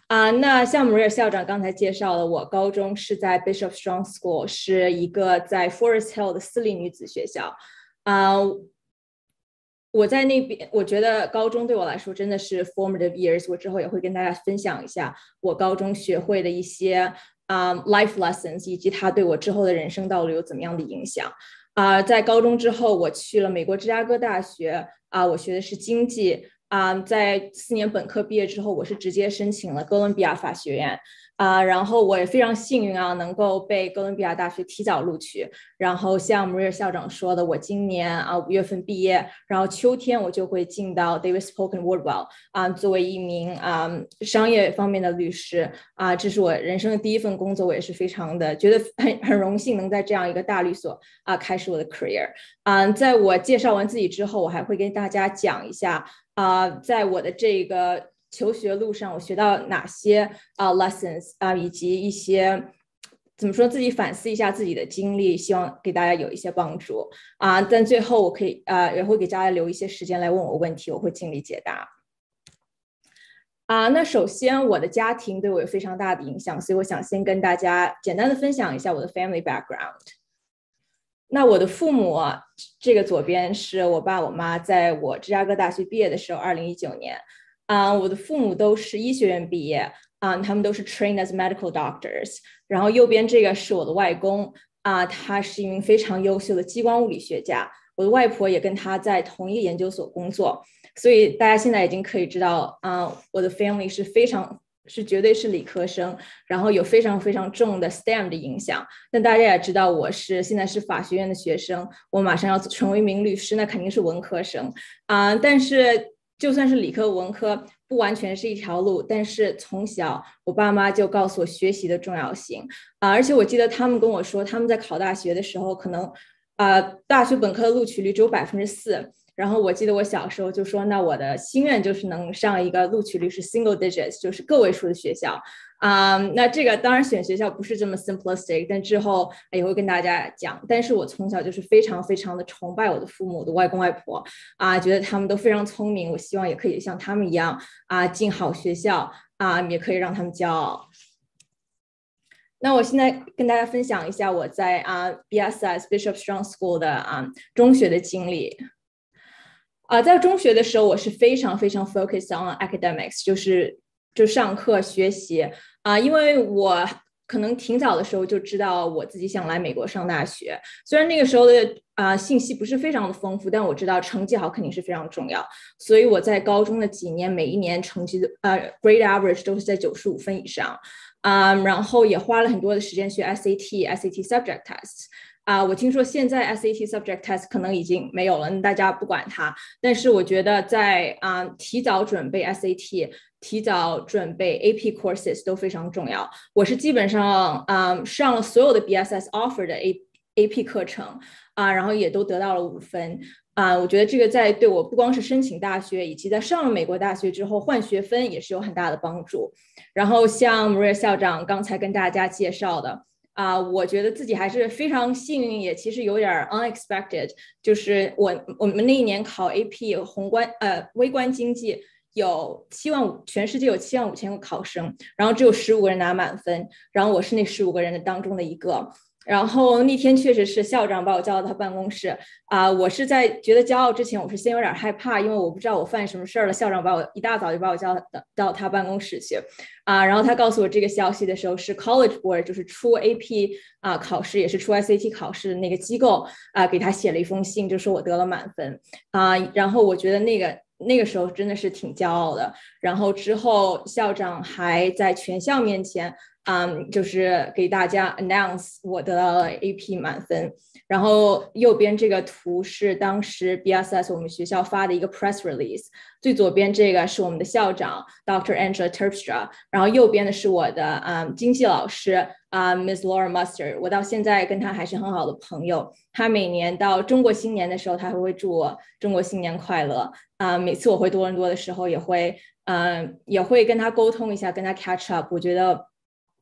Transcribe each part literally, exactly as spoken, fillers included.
啊、那像 Maria 校长刚才介绍了，我高中是在 Bishop Strong School，是一个在 Forest Hill 的私立女子学校。啊、我在那边，我觉得高中对我来说真的是 formative years。我之后也会跟大家分享一下我高中学会的一些啊、life lessons，以及它对我之后的人生道路有怎么样的影响。啊、在高中之后，我去了美国芝加哥大学，啊、我学的是经济。啊、在四年本科毕业之后，我是直接申请了哥伦比亚法学院。啊、然后我也非常幸运啊，能够被哥伦比亚大学提早录取。然后像 Maria 校长说的，我今年啊五月份毕业，然后秋天我就会进到 Davis Polk and Wardwell 啊，作为一名啊商业方面的律师。啊，这是我人生的第一份工作，我也是非常的觉得很很荣幸能在这样一个大律所啊开始我的 career。啊，在我介绍完自己之后，我还会跟大家讲一下啊，在我的这个求学路上，我学到哪些啊 lessons 啊，以及一些怎么说自己反思一下自己的经历，希望给大家有一些帮助啊。但最后我可以啊，也会给大家留一些时间来问我问题，我会尽力解答。啊，那首先我的家庭对我有非常大的影响，所以我想先跟大家简单的分享一下我的 family background。那我的父母，这个左边是我爸我妈，在我芝加哥大学毕业的时候，二零一九年。啊，我的父母都是医学院毕业。啊，他们都是 trained as medical doctors。然后右边这个是我的外公。啊，他是一名非常优秀的激光物理学家。我的外婆也跟他在同一个研究所工作。所以大家现在已经可以知道，啊，我的 family 是非常是绝对是理科生，然后有非常非常重的 S T E M 的影响。但大家也知道，我是现在是法学院的学生，我马上要成为一名律师，那肯定是文科生啊。但是就算是理科文科，不完全是一条路。但是从小我爸妈就告诉我学习的重要性啊，而且我记得他们跟我说，他们在考大学的时候，可能啊大学本科的录取率只有百分之四。然后我记得我小时候就说，那我的心愿就是能上一个录取率是 single digits，就是个位数的学校。啊、um, 那这个当然选学校不是这么 simplistic，但之后也会跟大家讲。但是我从小就是非常非常的崇拜我的父母，我的外公外婆啊，觉得他们都非常聪明，我希望也可以像他们一样啊，进好学校啊，也可以让他们骄傲。那我现在跟大家分享一下我在啊 B S S Bishop Strong School 的啊中学的经历。啊、呃，在中学的时候，我是非常非常 focused on academics，就是就上课学习啊、呃，因为我可能挺早的时候就知道我自己想来美国上大学。虽然那个时候的啊、呃、信息不是非常的丰富，但我知道成绩好肯定是非常重要。所以我在高中的几年，每一年成绩的呃 grade average 都是在九十五分以上。啊、um, 然后也花了很多的时间学 S A T、S A T subject tests。啊、uh, 我听说现在 S A T subject test 可能已经没有了，大家不管它。但是我觉得在啊、uh, 提早准备 S A T、提早准备 A P courses 都非常重要。我是基本上啊、uh, 上了所有的 B S S offer 的 A A P 课程啊、uh, 然后也都得到了五分。啊、uh, 我觉得这个在对我不光是申请大学，以及在上了美国大学之后换学分也是有很大的帮助。然后像 Maria 校长刚才跟大家介绍的。啊、uh, 我觉得自己还是非常幸运，也其实有点 unexpected。就是我我们那一年考 A P 宏观呃微观经济有七万五，全世界有七万五千个考生，然后只有十五个人拿满分，然后我是那十五个人的当中的一个。然后那天确实是校长把我叫到他办公室啊、呃，我是在觉得骄傲之前，我是先有点害怕，因为我不知道我犯什么事儿了。校长把我一大早就把我叫到到他办公室去啊、呃，然后他告诉我这个消息的时候，是 College Board， 就是出 A P 啊、呃、考试，也是出 S A T 考试的那个机构啊、呃，给他写了一封信，就说我得了满分啊、呃，然后我觉得那个。那个时候真的是挺骄傲的。然后之后校长还在全校面前嗯，就是给大家 announce 我得到了 A P 满分。然后右边这个图是当时 B S S 我们学校发的一个 press release， 最左边这个是我们的校长 Doctor Angela Terpstra， 然后右边的是我的、嗯、经济老师、嗯、Miss Laura Mustard， 我到现在跟他还是很好的朋友。他每年到中国新年的时候，他还会祝我中国新年快乐。嗯、每次我回多伦多的时候也会嗯、也会跟他沟通一下，跟他 catch up。我觉得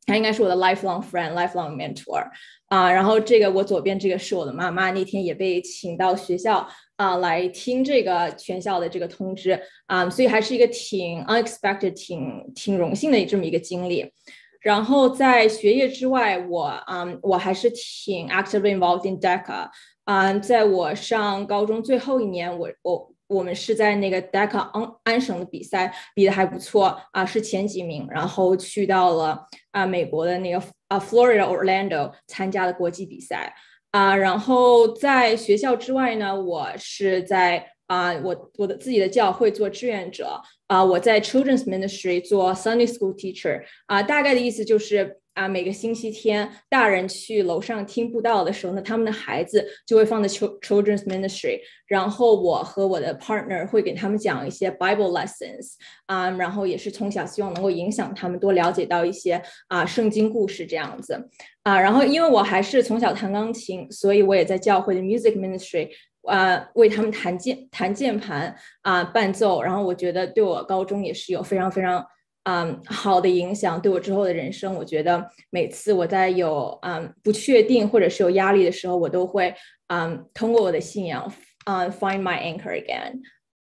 他应该是我的 lifelong friend, lifelong mentor 啊。然后这个我左边这个是我的妈妈，那天也被请到学校啊来听这个全校的这个通知啊，所以还是一个挺 unexpected、挺挺荣幸的这么一个经历。然后在学业之外，我嗯我还是挺 actively involved in D E C A 啊，在我上高中最后一年，我我。我们是在那个 D E C A 安安省的比赛比的还不错啊，是前几名，然后去到了啊美国的那个啊 Florida Orlando 参加的国际比赛啊，然后在学校之外呢，我是在啊我我的自己的教会做志愿者啊，我在 Children's Ministry 做 Sunday School Teacher 啊，大概的意思就是啊，每个星期天，大人去楼上听布道的时候呢，他们的孩子就会放在 Children's Ministry， 然后我和我的 partner 会给他们讲一些 Bible lessons， 啊，然后也是从小希望能够影响他们多了解到一些啊圣经故事这样子啊，然后因为我还是从小弹钢琴，所以我也在教会的 Music Ministry。啊，为他们弹键弹键盘啊，伴奏，然后我觉得对我高中也是有非常非常嗯好的影响，对我之后的人生，我觉得每次我在有嗯不确定或者是有压力的时候，我都会嗯通过我的信仰嗯 find my anchor again。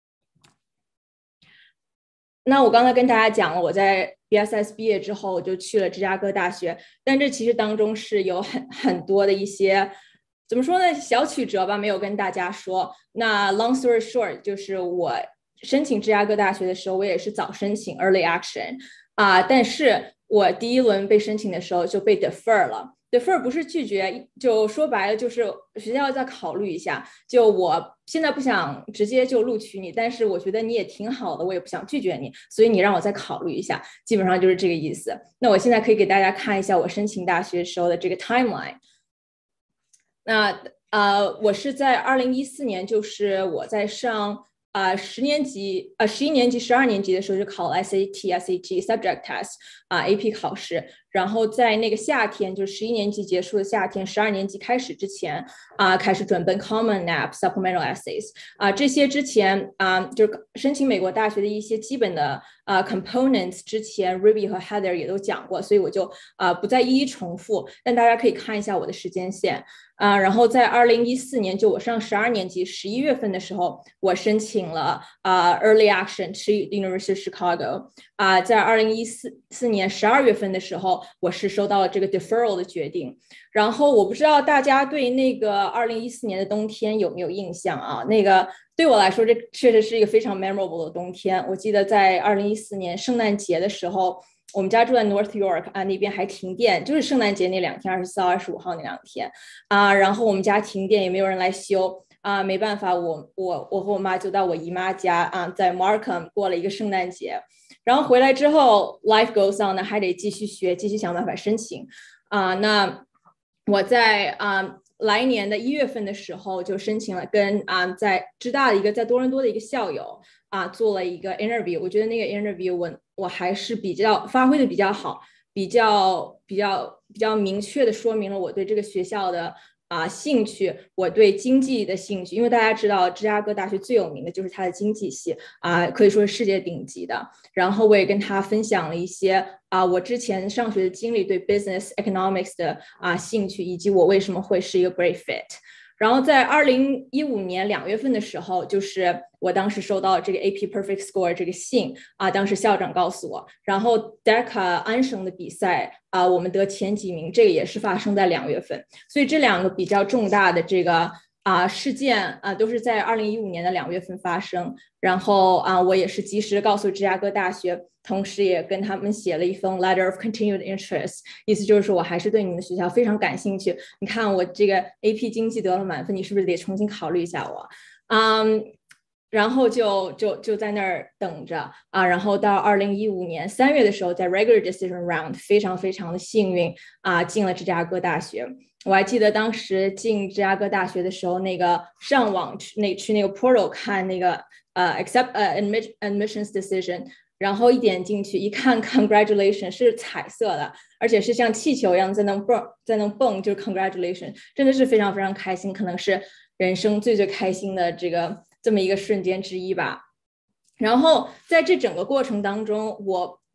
那我刚才跟大家讲了，我在 B S S 毕业之后，我就去了芝加哥大学，但这其实当中是有很很多的一些。怎么说呢？小曲折吧，没有跟大家说。那 long story short，就是我申请芝加哥大学的时候，我也是早申请 early action 啊，但是我第一轮被申请的时候就被 defer 了。defer 不是拒绝，就说白了就是学校再考虑一下。就我现在不想直接就录取你，但是我觉得你也挺好的，我也不想拒绝你，所以你让我再考虑一下，基本上就是这个意思。那我现在可以给大家看一下我申请大学时候的这个 timeline。那呃，我是在二零一四年，就是我在上啊十年级啊十一年级、十二年级的时候就考了 S A T、S A T subject test 啊 A P 考试，然后在那个夏天，就十一年级结束的夏天，十二年级开始之前啊，开始准备 Common App supplemental essays 啊，这些之前啊就是申请美国大学的一些基本的啊 components，之前 Ruby 和 Heather 也都讲过，所以我就啊不再一一重复，但大家可以看一下我的时间线。啊，然后在二零一四年，就我上十二年级十一月份的时候，我申请了啊、uh, Early Action 去 University of Chicago 啊、uh, 在二零一四四年十二月份的时候，我是收到了这个 deferral 的决定。然后我不知道大家对那个二零一四年的冬天有没有印象啊？那个对我来说，这确实是一个非常 memorable 的冬天。我记得在二零一四年圣诞节的时候。我们家住在 North York 啊，那边还停电，就是圣诞节那两天，二十四号、二十五号那两天啊。然后我们家停电，也没有人来修啊，没办法，我我我和我妈就到我姨妈家啊，在 Markham 过了一个圣诞节。然后回来之后 ，life goes on 呢，还得继续学，继续想办法申请啊。那我在啊来年的一月份的时候就申请了跟啊在芝大的一个在多伦多的一个校友。啊，做了一个 interview， 我觉得那个 interview 我我还是比较发挥的比较好，比较比较比较明确的说明了我对这个学校的啊兴趣，我对经济的兴趣，因为大家知道芝加哥大学最有名的就是它的经济系啊，可以说是世界顶级的。然后我也跟他分享了一些啊我之前上学的经历，对 business economics 的啊兴趣，以及我为什么会是一个 great fit。然后在二零一五年两月份的时候，就是我当时收到这个 A P Perfect Score 这个信啊，当时校长告诉我，然后 D E C A 安省的比赛啊，我们得前几名，这个也是发生在两月份，所以这两个比较重大的这个啊事件啊，都是在二零一五年的两月份发生。然后啊，我也是及时告诉芝加哥大学，同时也跟他们写了一封 letter of continued interest， 意思就是说我还是对你们的学校非常感兴趣。你看我这个 A P 经济得了满分，你是不是得重新考虑一下我？嗯，然后就就就在那儿等着啊，然后到二零一五年三月的时候，在 regular decision round 非常非常的幸运啊，进了芝加哥大学。我还记得当时进芝加哥大学的时候，那个上网去那去那个 portal 看那个呃 accept 呃 admissions decision， 然后一点进去一看 congratulation 是彩色的，而且是像气球一样在那蹦在那蹦，就是 congratulation， 真的是非常非常开心，可能是人生最最开心的这个这么一个瞬间之一吧。然后在这整个过程当中，我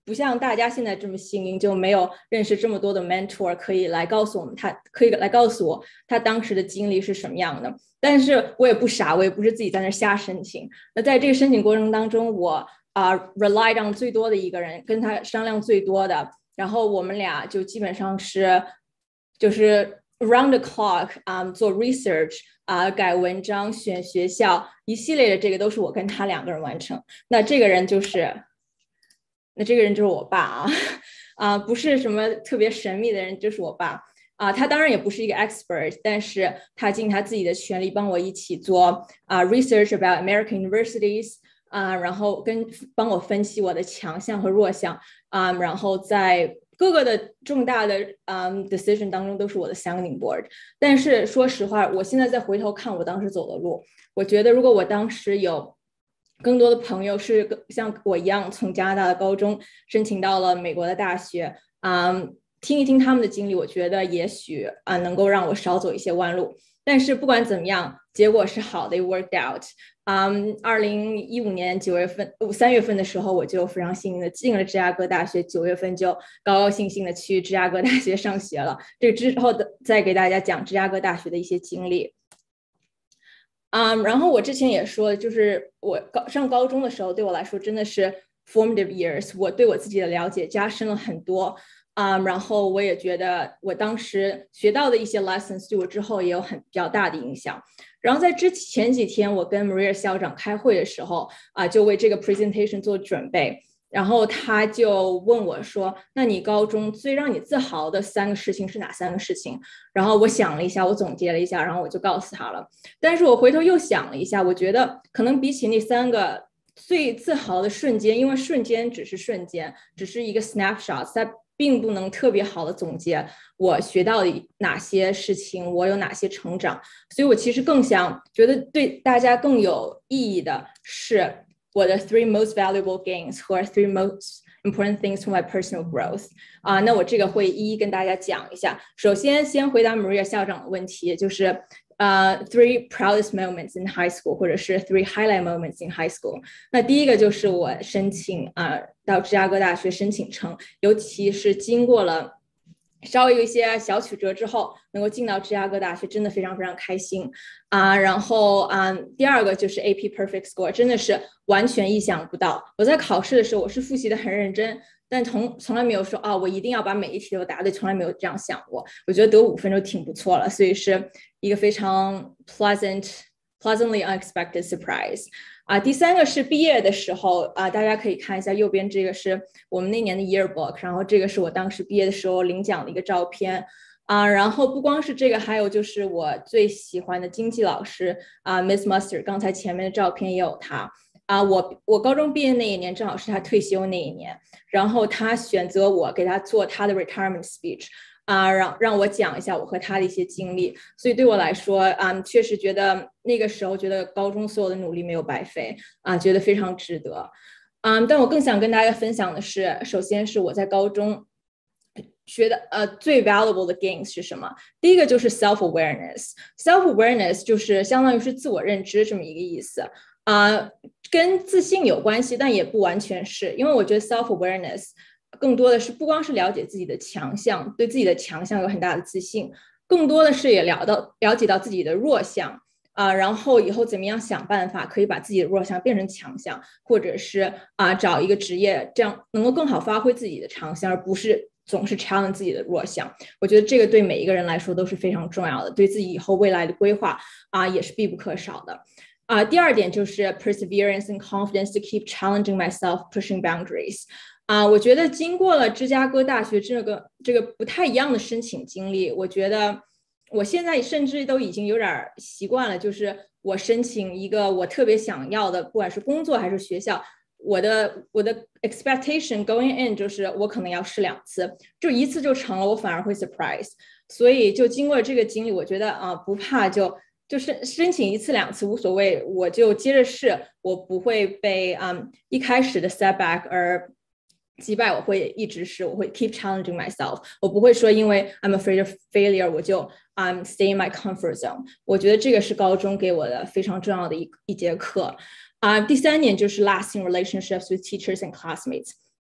不像大家现在这么幸运，就没有认识这么多的 mentor 可以来告诉我们他可以来告诉我他当时的经历是什么样的。但是我也不傻，我也不是自己在那瞎申请。那在这个申请过程当中，我啊、uh, rely on 最多的一个人，跟他商量最多的，然后我们俩就基本上是就是 around the clock 啊、um, 做 research 啊、uh, 改文章选学校一系列的这个都是我跟他两个人完成。那这个人就是那这个人就是我爸啊啊、uh, 不是什么特别神秘的人，就是我爸啊、uh, 他当然也不是一个 expert， 但是他尽他自己的全力帮我一起做啊、uh, research about American universities。啊、uh, 然后跟帮我分析我的强项和弱项啊、um, 然后在各个的重大的嗯、um, decision 当中都是我的 sounding board。但是说实话，我现在再回头看我当时走的路，我觉得如果我当时有更多的朋友是像我一样从加拿大的高中申请到了美国的大学，嗯，听一听他们的经历，我觉得也许啊、呃、能够让我少走一些弯路。但是不管怎么样，结果是好的 ，it worked out。嗯，二零一五年九月份、三月份的时候，我就非常幸运的进了芝加哥大学，九月份就高高兴兴的去芝加哥大学上学了。这个之后的再给大家讲芝加哥大学的一些经历。嗯，然后我之前也说，就是我高上高中的时候，对我来说真的是 formative years， 我对我自己的了解加深了很多。啊、um, 然后我也觉得我当时学到的一些 lessons 对我之后也有很比较大的影响。然后在之前几天我跟 Maria 校长开会的时候啊、呃，就为这个 presentation 做准备，然后他就问我说，那你高中最让你自豪的三个事情是哪三个事情？然后我想了一下，我总结了一下，然后我就告诉他了。但是我回头又想了一下，我觉得可能比起那三个最自豪的瞬间，因为瞬间只是瞬间，只是一个 snapshot， 它并不能特别好的总结我学到的哪些事情，我有哪些成长。所以我其实更想觉得对大家更有意义的是我的 three most valuable gains 和 three most important things to my personal growth 啊、uh, 那我这个会一一跟大家讲一下。首先先回答 Maria 校长的问题，就是呃、uh, three proudest moments in high school 或者是 three highlight moments in high school。那第一个就是我申请啊、呃、到芝加哥大学申请成，尤其是经过了稍微有一些小曲折之后，能够进到芝加哥大学，真的非常非常开心啊！然后啊，第二个就是 A P Perfect Score， 真的是完全意想不到。我在考试的时候，我是复习的很认真，但从从来没有说啊，我一定要把每一题都答对，从来没有这样想过。我觉得得五分就挺不错了，所以是一个非常 pleasant, pleasantly unexpected surprise。啊，第三个是毕业的时候啊，大家可以看一下右边这个是我们那年的 yearbook， 然后这个是我当时毕业的时候领奖的一个照片啊，然后不光是这个，还有就是我最喜欢的经济老师啊 ，Miss Mustard， 刚才前面的照片也有他啊，我我高中毕业那一年正好是他退休那一年，然后他选择我给他做他的 retirement speech。啊，让让我讲一下我和他的一些经历，所以对我来说，啊，确实觉得那个时候觉得高中所有的努力没有白费，啊，觉得非常值得，嗯，但我更想跟大家分享的是，首先是我在高中学的呃最 valuable 的 gains 是什么？第一个就是 self awareness，self awareness 就是相当于是自我认知这么一个意思啊、呃，跟自信有关系，但也不完全是，因为我觉得 self awareness。更多的是不光是了解自己的强项，对自己的强项有很大的自信，更多的是也聊到了解到自己的弱项啊、呃，然后以后怎么样想办法可以把自己的弱项变成强项，或者是啊、呃、找一个职业，这样能够更好发挥自己的长项，而不是总是 challenge 自己的弱项。我觉得这个对每一个人来说都是非常重要的，对自己以后未来的规划啊、呃、也是必不可少的。啊、呃，第二点就是 perseverance and confidence to keep challenging myself, pushing boundaries。啊、呃，我觉得经过了芝加哥大学这个这个不太一样的申请经历，我觉得我现在甚至都已经有点习惯了，就是我申请一个我特别想要的，不管是工作还是学校，我的我的 expectation going in 就是我可能要试两次，就一次就成了，我反而会 surprise。所以就经过这个经历，我觉得啊、呃，不怕就。就是申请一次两次无所谓，我就接着试，我不会被嗯一开始的 setback 而击败，我会一直试，我会 keep challenging myself， 我不会说因为 I'm afraid of failure 我就 I'm stay in my comfort zone。我觉得这个是高中给我的非常重要的一一节课啊、呃。第三点就是 lasting relationships with teachers and classmates。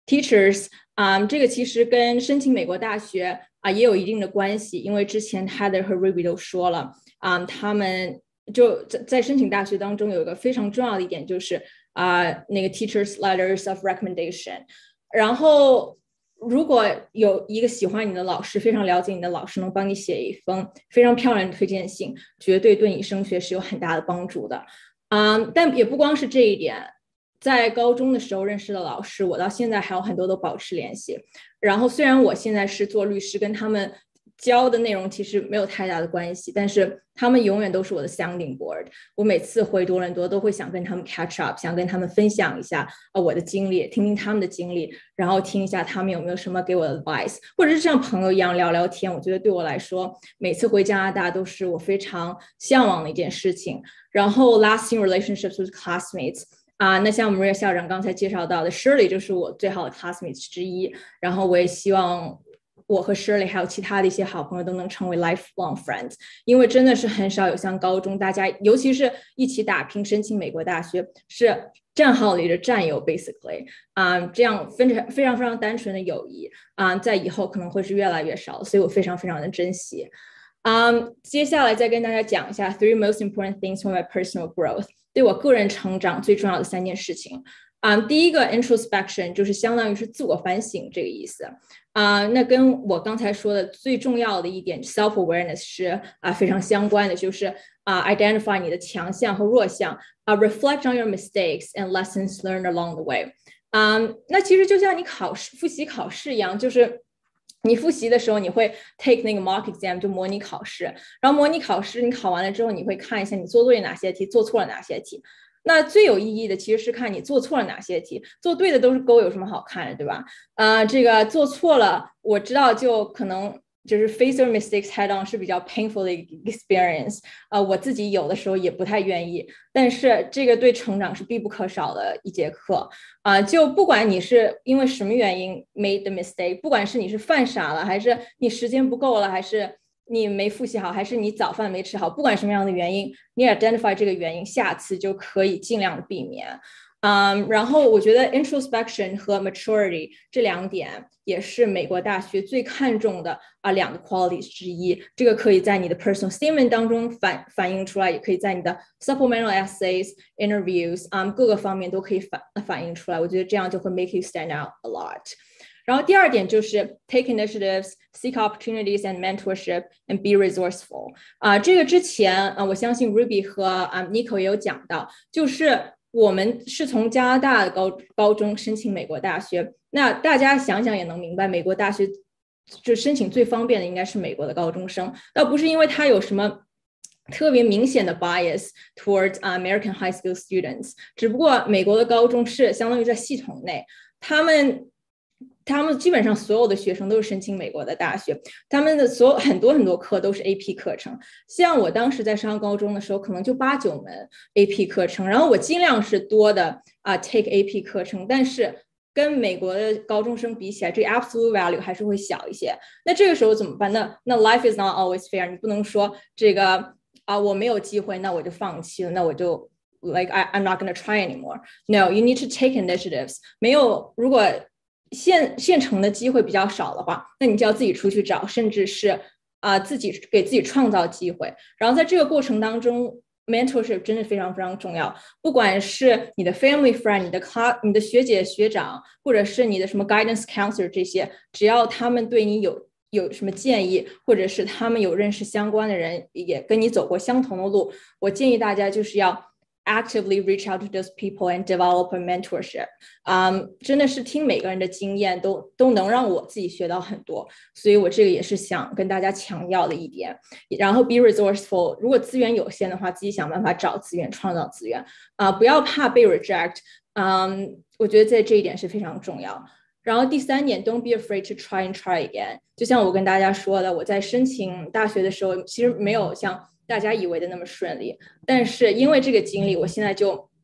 teachers，啊、um, 这个其实跟申请美国大学啊、uh, 也有一定的关系，因为之前 Heather 和 Ruby 都说了，啊、um, 他们就在在申请大学当中有一个非常重要的一点就是啊、uh, 那个 teachers letters of recommendation， 然后如果有一个喜欢你的老师，非常了解你的老师，能帮你写一封非常漂亮的推荐信，绝对对你升学是有很大的帮助的。啊、um, 但也不光是这一点，在高中的时候认识的老师，我到现在还有很多都保持联系。然后虽然我现在是做律师，跟他们教的内容其实没有太大的关系，但是他们永远都是我的 sounding board。我每次回多伦多都会想跟他们 catch up， 想跟他们分享一下、呃、我的经历，听听他们的经历，然后听一下他们有没有什么给我的 advice， 或者是像朋友一样聊聊天。我觉得对我来说，每次回加拿大都是我非常向往的一件事情。然后 lasting relationships with classmates。啊、uh, ，那像 Maria 校长刚才介绍到的 Shirley 就是我最好的 classmates 之一，然后我也希望我和 Shirley 还有其他的一些好朋友都能成为 lifelong friends， 因为真的是很少有像高中大家，尤其是一起打拼申请美国大学，是战壕里的战友 basically， 啊、uh, 这样非常非常非常单纯的友谊啊， uh, 在以后可能会是越来越少，所以我非常非常的珍惜。Um, 接下来再跟大家讲一下 three most important things for my personal growth， 对我个人成长最重要的三件事情。Um, 第一个 introspection 就是相当于是自我反省这个意思。Uh, 那跟我刚才说的最重要的一点 self-awareness 是、uh, 非常相关的，就是、uh, identify 你的强项和弱项、uh, reflect on your mistakes and lessons learned along the way。Um, 那其实就像你考试复习考试一样，就是你复习的时候，你会 take 那个 mock exam， 就模拟考试，然后模拟考试你考完了之后，你会看一下你做对哪些题，做错了哪些题。那最有意义的其实是看你做错了哪些题，做对的都是勾，有什么好看的，对吧？呃，这个做错了，我知道就可能就是 face your mistakes head on 是比较 painful 的 experience， 呃，我自己有的时候也不太愿意，但是这个对成长是必不可少的一节课啊、呃，就不管你是因为什么原因 made the mistake， 不管是你是犯傻了，还是你时间不够了，还是你没复习好，还是你早饭没吃好，不管什么样的原因，你 identify 这个原因，下次就可以尽量的避免。Um, 然后我觉得 introspection 和 maturity 这两点也是美国大学最看重的啊两个 qualities 之一。这个可以在你的 personal statement 当中反反映出来，也可以在你的 supplemental essays、interviews， um, 各个方面都可以反反映出来。我觉得这样就会 make you stand out a lot。然后第二点就是 take initiatives, seek opportunities and mentorship and be resourceful。啊，这个之前啊，我相信 Ruby 和啊 Nico 也有讲到，就是我们是从加拿大的高高中申请美国大学，那大家想想也能明白，美国大学就申请最方便的应该是美国的高中生，倒不是因为他有什么特别明显的 bias towards American high school students， 只不过美国的高中是相当于在系统内，他们他们基本上所有的学生都是申请美国的大学，他们的所有很多很多课都是 A P 课程。像我当时在上高中的时候，可能就八九门 A P 课程，然后我尽量是多的啊、uh, take A P 课程，但是跟美国的高中生比起来，这 absolute value 还是会小一些。那这个时候怎么办？那那 life is not always fair， 你不能说这个啊、uh, 我没有机会，那我就放弃了，那我就 like I, I'm not going to try anymore. No, you need to take initiatives. 没有，如果现现成的机会比较少的话，那你就要自己出去找，甚至是啊、呃、自己给自己创造机会。然后在这个过程当中 ，mentorship 真的非常非常重要。不管是你的 family friend、你的 class、你的学姐学长，或者是你的什么 guidance counselor 这些，只要他们对你有有什么建议，或者是他们有认识相关的人，也跟你走过相同的路，我建议大家就是要actively reach out to those people and develop a mentorship。um, 真的是听每个人的经验都都能让我自己学到很多，所以我这个也是想跟大家强调的一点。然后 be resourceful， 如果资源有限的话，自己想办法找资源，创造资源啊、呃，不要怕被 reject。嗯，我觉得在这一点是非常重要。然后第三点 ，don't be afraid to try and try again。就像我跟大家说的，我在申请大学的时候，其实没有像大家以为的那么顺利，但是因为这个经历，我现在就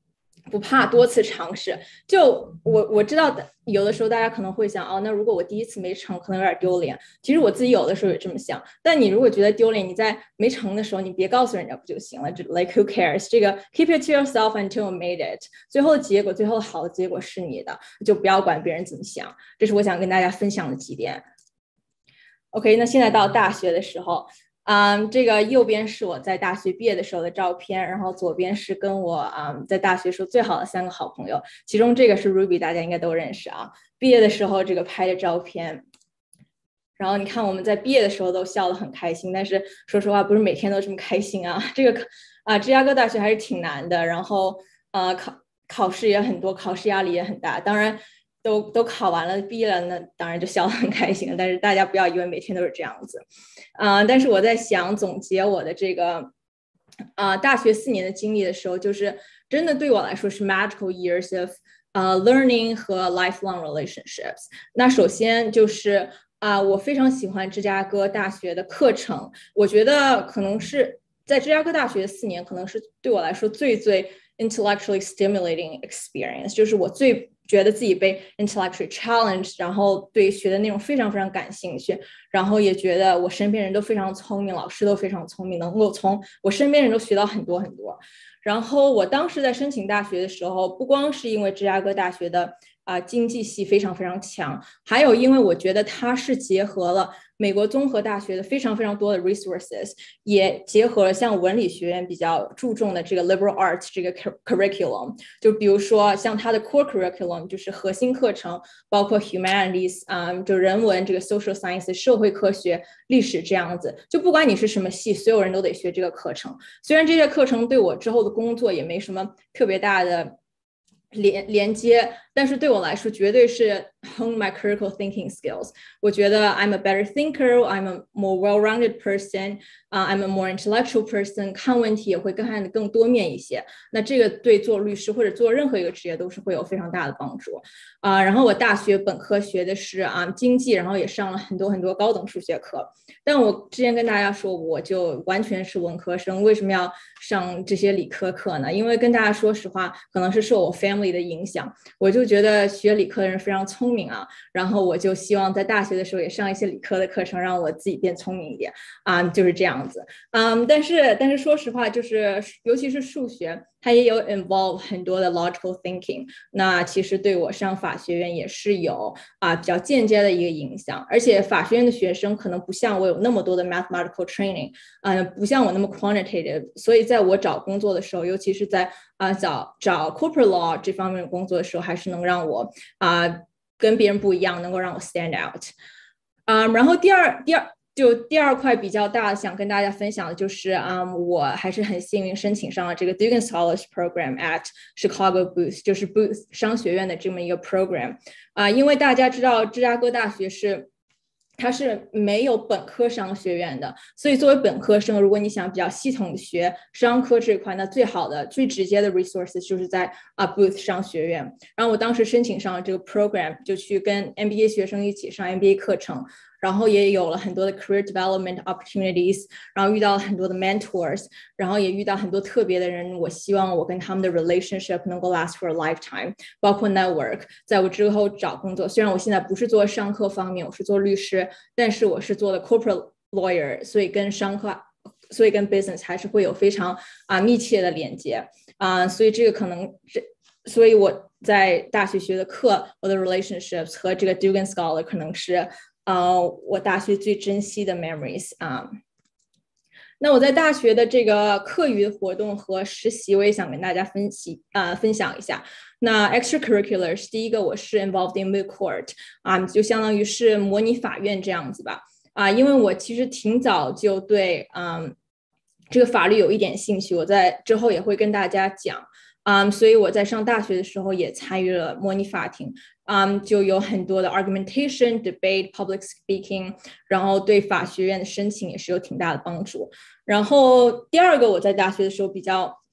不怕多次尝试。就我我知道的，有的时候大家可能会想，哦，那如果我第一次没成，可能有点丢脸。其实我自己有的时候也这么想。但你如果觉得丢脸，你在没成的时候，你别告诉人家不就行了？就 like who cares？ 这个 keep it to yourself until you made it。最后的结果，最后好的结果是你的，就不要管别人怎么想。这是我想跟大家分享的几点。OK， 那现在到大学的时候。嗯，这个右边是我在大学毕业的时候的照片，然后左边是跟我嗯在大学时候最好的三个好朋友，其中这个是 Ruby， 大家应该都认识啊。毕业的时候这个拍的照片，然后你看我们在毕业的时候都笑得很开心，但是说实话不是每天都这么开心啊。这个啊，芝加哥大学还是挺难的，然后呃考考试也很多，考试压力也很大，当然。都都考完了，毕业了，那当然就笑得很开心。但是大家不要以为每天都是这样子，啊、呃！但是我在想总结我的这个啊、呃、大学四年的经历的时候，就是真的对我来说是 magical years of 呃、uh, learning 和 lifelong relationships。那首先就是啊、呃，我非常喜欢芝加哥大学的课程，我觉得可能是在芝加哥大学四年，可能是对我来说最最 intellectually stimulating experience， 就是我最觉得自己被 intellectually challenged， 然后对学的内容非常非常感兴趣，然后也觉得我身边人都非常聪明，老师都非常聪明，能够从我身边人都学到很多很多。然后我当时在申请大学的时候，不光是因为芝加哥大学的啊、呃、经济系非常非常强，还有因为我觉得它是结合了美国综合大学的非常非常多的 resources， 也结合了像文理学院比较注重的这个 liberal arts 这个 curriculum， 就比如说像它的 core curriculum 就是核心课程，包括 humanities 啊、嗯，就人文这个 social science 社会科学、历史这样子，就不管你是什么系，所有人都得学这个课程。虽然这些课程对我之后的工作也没什么特别大的连连接，但是对我来说绝对是 hone my critical thinking skills。我觉得 I'm a better thinker, I'm a more well-rounded person, uh, I'm a more intellectual person， 看问题也会看得更多面一些。那这个对做律师或者做任何一个职业都是会有非常大的帮助啊、呃。然后我大学本科学的是啊、呃、经济，然后也上了很多很多高等数学课。但我之前跟大家说，我就完全是文科生，为什么要上这些理科课呢？因为跟大家说实话，可能是受我 family 的影响，我就觉得学理科的人非常聪明啊，然后我就希望在大学的时候也上一些理科的课程，让我自己变聪明一点啊，就是这样子。嗯，但是但是说实话，就是尤其是数学，它也有 involve 很多的 logical thinking。那其实对我上法学院也是有啊比较间接的一个影响，而且法学院的学生可能不像我有那么多的 mathematical training， 嗯、呃，不像我那么 quantitative， 所以在我找工作的时候，尤其是在啊、呃、找找 corporate law 这方面的工作的时候，还是能让我啊、呃、跟别人不一样，能够让我 stand out。啊、呃，然后第二第二。就第二块比较大的想跟大家分享的就是，嗯，我还是很幸运申请上了这个 Dugan Scholars Program at Chicago Booth， 就是 Booth 商学院的这么一个 program 啊、呃，因为大家知道芝加哥大学是。它是没有本科商学院的，所以作为本科生，如果你想比较系统的学商科这一块，那最好的、最直接的 resources 就是在啊 Booth 商学院。然后我当时申请上了这个 program， 就去跟 M B A 学生一起上 M B A 课程。然后也有了很多的 career development opportunities， 然后遇到了很多的 mentors， 然后也遇到很多特别的人。我希望我跟他们的 relationship 能够 last for a lifetime， 包括 network。在我之后找工作，虽然我现在不是做商科方面，我是做律师，但是我是做的 corporate lawyer， 所以跟商科，所以跟 business 还是会有非常啊密切的连接啊，所以这个可能这。所以我在大学学的课，我的 relationships 和这个 Dugan Scholar 可能是呃我大学最珍惜的 memories 啊、uh,。那我在大学的这个课余活动和实习，我也想跟大家分析啊、呃、分享一下。那 extracurriculars， 第一个我是 involved in moot court 啊、呃，就相当于是模拟法院这样子吧啊、呃，因为我其实挺早就对嗯、呃、这个法律有一点兴趣，我在之后也会跟大家讲。嗯，所以我在上大学的时候也参与了模拟法庭，嗯，就有很多的 argumentation, debate, public speaking， 然后对法学院的申请也是有挺大的帮助。然后第二个我在大学的时候比较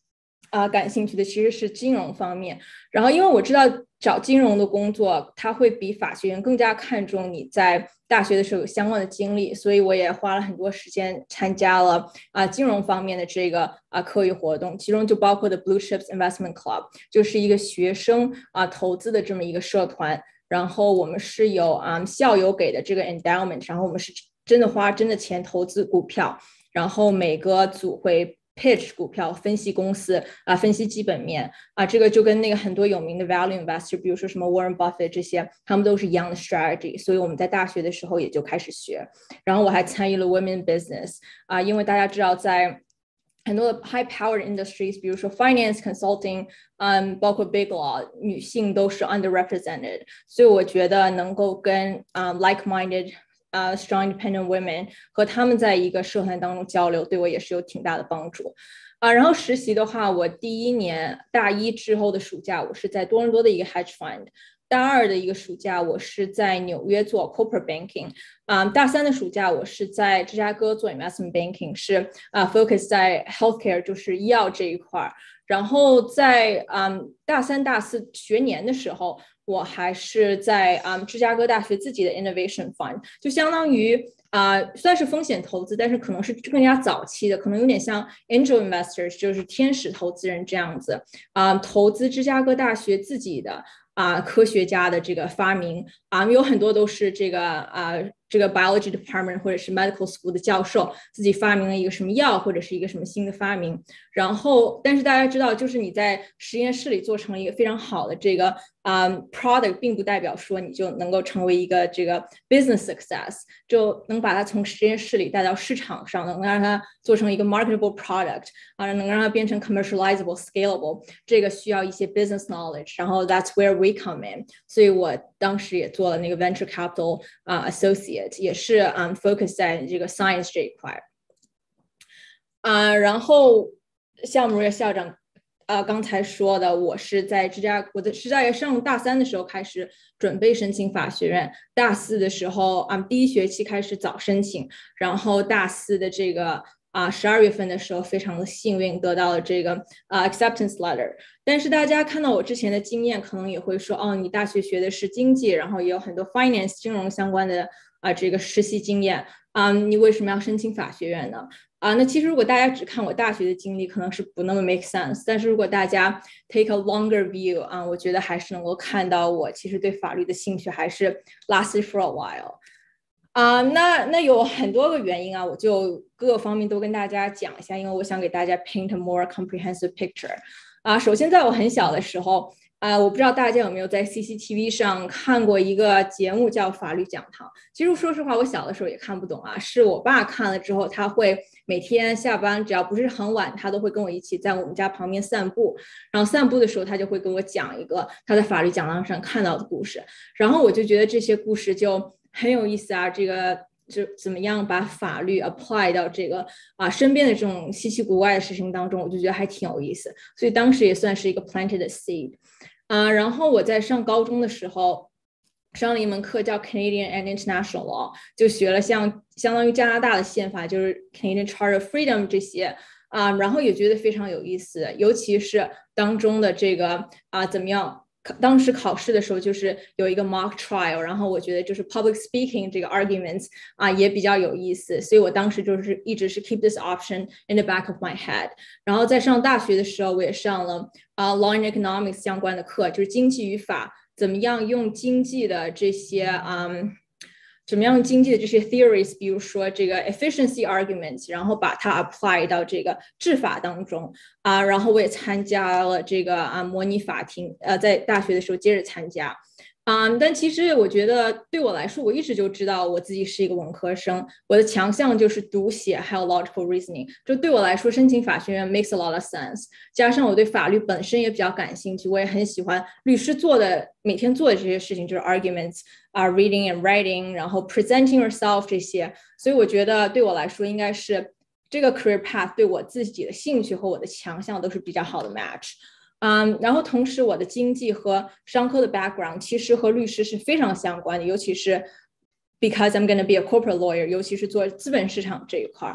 啊、呃、感兴趣的其实是金融方面。然后因为我知道找金融的工作，它会比法学院更加看重你在大学的时候有相关的经历，所以我也花了很多时间参加了啊、呃、金融方面的这个啊、呃、课余活动，其中就包括的 Blue Chips Investment Club， 就是一个学生啊、呃、投资的这么一个社团。然后我们是有啊、嗯、校友给的这个 endowment， 然后我们是真的花真的钱投资股票，然后每个组会 pitch 股票，分析公司啊、分析基本面啊，这个就跟那个很多有名的 value investor， 比如说什么 Warren Buffett 这些，他们都是一样的 strategy， 所以我们在大学的时候也就开始学。然后我还参与了 Women Business 啊，因为大家知道在很多的 high-powered industries， 比如说 finance consulting， 嗯，包括 big law， 女性都是 underrepresented， 所以我觉得能够跟啊、um, like-minded 啊、uh, strong independent women 和他们在一个社团当中交流，对我也是有挺大的帮助。啊，然后实习的话，我第一年大一之后的暑假，我是在多伦多的一个 hedge fund。大二的一个暑假，我是在纽约做 corporate banking，啊、um, 大三的暑假我是在芝加哥做 investment banking， 是啊、uh, focus 在 healthcare， 就是医药这一块。然后在嗯大三大四学年的时候，我还是在嗯芝加哥大学自己的 innovation fund， 就相当于啊、呃、算是风险投资，但是可能是更加早期的，可能有点像 angel investors， 就是天使投资人这样子啊、呃，投资芝加哥大学自己的。啊、呃，科学家的这个发明啊、呃，有很多都是这个啊、呃，这个 biology department 或者是 medical school 的教授自己发明了一个什么药，或者是一个什么新的发明。然后，但是大家知道，就是你在实验室里做成了一个非常好的这个啊、um, product， 并不代表说你就能够成为一个这个 business success， 就能把它从实验室里带到市场上，能让它做成一个 marketable product 啊，能让它变成 commercializable scalable， 这个需要一些 business knowledge。然后 that's where we come in， 所以我当时也做了那个 venture capital 啊、uh, associate， 也是嗯、um, focus 在这个 science 这一块。啊、呃，然后像 Maria 校长呃刚才说的，我是在芝加我的是在上大三的时候开始准备申请法学院，大四的时候啊、嗯、第一学期开始早申请，然后大四的这个啊十二月份的时候非常的幸运得到了这个啊、uh, acceptance letter。但是大家看到我之前的经验，可能也会说哦，你大学学的是经济，然后也有很多 finance 金融相关的啊、呃、这个实习经验啊、嗯，你为什么要申请法学院呢？啊，那其实如果大家只看我大学的经历，可能是不那么 make sense。但是如果大家 take a longer view 啊，我觉得还是能够看到我其实对法律的兴趣还是 lasted for a while。啊，那那有很多个原因啊，我就各个方面都跟大家讲一下，因为我想给大家 paint a more comprehensive picture。啊，首先在我很小的时候。啊、呃，我不知道大家有没有在 C C T V 上看过一个节目叫《法律讲堂》。其实说实话，我小的时候也看不懂啊，是我爸看了之后，他会每天下班只要不是很晚，他都会跟我一起在我们家旁边散步。然后散步的时候，他就会跟我讲一个他在法律讲堂上看到的故事。然后我就觉得这些故事就很有意思啊，这个。就怎么样把法律 apply 到这个啊身边的这种稀奇古怪的事情当中，我就觉得还挺有意思，所以当时也算是一个 planted seed。啊，然后我在上高中的时候上了一门课叫 Canadian and International Law， 就学了像相当于加拿大的宪法，就是 Canadian Charter of Freedom 这些啊，然后也觉得非常有意思，尤其是当中的这个啊怎么样。当时考试的时候就是有一个 mock trial， 然后我觉得就是 public speaking 这个 arguments 啊也比较有意思，所以我当时就是一直是 keep this option in the back of my head。然后在上大学的时候，我也上了啊、uh, law and economics 相关的课，就是经济与法，怎么样用经济的这些嗯。怎么样经济的这些 theories， 比如说这个 efficiency arguments， 然后把它 apply 到这个治法当中啊，然后我也参加了这个啊模拟法庭，呃，在大学的时候接着参加。啊、um, 但其实我觉得对我来说，我一直就知道我自己是一个文科生，我的强项就是读写还有 logical reasoning。这对我来说，申请法学院 makes a lot of sense。加上我对法律本身也比较感兴趣，我也很喜欢律师做的每天做的这些事情，就是 arguments 啊、uh, ，reading and writing， 然后 presenting yourself 这些。所以我觉得对我来说，应该是这个 career path 对我自己的兴趣和我的强项都是比较好的 match。嗯，然后同时我的经济和商科的 background 其实和律师是非常相关的，尤其是 because I'm going to be a corporate lawyer， 尤其是做资本市场这一块。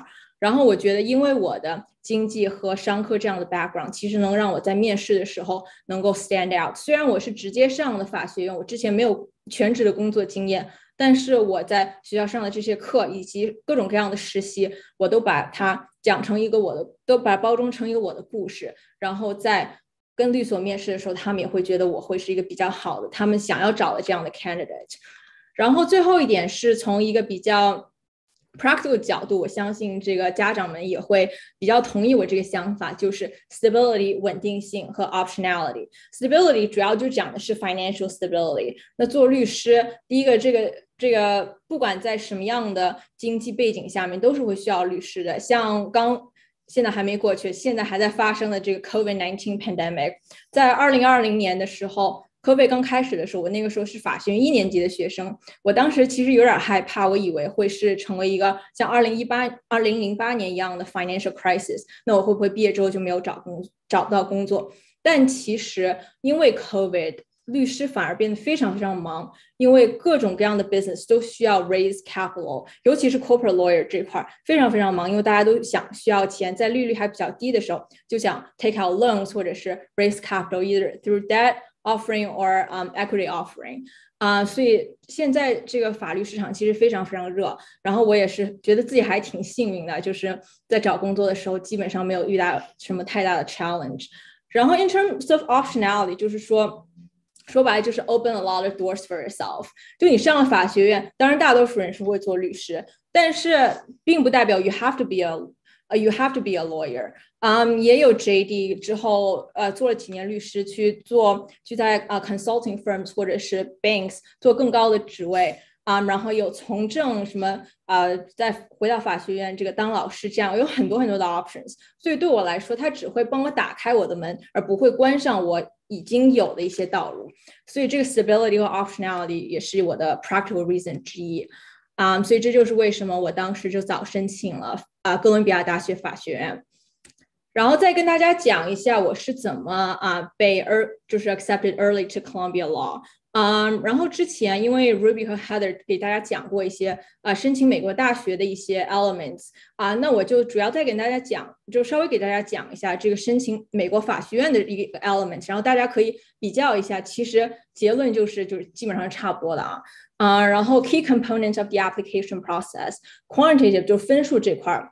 然后我觉得，因为我的经济和商科这样的 background，其实能让我在面试的时候能够 stand out。虽然我是直接上的法学院，我之前没有全职的工作经验，但是我在学校上的这些课以及各种各样的实习，我都把它讲成一个我的，都把包装成一个我的故事。然后在跟律所面试的时候，他们也会觉得我会是一个比较好的，他们想要找的这样的 candidate。然后最后一点是从一个比较practical 角度，我相信这个家长们也会比较同意我这个想法，就是 stability 稳定性和 optionality。stability 主要就讲的是 financial stability。那做律师，第一个这个这个不管在什么样的经济背景下面，都是会需要律师的。像刚现在还没过去，现在还在发生的这个 COVID 十九 pandemic， 在二零二零年的时候。COVID 刚开始的时候，我那个时候是法学院一年级的学生，我当时其实有点害怕，我以为会是成为一个像二零一八、二零零八年一样的 financial crisis， 那我会不会毕业之后就没有找工找不到工作？但其实因为 COVID， 律师反而变得非常非常忙，因为各种各样的 business 都需要 raise capital， 尤其是 corporate lawyer 这块非常非常忙，因为大家都想需要钱，在利率还比较低的时候，就想 take out loans 或者是 raise capital either through debt。offering or um, equity offering 啊、uh, 所以现在这个法律市场其实非常非常热，然后我也是觉得自己还挺幸运的，就是在找工作的时候基本上没有遇到什么太大的 challenge。然后 in terms of optionality 就是说说白了就是 open a lot of doors for yourself， 就你上了法学院，当然大多数人是会做律师，但是并不代表 you have to be a you have to be a lawyer。Um, 也有 J D 之后，呃，做了几年律师，去做去在呃 consulting firms 或者是 banks 做更高的职位啊、um, 然后有从政什么呃，再回到法学院这个当老师，这样有很多很多的 options。所以对我来说，它只会帮我打开我的门，而不会关上我已经有的一些道路。所以这个 stability 和 optionality 也是我的 practical reason 之一。啊、um, 所以这就是为什么我当时就早申请了啊、呃、哥伦比亚大学法学院。然后再跟大家讲一下我是怎么啊被 er 就是 accepted early to Columbia Law。嗯，然后之前因为 Ruby 和 Heather 给大家讲过一些啊申请美国大学的一些 elements 啊，那我就主要再给大家讲，就稍微给大家讲一下这个申请美国法学院的一个 element， 然后大家可以比较一下，其实结论就是就是基本上差不多的啊。啊，然后 key components of the application process quantitative 就是分数这块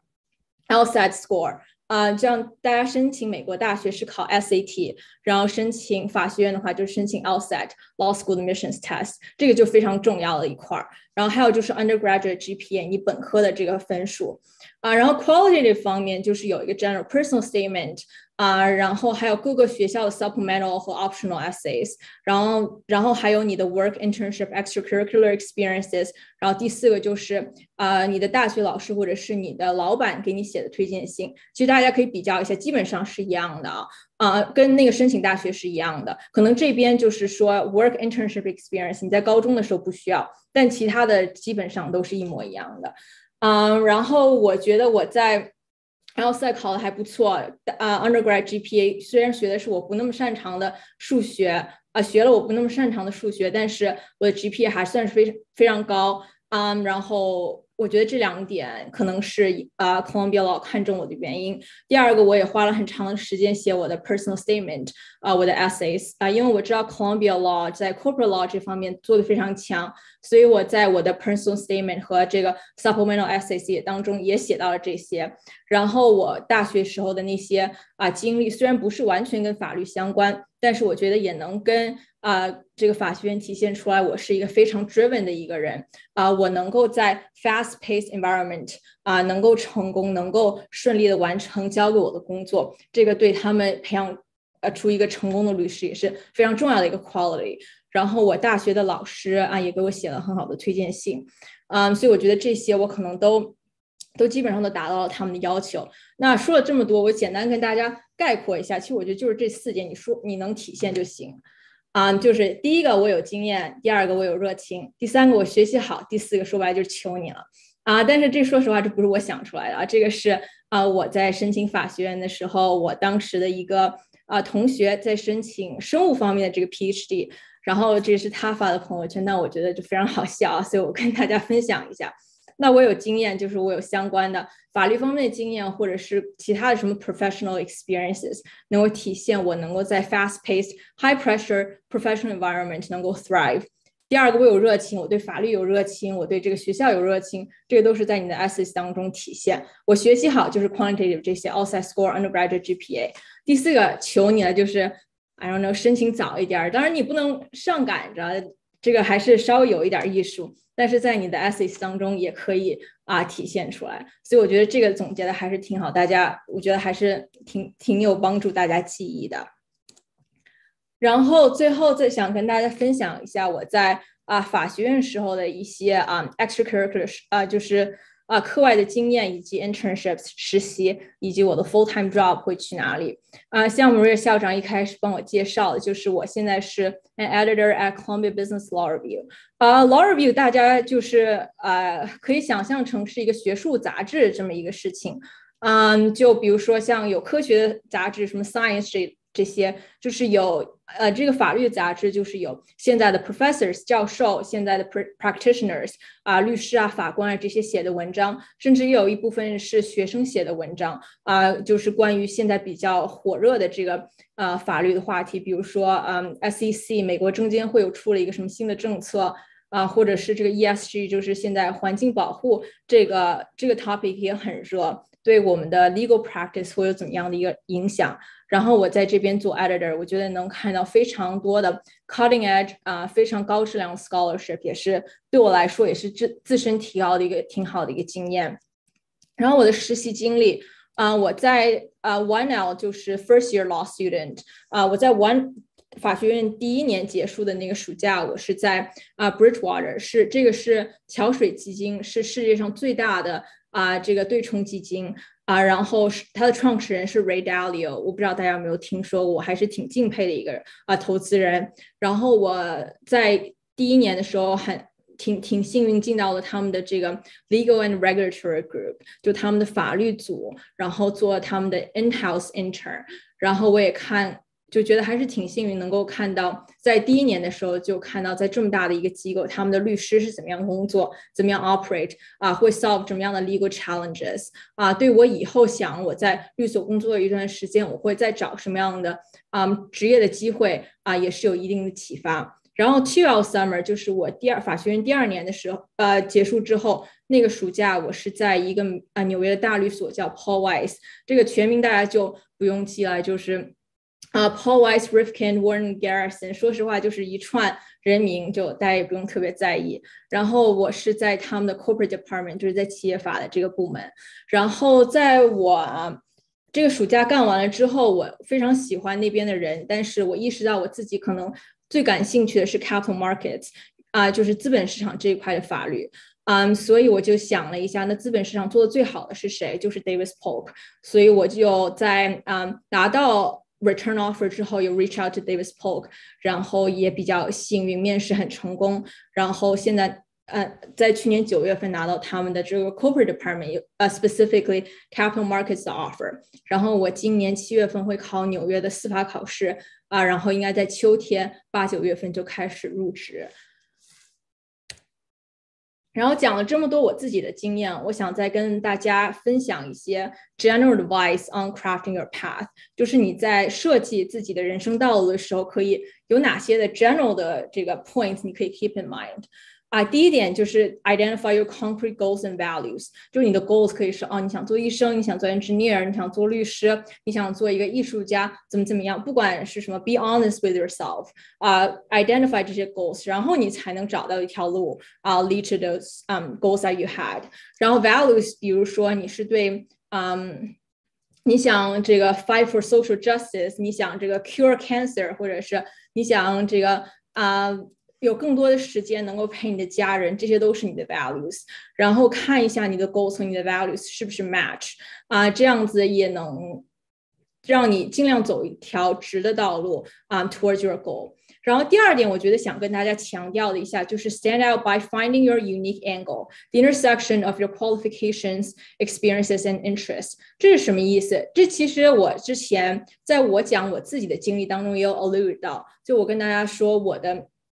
LSAT score。啊、呃，这样大家申请美国大学是考 S A T， 然后申请法学院的话就是申请 LSAT Law School Admissions Test， 这个就非常重要的一块。然后还有就是 undergraduate G P A， 你本科的这个分数啊、呃。然后 qualitative 方面就是有一个 general personal statement 啊、呃，然后还有各个学校的 supplemental 和 optional essays， 然后然后还有你的 work internship extracurricular experiences， 然后第四个就是呃你的大学老师或者是你的老板给你写的推荐信。其实大家可以比较一下，基本上是一样的啊。呃，跟那个申请大学是一样的，可能这边就是说 work internship experience 你在高中的时候不需要，但其他的基本上都是一模一样的。嗯、呃，然后我觉得我在 LSAT 考的还不错，呃 undergrad G P A 虽然学的是我不那么擅长的数学，啊、呃，学了我不那么擅长的数学，但是我的 G P A 还算是非常非常高。嗯，然后我觉得这两点可能是呃 Columbia Law 看中我的原因。第二个，我也花了很长的时间写我的 personal statement， 啊、呃，我的 essays 啊、呃，因为我知道 Columbia Law 在 corporate law 这方面做得非常强，所以我在我的 personal statement 和这个 supplemental essays 也当中也写到了这些。然后我大学时候的那些啊、呃、经历，虽然不是完全跟法律相关，但是我觉得也能跟啊、呃、这个法学院体现出来，我是一个非常 driven 的一个人啊、呃，我能够在 fast-paced environment 啊、呃、能够成功，能够顺利的完成交给我的工作，这个对他们培养呃出一个成功的律师也是非常重要的一个 quality。然后我大学的老师啊也给我写了很好的推荐信，嗯，所以我觉得这些我可能都。都基本上都达到了他们的要求。那说了这么多，我简单跟大家概括一下，其实我觉得就是这四点，你说你能体现就行。啊、嗯，就是第一个我有经验，第二个我有热情，第三个我学习好，第四个说白了就是求你了啊。但是这说实话，这不是我想出来的啊，这个是啊、呃、我在申请法学院的时候，我当时的一个啊、呃、同学在申请生物方面的这个 PhD， 然后这是他发的朋友圈，那我觉得就非常好笑啊，所以我跟大家分享一下。 那我有经验，就是我有相关的法律方面的经验，或者是其他的什么 professional experiences， 能够体现我能够在 fast-paced, high-pressure professional environment 能够 thrive。第二个，我有热情，我对法律有热情，我对这个学校有热情，这个都是在你的 essays 当中体现。我学习好就是 quantitative 这些 outside score, undergraduate G P A。第四个，求你了，就是 I don't know 申请早一点，当然你不能上赶着，这个还是稍微有一点艺术，但是在你的 essays 当中也可以啊体现出来。所以我觉得这个总结的还是挺好，大家我觉得还是挺挺有帮助大家记忆的。然后最后再想跟大家分享一下我在啊法学院时候的一些啊 extracurricular 啊就是啊课外的经验，以及 internships 实习，以及我的 full time job 会去哪里啊。像 Maria 校长一开始帮我介绍的，就是我现在是 an editor at Columbia Business Law Review。啊 Law Review 大家就是呃可以想象成是一个学术杂志这么一个事情。嗯，就比如说像有科学杂志，什么 Science 这这些，就是有呃这个法律杂志，就是有现在的 professors 教授，现在的 practitioners 啊律师啊法官啊这些写的文章，甚至也有一部分是学生写的文章啊，就是关于现在比较火热的这个呃法律的话题，比如说嗯 S E C 美国证监会又出了一个什么新的政策。啊，或者是这个 E S G， 就是现在环境保护这个这个 topic 也很热，对我们的 legal practice 会有怎么样的一个影响？然后我在这边做 editor， 我觉得能看到非常多的 cutting edge 啊、呃，非常高质量 scholarship， 也是对我来说也是自自身提高的一个挺好的一个经验。然后我的实习经历啊、呃，我在啊、呃、Y L 就是 first year law student 啊、呃，我在 One。法学院第一年结束的那个暑假，我是在啊、呃、Bridgewater， 是这个是桥水基金，是世界上最大的啊、呃、这个对冲基金啊、呃，然后它的创始人是 Ray Dalio， 我不知道大家有没有听说过，我还是挺敬佩的一个啊、呃、投资人。然后我在第一年的时候很挺挺幸运进到了他们的这个 Legal and Regulatory Group， 就他们的法律组，然后做他们的 in-house intern， 然后我也看。就觉得还是挺幸运，能够看到在第一年的时候就看到在这么大的一个机构，他们的律师是怎么样工作，怎么样 operate 啊，会 solve 怎么样的 legal challenges 啊，对我以后想我在律所工作一段时间，我会再找什么样的啊职业的机会啊，也是有一定的启发。然后 two L summer 就是我第二法学院第二年的时候，呃，结束之后那个暑假，我是在一个啊纽约的大律所叫 Paul Weiss， 这个全名大家就不用记了，就是。啊、uh, ，Paul Weiss, Rifkin, Warren Garrison， 说实话就是一串人名，就大家也不用特别在意。然后我是在他们的 corporate department， 就是在企业法的这个部门。然后在我这个暑假干完了之后，我非常喜欢那边的人，但是我意识到我自己可能最感兴趣的是 capital markets， 啊、呃，就是资本市场这一块的法律。嗯、um, ，所以我就想了一下，那资本市场做的最好的是谁？就是 Davis Polk。所以我就在嗯、um, 拿到return offer 之后又 reach out to Davis Polk， 然后也比较幸运，面试很成功，然后现在呃在去年九月份拿到他们的这个 corporate department， 呃 specifically capital markets 的 offer， 然后我今年七月份会考纽约的司法考试啊、呃，然后应该在秋天八九月份就开始入职。然后讲了这么多我自己的经验，我想再跟大家分享一些 general advice on crafting your path， 就是你在设计自己的人生道路的时候，可以有哪些的 general 的这个 points 你可以 keep in mind。啊，第一点就是 identify your concrete goals and values， 就是你的 goals 可以是哦，你想做医生，你想做 engineer， 你想做律师，你想做一个艺术家，怎么怎么样，不管是什么 be honest with yourself， 啊、uh, identify 这些 goals， 然后你才能找到一条路啊、uh, lead to those um, goals that you had。然后 values， 比如说你是对嗯。你想这个 fight for social justice， 你想这个 cure cancer， 或者是你想这个啊、uh, 有更多的时间能够陪你的家人，这些都是你的 values。然后看一下你的 goals 和你的 values 是不是 match 啊、uh, 这样子也能让你尽量走一条直的道路啊、um, towards your goal。然后第二点，我觉得想跟大家强调的一下，就是 stand out by finding your unique angle, the intersection of your qualifications, experiences, and interests。这是什么意思？这其实我之前在我讲我自己的经历当中也有 allude 到，就我跟大家说我的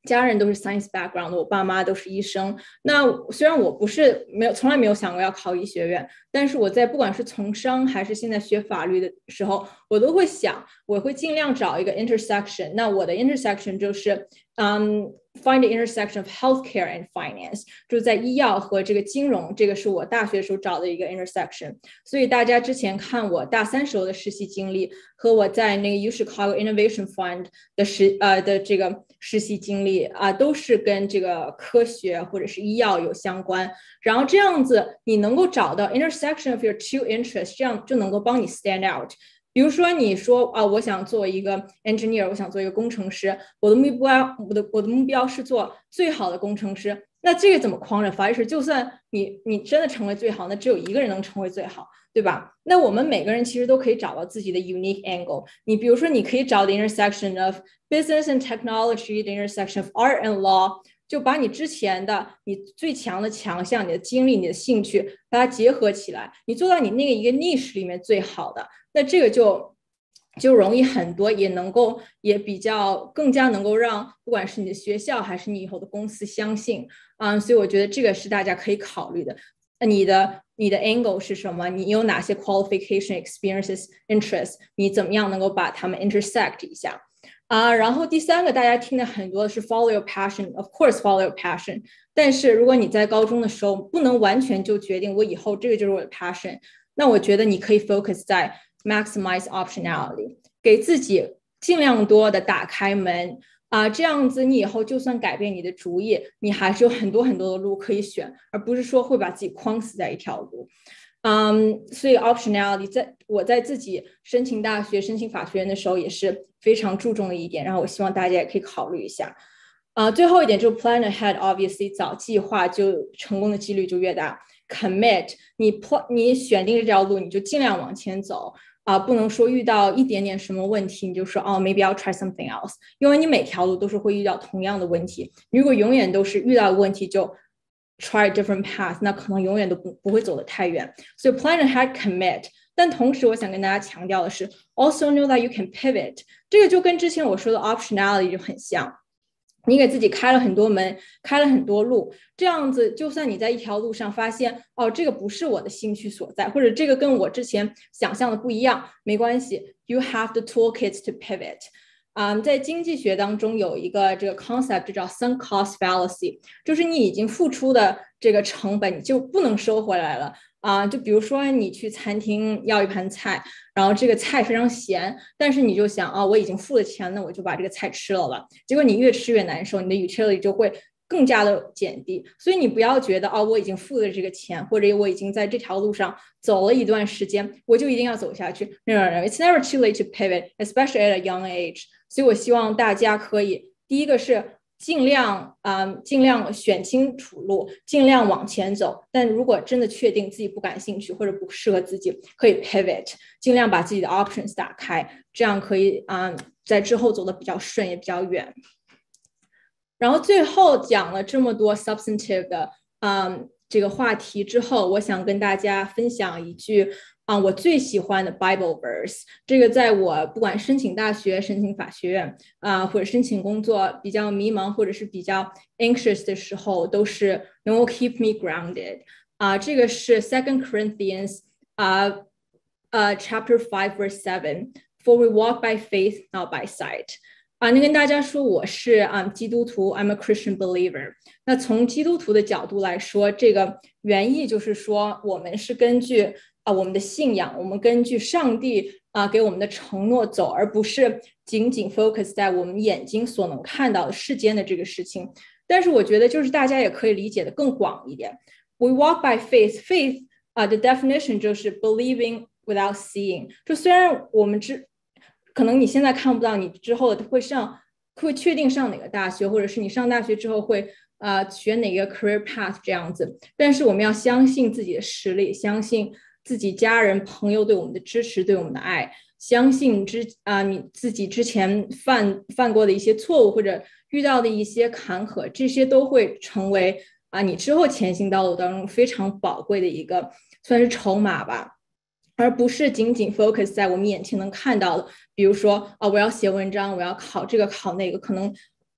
家人都是 science background 我爸妈都是医生。那虽然我不是没有从来没有想过要考医学院，但是我在不管是从商还是现在学法律的时候，我都会想，我会尽量找一个 intersection。那我的 intersection 就是嗯、um, find the intersection of healthcare and finance， 就是在医药和这个金融，这个是我大学时候找的一个 intersection。所以大家之前看我大三时候的实习经历和我在那个 U Chicago Innovation Fund 的实呃的这个实习经历啊、呃，都是跟这个科学或者是医药有相关。然后这样子你能够找到 intersection of your two interests， 这样就能够帮你 stand out。比如说你说啊，我想做一个 engineer， 我想做一个工程师，我的目标，我的我的目标是做最好的工程师。那这个怎么 quantify？ 是就算你你真的成为最好，那只有一个人能成为最好，对吧？那我们每个人其实都可以找到自己的 unique angle。你比如说，你可以找 the intersection of business and technology，the intersection of art and law。就把你之前的你最强的强项、你的经历、你的兴趣，把它结合起来，你做到你那个一个 niche 里面最好的，那这个就就容易很多，也能够也比较更加能够让不管是你的学校还是你以后的公司相信啊、嗯，所以我觉得这个是大家可以考虑的。你的你的 angle 是什么？你有哪些 qualification experiences interests？ 你怎么样能够把它们 intersect 一下？啊，然后第三个大家听的很多的是 follow your passion，of course follow your passion。但是如果你在高中的时候不能完全就决定我以后这个就是我的 passion， 那我觉得你可以 focus 在 maximize optionality， 给自己尽量多的打开门啊，这样子你以后就算改变你的主意，你还是有很多很多的路可以选，而不是说会把自己框死在一条路。嗯，所以 optionality 在我在自己申请大学、申请法学院的时候也是非常注重的一点，然后我希望大家也可以考虑一下。啊、呃，最后一点就是 plan ahead，obviously 早计划就成功的几率就越大。commit 你 plan 你选定这条路，你就尽量往前走啊、呃，不能说遇到一点点什么问题你就说哦 maybe I'll try something else， 因为你每条路都是会遇到同样的问题，如果永远都是遇到问题就try a different path， 那可能永远都不不会走得太远。所以 plan ahead commit， 但同时我想跟大家强调的是 also know that you can pivot， 这个就跟之前我说的 optionality 就很像。你给自己开了很多门，开了很多路，这样子就算你在一条路上发现哦这个不是我的兴趣所在，或者这个跟我之前想象的不一样，没关系 you have the toolkits to pivot。Um, 在经济学当中有一个这个 concept 就叫 sunk cost fallacy， 就是你已经付出的这个成本你就不能收回来了啊、uh, 就比如说你去餐厅要一盘菜，然后这个菜非常咸，但是你就想啊、哦，我已经付了钱，那我就把这个菜吃了吧，结果你越吃越难受，你的 utility 就会更加的减低。所以你不要觉得哦，我已经付了这个钱，或者我已经在这条路上走了一段时间，我就一定要走下去。No, no, no, it's never too late to pivot, especially at a young age。所以我希望大家可以，第一个是尽量啊、嗯，尽量选清楚路，尽量往前走。但如果真的确定自己不感兴趣或者不适合自己，可以 pivot， 尽量把自己的 options 打开，这样可以啊、嗯，在之后走得比较顺，也比较远。然后最后讲了这么多 substantive 的嗯这个话题之后，我想跟大家分享一句啊、嗯、我最喜欢的 Bible verse。这个在我不管申请大学、申请法学院啊、呃、或者申请工作比较迷茫或者是比较 anxious 的时候，都是能够 keep me grounded 啊、呃。这个是 Second Corinthians 啊呃、uh, chapter five verse seven。For we walk by faith, not by sight。啊，那跟大家说，我是啊、嗯、基督徒 ，I'm a Christian believer。那从基督徒的角度来说，这个原意就是说，我们是根据啊我们的信仰，我们根据上帝啊给我们的承诺走，而不是仅仅 focus 在我们眼睛所能看到的世间的这个事情。但是我觉得，就是大家也可以理解的更广一点。We walk by faith. Faith 啊的 definition 就是 believing without seeing。就虽然我们知可能你现在看不到你之后会上会确定上哪个大学，或者是你上大学之后会呃选哪个 career path 这样子，但是我们要相信自己的实力，相信自己家人朋友对我们的支持，对我们的爱，相信之啊、呃、你自己之前犯犯过的一些错误或者遇到的一些坎坷，这些都会成为啊、呃、你之后前行道路当中非常宝贵的一个算是筹码吧。而不是仅仅 focus 在我们眼前能看到的，比如说啊、哦，我要写文章，我要考这个考那个，可能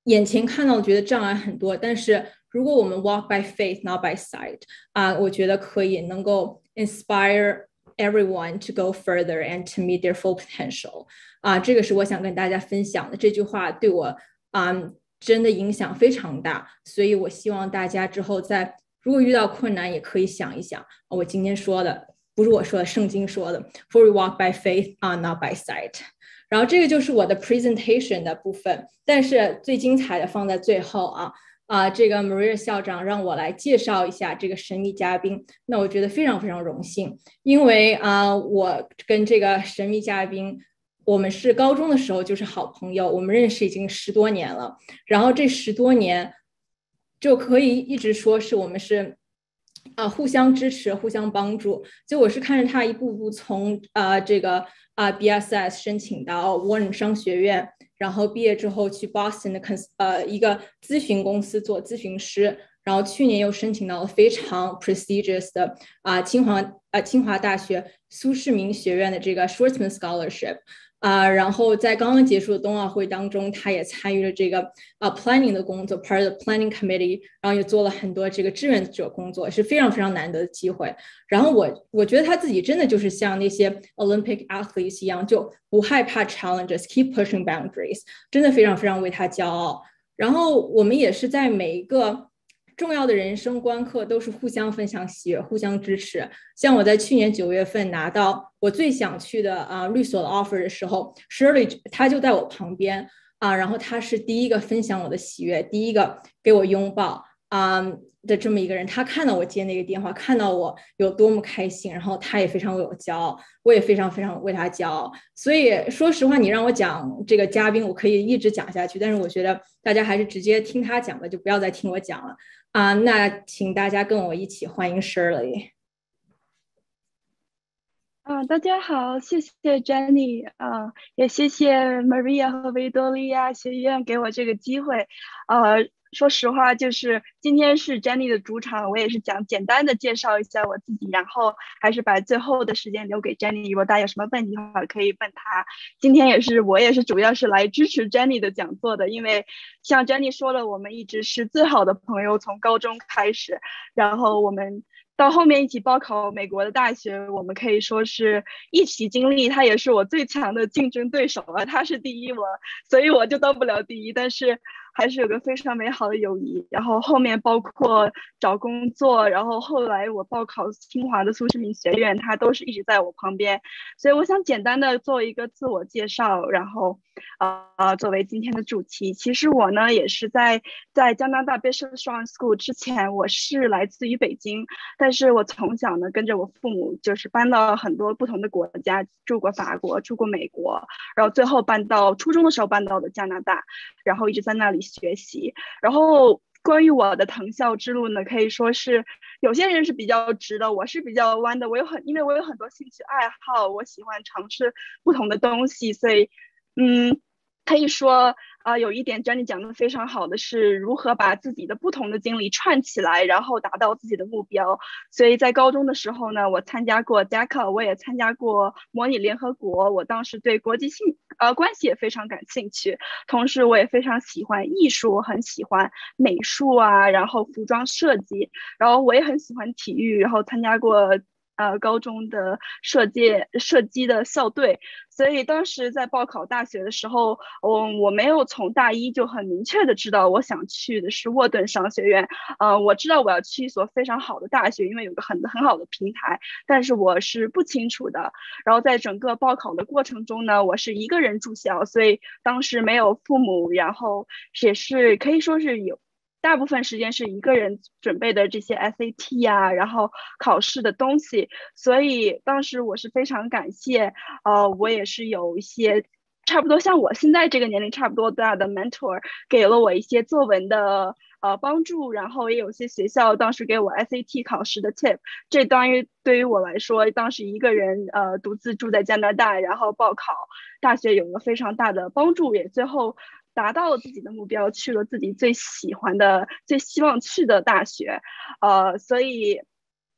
眼前看到觉得障碍很多，但是如果我们 walk by faith not by sight 啊，我觉得可以能够 inspire everyone to go further and to meet their full potential 啊，这个是我想跟大家分享的。这句话对我啊真的影响非常大，所以我希望大家之后在如果遇到困难，也可以想一想我今天说的，不是我说的，圣经说的 ，For we walk by faith, uh, not by sight。然后这个就是我的 presentation 的部分，但是最精彩的放在最后啊啊！这个 Maria 校长让我来介绍一下这个神秘嘉宾，那我觉得非常非常荣幸，因为啊，我跟这个神秘嘉宾，我们是高中的时候就是好朋友，我们认识已经十多年了，然后这十多年就可以一直说是我们是。啊，互相支持，互相帮助。就我是看着他一步步从啊、呃、这个啊、呃、B S S 申请到 Warren 商学院，然后毕业之后去 Boston 的呃一个咨询公司做咨询师，然后去年又申请到了非常 prestigious 的啊、呃、清华呃清华大学苏世民学院的这个 Schwarzman Scholarship。啊、呃，然后在刚刚结束的冬奥会当中，他也参与了这个啊、呃、planning 的工作 ，part of the planning committee， 然后也做了很多这个志愿者工作，是非常非常难得的机会。然后我我觉得他自己真的就是像那些 Olympic athletes 一样，就不害怕 challenges，keep pushing boundaries， 真的非常非常为他骄傲。然后我们也是在每一个重要的人生关课都是互相分享喜悦，互相支持。像我在去年九月份拿到我最想去的啊、呃、律所的 offer 的时候 ，Shirley 他就在我旁边啊、呃，然后他是第一个分享我的喜悦，第一个给我拥抱啊、呃、的这么一个人。他看到我接那个电话，看到我有多么开心，然后他也非常为我骄傲，我也非常非常为他骄傲。所以说实话，你让我讲这个嘉宾，我可以一直讲下去，但是我觉得大家还是直接听他讲的，就不要再听我讲了。啊，那请大家跟我一起欢迎 Shirley。 啊，大家好，谢谢 Jenny 啊，也谢谢 Maria 和维多利亚学院给我这个机会。呃，说实话，就是今天是 Jenny 的主场，我也是讲简单的介绍一下我自己，然后还是把最后的时间留给 Jenny，如果大家有什么问题的话，可以问她。今天也是我也是主要是来支持 Jenny 的讲座的，因为像 Jenny 说的，我们一直是最好的朋友，从高中开始，然后我们到后面一起报考美国的大学，我们可以说是一起经历。他也是我最强的竞争对手了，他是第一，我所以我就当不了第一，但是还是有个非常美好的友谊。然后后面包括找工作，然后后来我报考清华的苏世民学院，他都是一直在我旁边。所以我想简单的做一个自我介绍，然后呃作为今天的主题。其实我呢也是在在加拿大 Bishop Strong School 之前，我是来自于北京。但是我从小呢跟着我父母就是搬到很多不同的国家，住过法国，住过美国，然后最后搬到初中的时候搬到了加拿大，然后一直在那里学习。然后关于我的藤校之路呢，可以说是有些人是比较直的，我是比较弯的。我有很因为我有很多兴趣爱好，我喜欢尝试不同的东西，所以嗯可以说啊、呃，有一点 Jenny 讲的非常好的是如何把自己的不同的经历串起来，然后达到自己的目标。所以在高中的时候呢，我参加过 D A C A， 我也参加过模拟联合国。我当时对国际性呃关系也非常感兴趣，同时我也非常喜欢艺术，我很喜欢美术啊，然后服装设计，然后我也很喜欢体育，然后参加过。呃，高中的射箭射击的校队，所以当时在报考大学的时候，我我没有从大一就很明确的知道我想去的是沃顿商学院。呃，我知道我要去一所非常好的大学，因为有个很很好的平台，但是我是不清楚的。然后在整个报考的过程中呢，我是一个人住校，所以当时没有父母，然后也是可以说是有。大部分时间是一个人准备的这些 S A T 啊，然后考试的东西，所以当时我是非常感谢，呃，我也是有一些差不多像我现在这个年龄差不多大的 mentor 给了我一些作文的呃帮助，然后也有些学校当时给我 S A T 考试的 tip， 这当然对于我来说，当时一个人呃独自住在加拿大，然后报考大学有个非常大的帮助，也最后达到了自己的目标，去了自己最喜欢的、最希望去的大学，呃，所以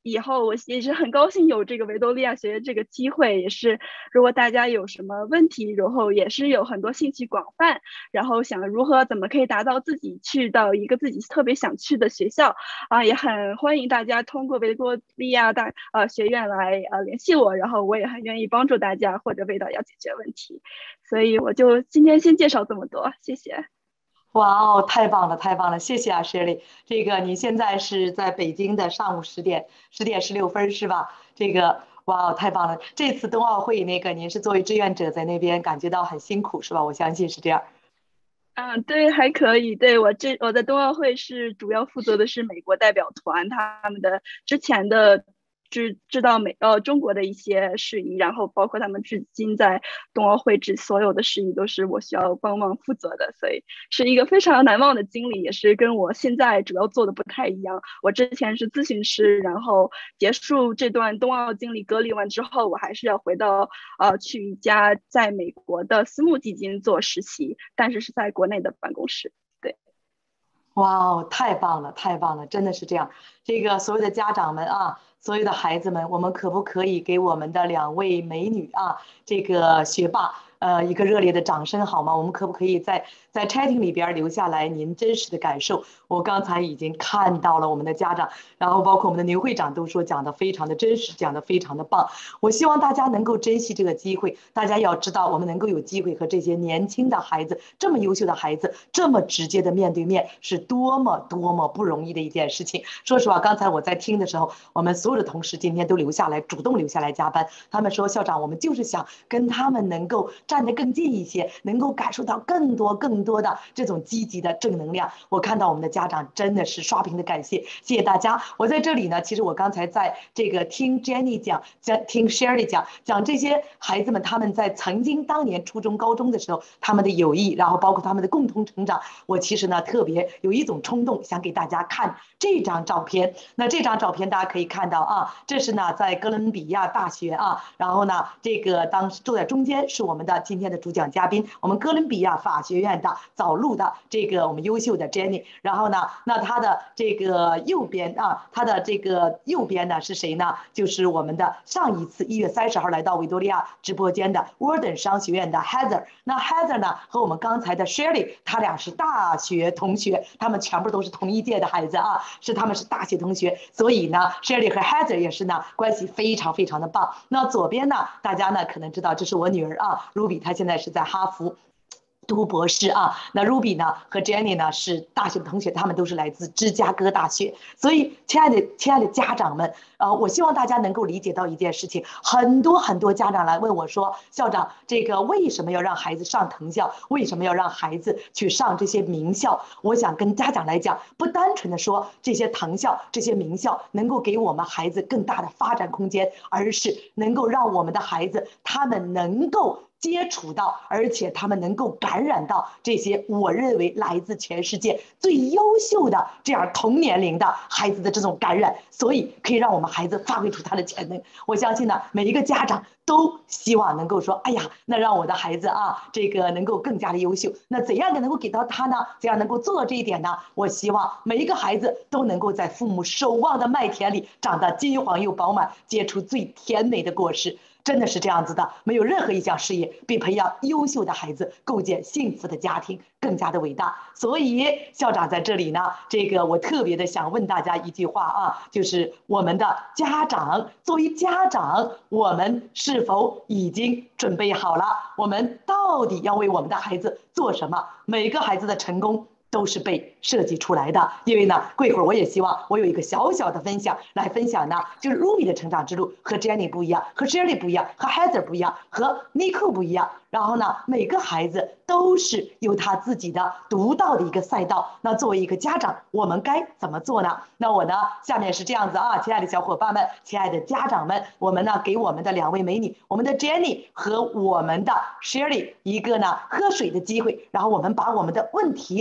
以后我也是很高兴有这个维多利亚学院这个机会，也是如果大家有什么问题，然后也是有很多兴趣广泛，然后想如何怎么可以达到自己去到一个自己特别想去的学校啊，也很欢迎大家通过维多利亚大呃学院来呃联系我，然后我也很愿意帮助大家或者为大家解决问题，所以我就今天先介绍这么多，谢谢。 哇哦，太棒了，太棒了，谢谢啊，Shirley。这个你现在是在北京的上午十点，十点十六分是吧？这个哇哦，太棒了！这次冬奥会那个您是作为志愿者在那边感觉到很辛苦是吧？我相信是这样。 嗯，对，还可以。对，我这我在冬奥会是主要负责的是美国代表团，他们的之前的知知道美呃中国的一些事宜，然后包括他们至今在冬奥会之所有的事宜都是我需要帮忙负责的，所以是一个非常难忘的经历，也是跟我现在主要做的不太一样。我之前是咨询师，然后结束这段冬奥经历隔离完之后，我还是要回到呃去一家在美国的私募基金做实习，但是是在国内的办公室。对。 哇哦，太棒了，太棒了，真的是这样。这个所有的家长们啊，所有的孩子们，我们可不可以给我们的两位美女啊，这个学霸，呃，一个热烈的掌声好吗？我们可不可以在在 chatting 里边留下来您真实的感受？我刚才已经看到了我们的家长，然后包括我们的牛会长都说讲的非常的真实，讲的非常的棒。我希望大家能够珍惜这个机会，大家要知道，我们能够有机会和这些年轻的孩子，这么优秀的孩子，这么直接的面对面，是多么多么不容易的一件事情。说实话，刚才我在听的时候，我们所有的同事今天都留下来，主动留下来加班。他们说，校长，我们就是想跟他们能够站得更近一些，能够感受到更多更多的这种积极的正能量。我看到我们的家长真的是刷屏的感谢，谢谢大家。我在这里呢，其实我刚才在这个听 Jenny 讲，讲听 Shirley 讲，讲这些孩子们他们在曾经当年初中、高中的时候，他们的友谊，然后包括他们的共同成长。我其实呢特别有一种冲动，想给大家看这张照片。那这张照片大家可以看到啊，这是呢在哥伦比亚大学啊，然后呢这个当时坐在中间是我们的今天的主讲嘉宾，我们哥伦比亚法学院的早录的这个我们优秀的 Jenny。然后呢，那他的这个右边啊，他的这个右边呢是谁呢？就是我们的上一次一月三十号来到维多利亚直播间的沃登商学院的 Heather。那 Heather 呢和我们刚才的 Shirley， 他俩是大学同学，他们全部都是同一届的孩子啊，是他们是大学同学，所以呢 Shirley 和 Heather 也是呢关系非常非常的棒。那左边呢，大家呢可能知道这是我女儿啊 Ruby， 她现在是在哈佛读博士啊。那 Ruby 呢和 Jenny 呢是大学的同学，他们都是来自芝加哥大学。所以亲爱的亲爱的家长们，呃，我希望大家能够理解到一件事情，很多很多家长来问我说，校长，这个为什么要让孩子上藤校？为什么要让孩子去上这些名校？我想跟家长来讲，不单纯的说这些藤校、这些名校能够给我们孩子更大的发展空间，而是能够让我们的孩子他们能够接触到，而且他们能够感染到这些我认为来自全世界最优秀的这样同年龄的孩子的这种感染，所以可以让我们孩子发挥出他的潜能。我相信呢，每一个家长都希望能够说，哎呀，那让我的孩子啊，这个能够更加的优秀。那怎样的能够给到他呢？怎样能够做到这一点呢？我希望每一个孩子都能够在父母守望的麦田里长得金黄又饱满，结出最甜美的果实。真的是这样子的，没有任何一项事业比培养优秀的孩子、构建幸福的家庭更加的伟大。所以校长在这里呢，这个我特别的想问大家一句话啊，就是我们的家长，作为家长，我们是否已经准备好了？我们到底要为我们的孩子做什么？每个孩子的成功都是被设计出来的。因为呢，过一会儿我也希望我有一个小小的分享来分享呢，就是 Ruby 的成长之路和 Jenny 不一样，和 Shirley 不一样，和 Heather 不一样，和 Nico 不一样。然后呢，每个孩子都是有他自己的独到的一个赛道。那作为一个家长，我们该怎么做呢？那我呢，下面是这样子啊，亲爱的小伙伴们，亲爱的家长们，我们呢给我们的两位美女，我们的 Jenny 和我们的 Shirley 一个呢喝水的机会，然后我们把我们的问题现在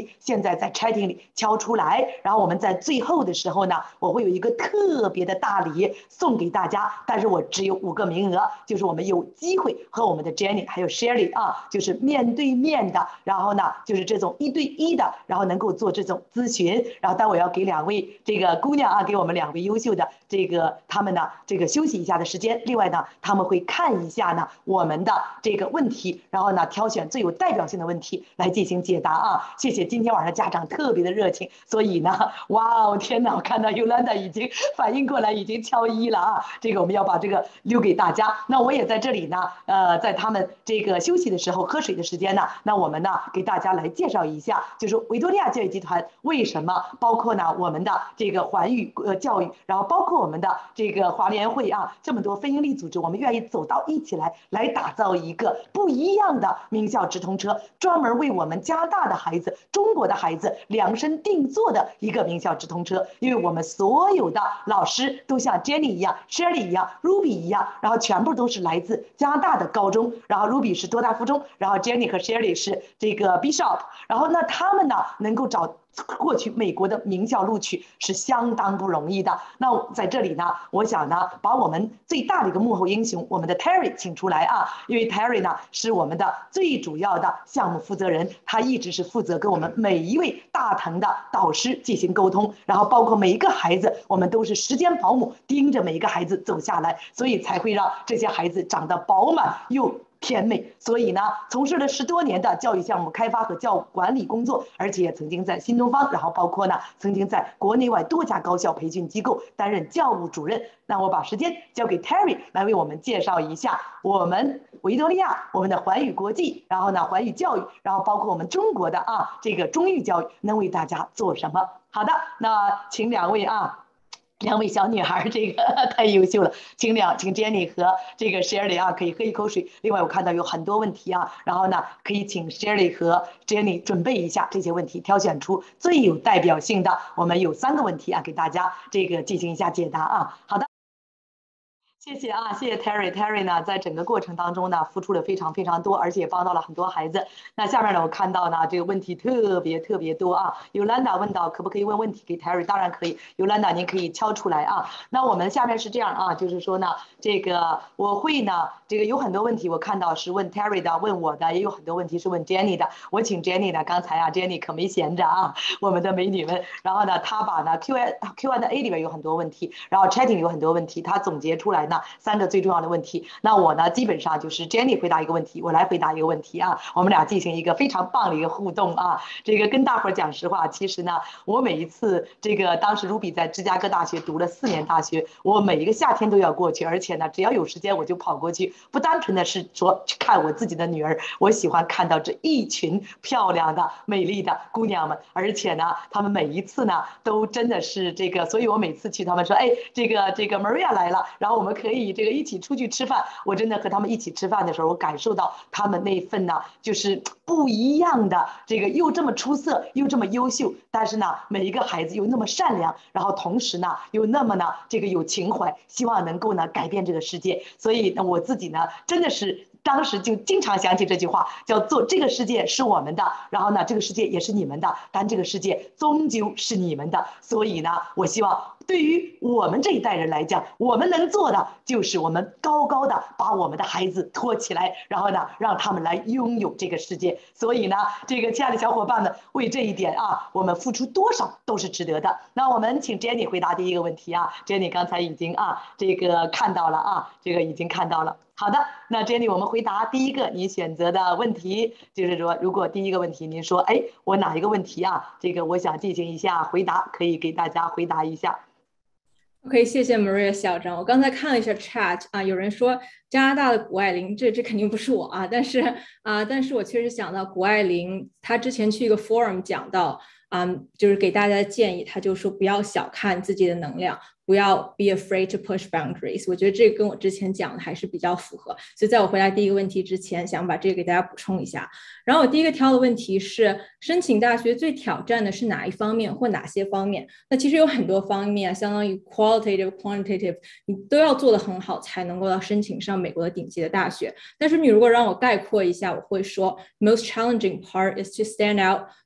在在 chatting 里敲出来，然后我们在最后的时候呢，我会有一个特别的大礼送给大家，但是我只有五个名额，就是我们有机会和我们的 Jenny 还有 Shirley 啊，就是面对面的，然后呢就是这种一对一的，然后能够做这种咨询，然后待会要给两位这个姑娘啊，给我们两位优秀的这个他们呢这个休息一下的时间，另外呢他们会看一下呢我们的这个问题，然后呢挑选最有代表性的问题来进行解答啊。谢谢今天晚上家长特别的热情，所以呢，哇哦天哪，我看到 Yolanda 已经反应过来，已经敲一了啊，这个我们要把这个留给大家。那我也在这里呢，呃，在他们这个休息的时候喝水的时间呢，那我们呢给大家来介绍一下，就是维多利亚教育集团为什么，包括呢我们的这个环宇呃教育，然后包括我们的这个华联会啊，这么多非营利组织，我们愿意走到一起来，来打造一个不一样的名校直通车，专门为我们加拿大的孩子、中国的孩子量身定做的一个名校直通车。因为我们所有的老师都像 Jenny 一样、Shirley 一样、Ruby 一样，然后全部都是来自加拿大的高中，然后 Ruby 是多大附中，然后 Jenny 和 Shirley 是这个 Bishop， 然后那他们呢能够找过去美国的名校录取是相当不容易的。那在这里呢，我想呢把我们最大的一个幕后英雄，我们的 Terry 请出来啊，因为 Terry 呢是我们的最主要的项目负责人，他一直是负责跟我们每一位大腾的导师进行沟通，然后包括每一个孩子，我们都是时间保姆盯着每一个孩子走下来，所以才会让这些孩子长得饱满又甜美。所以呢，从事了十多年的教育项目开发和教育管理工作，而且也曾经在新东方，然后包括呢，曾经在国内外多家高校培训机构担任教务主任。那我把时间交给 Terry 来为我们介绍一下我们维多利亚、我们的环宇国际，然后呢环宇教育，然后包括我们中国的啊这个中育教育能为大家做什么。好的，那请两位啊。两位小女孩，这个太优秀了，请两请 Jenny 和这个 Shirley 啊，可以喝一口水。另外，我看到有很多问题啊，然后呢，可以请 Shirley 和 Jenny 准备一下这些问题，挑选出最有代表性的。我们有三个问题啊，给大家这个进行一下解答啊。好的。谢谢啊，谢谢 Terry。Terry 呢，在整个过程当中呢，付出了非常非常多，而且也帮到了很多孩子。那下面呢，我看到呢，这个问题特别特别多啊。Yolanda 问到，可不可以问问题给 Terry？ 当然可以 ，Yolanda 您可以敲出来啊。那我们下面是这样啊，就是说呢，这个我会呢，这个有很多问题我看到是问 Terry 的，问我的，也有很多问题是问 Jenny 的。我请 Jenny 呢，刚才啊 ，Jenny 可没闲着啊，我们的美女们。然后呢，她把呢 Q A Q and A 里边有很多问题，然后 Chatting 有很多问题，她总结出来呢。三个最重要的问题，那我呢基本上就是 Jenny 回答一个问题，我来回答一个问题啊，我们俩进行一个非常棒的一个互动啊。这个跟大伙儿讲实话，其实呢，我每一次这个当时 Ruby 在芝加哥大学读了四年大学，我每一个夏天都要过去，而且呢，只要有时间我就跑过去，不单纯的是说去看我自己的女儿，我喜欢看到这一群漂亮的、美丽的姑娘们，而且呢，她们每一次呢都真的是这个，所以我每次去，他们说，哎，这个这个 Maria 来了，然后我们可以这个一起出去吃饭。我真的和他们一起吃饭的时候，我感受到他们那份呢，就是不一样的这个又这么出色，又这么优秀，但是呢，每一个孩子又那么善良，然后同时呢，又那么呢这个有情怀，希望能够呢改变这个世界。所以呢，我自己呢，真的是。当时就经常想起这句话，叫做这个世界是我们的，然后呢，这个世界也是你们的，但这个世界终究是你们的。所以呢，我希望对于我们这一代人来讲，我们能做的就是我们高高的把我们的孩子托起来，然后呢，让他们来拥有这个世界。所以呢，这个亲爱的小伙伴们，为这一点啊，我们付出多少都是值得的。那我们请 Jenny 回答第一个问题啊 ，Jenny 刚才已经啊，这个看到了啊，这个已经看到了。好的，那 Jenny 我们回答第一个你选择的问题，就是说如果第一个问题您说，哎，我哪一个问题啊，这个我想进行一下回答，可以给大家回答一下。 OK， 谢谢 Maria 校长。我刚才看了一下 chat 啊，有人说加拿大的谷爱凌，这这肯定不是我啊，但是啊，但是我确实想到谷爱凌，她之前去一个 forum 讲到，嗯，就是给大家的建议，她就说不要小看自己的能量，不要 be afraid to push boundaries。我觉得这个跟我之前讲的还是比较符合，所以在我回答第一个问题之前，想把这个给大家补充一下。然后我第一个挑的问题是，申请大学最挑战的是哪一方面或哪些方面？那其实有很多方面，相当于 qualitative、quantitative， 你都要做得很好，才能够到申请上美国的顶级的大学。但是你如果让我概括一下，我会说 most challenging part is to stand out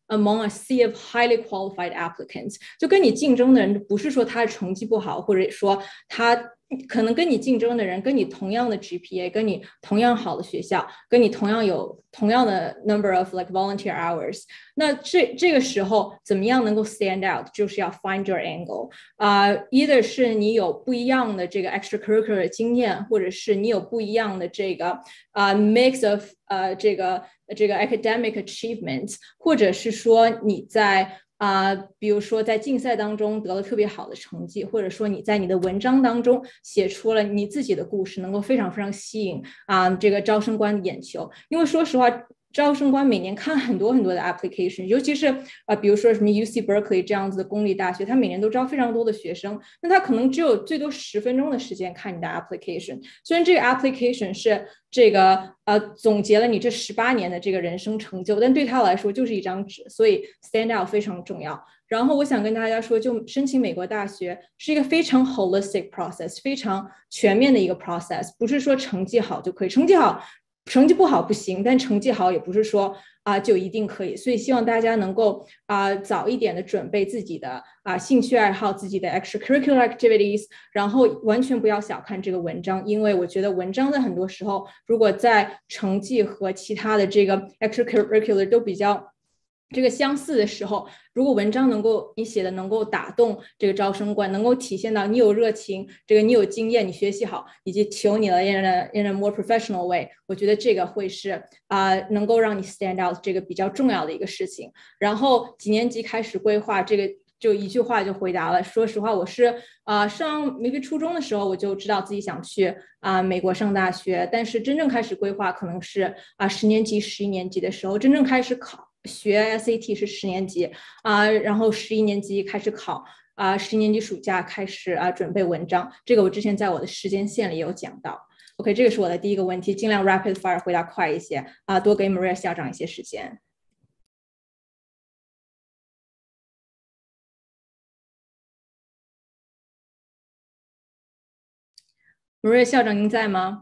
among a sea of highly qualified applicants， 就跟你竞争的人不是说他的成绩不好，或者说他可能跟你竞争的人跟你同样的 G P A， 跟你同样好的学校，跟你同样有同样的 number of like volunteer hours， 那这这个时候怎么样能够 stand out， 就是要 find your angle， 啊、uh, ，either 是你有不一样的这个 extracurricular 经验，或者是你有不一样的这个啊、uh, mix of 呃、uh, 这个这个 academic achievements， 或者是说你在啊、呃，比如说在竞赛当中得了特别好的成绩，或者说你在你的文章当中写出了你自己的故事，能够非常非常吸引啊、呃、这个招生官的眼球。因为说实话，招生官每年看很多很多的 application， 尤其是啊、呃，比如说什么 U C Berkeley 这样子的公立大学，他每年都招非常多的学生，那他可能只有最多十分钟的时间看你的 application。虽然这个 application 是这个呃总结了你这十八年的这个人生成就，但对他来说就是一张纸，所以 stand out 非常重要。然后我想跟大家说，就申请美国大学是一个非常 holistic process， 非常全面的一个 process， 不是说成绩好就可以，成绩好。成绩不好不行，但成绩好也不是说啊、呃、就一定可以，所以希望大家能够啊、呃、早一点的准备自己的啊、呃、兴趣爱好，自己的 extracurricular activities， 然后完全不要小看这个文章，因为我觉得文章在很多时候，如果在成绩和其他的这个 extracurricular 都比较这个相似的时候，如果文章能够你写的能够打动这个招生官，能够体现到你有热情，这个你有经验，你学习好，以及求你了 in a in a more professional way， 我觉得这个会是啊、呃、能够让你 stand out 这个比较重要的一个事情。然后几年级开始规划这个。就一句话就回答了。说实话，我是啊、呃、上 maybe 初中的时候我就知道自己想去啊、呃、美国上大学，但是真正开始规划可能是啊、呃、十年级、十一年级的时候，真正开始考学 S A T 是十年级啊、呃，然后十一年级开始考啊，十、呃、年级暑假开始啊、呃、准备文章。这个我之前在我的时间线里也有讲到。OK， 这个是我的第一个问题，尽量 rapid fire 回答快一些啊、呃，多给 Maria 校长一些时间。Maria 校长，您在吗？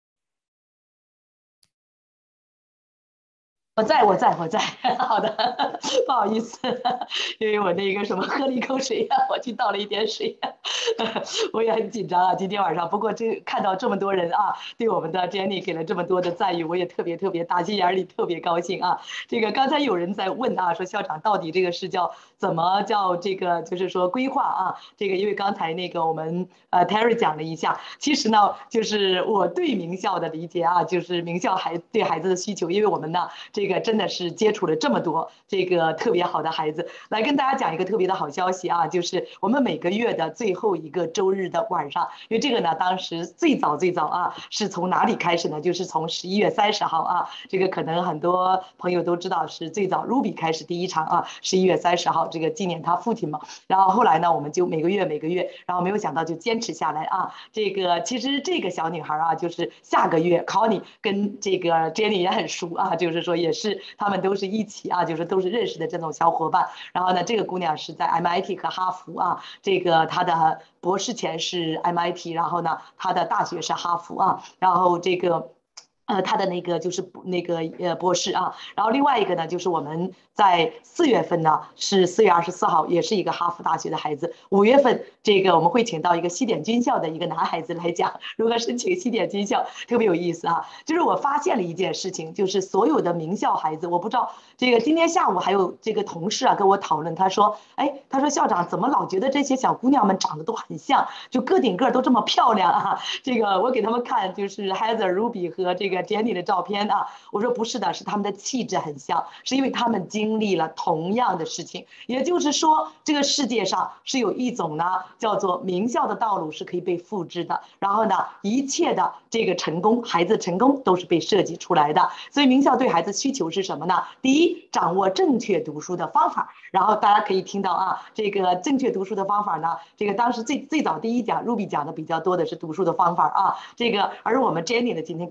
我在我在我在，好的，不好意思，因为我那个什么喝了一口水呀、啊，我去倒了一点水、啊，我也很紧张啊。今天晚上，不过这看到这么多人啊，对我们的 Jenny 给了这么多的赞誉，我也特别特别打心眼里特别高兴啊。这个刚才有人在问啊，说校长到底这个是叫怎么叫这个就是说规划啊？这个因为刚才那个我们呃 Terry 讲了一下，其实呢，就是我对名校的理解啊，就是名校孩对孩子的需求，因为我们呢这。这个真的是接触了这么多这个特别好的孩子，来跟大家讲一个特别的好消息啊，就是我们每个月的最后一个周日的晚上，因为这个呢，当时最早最早啊，是从哪里开始呢？就是从十一月三十号啊，这个可能很多朋友都知道是最早 Ruby 开始第一场啊，十一月三十号，这个纪念他父亲嘛。然后后来呢，我们就每个月每个月，然后没有想到就坚持下来啊。这个其实这个小女孩啊，就是下个月 Connie 跟这个 Jenny 也很熟啊，就是说也。是他们都是一起啊，就是都是认识的这种小伙伴。然后呢，这个姑娘是在 M I T 和哈佛啊，这个她的博士前是 M I T， 然后呢，她的大学是哈佛啊，然后这个。呃，他的那个就是那个呃博士啊，然后另外一个呢，就是我们在四月份呢是四月二十四号，也是一个哈佛大学的孩子。五月份这个我们会请到一个西点军校的一个男孩子来讲如何申请西点军校，特别有意思啊。就是我发现了一件事情，就是所有的名校孩子，我不知道这个今天下午还有这个同事啊跟我讨论，他说，哎，他说校长怎么老觉得这些小姑娘们长得都很像，就个顶个都这么漂亮啊？这个我给他们看，就是 Heather、Ruby 和这个。Jenny 的照片啊，我说不是的，是他们的气质很像，是因为他们经历了同样的事情。也就是说，这个世界上是有一种呢，叫做名校的道路是可以被复制的。然后呢，一切的这个成功，孩子成功都是被设计出来的。所以名校对孩子需求是什么呢？第一，掌握正确读书的方法。然后大家可以听到啊，这个正确读书的方法呢，这个当时最最早第一讲 Ruby 讲的比较多的是读书的方法啊，这个而我们 Jenny 呢，今天给大伙讲。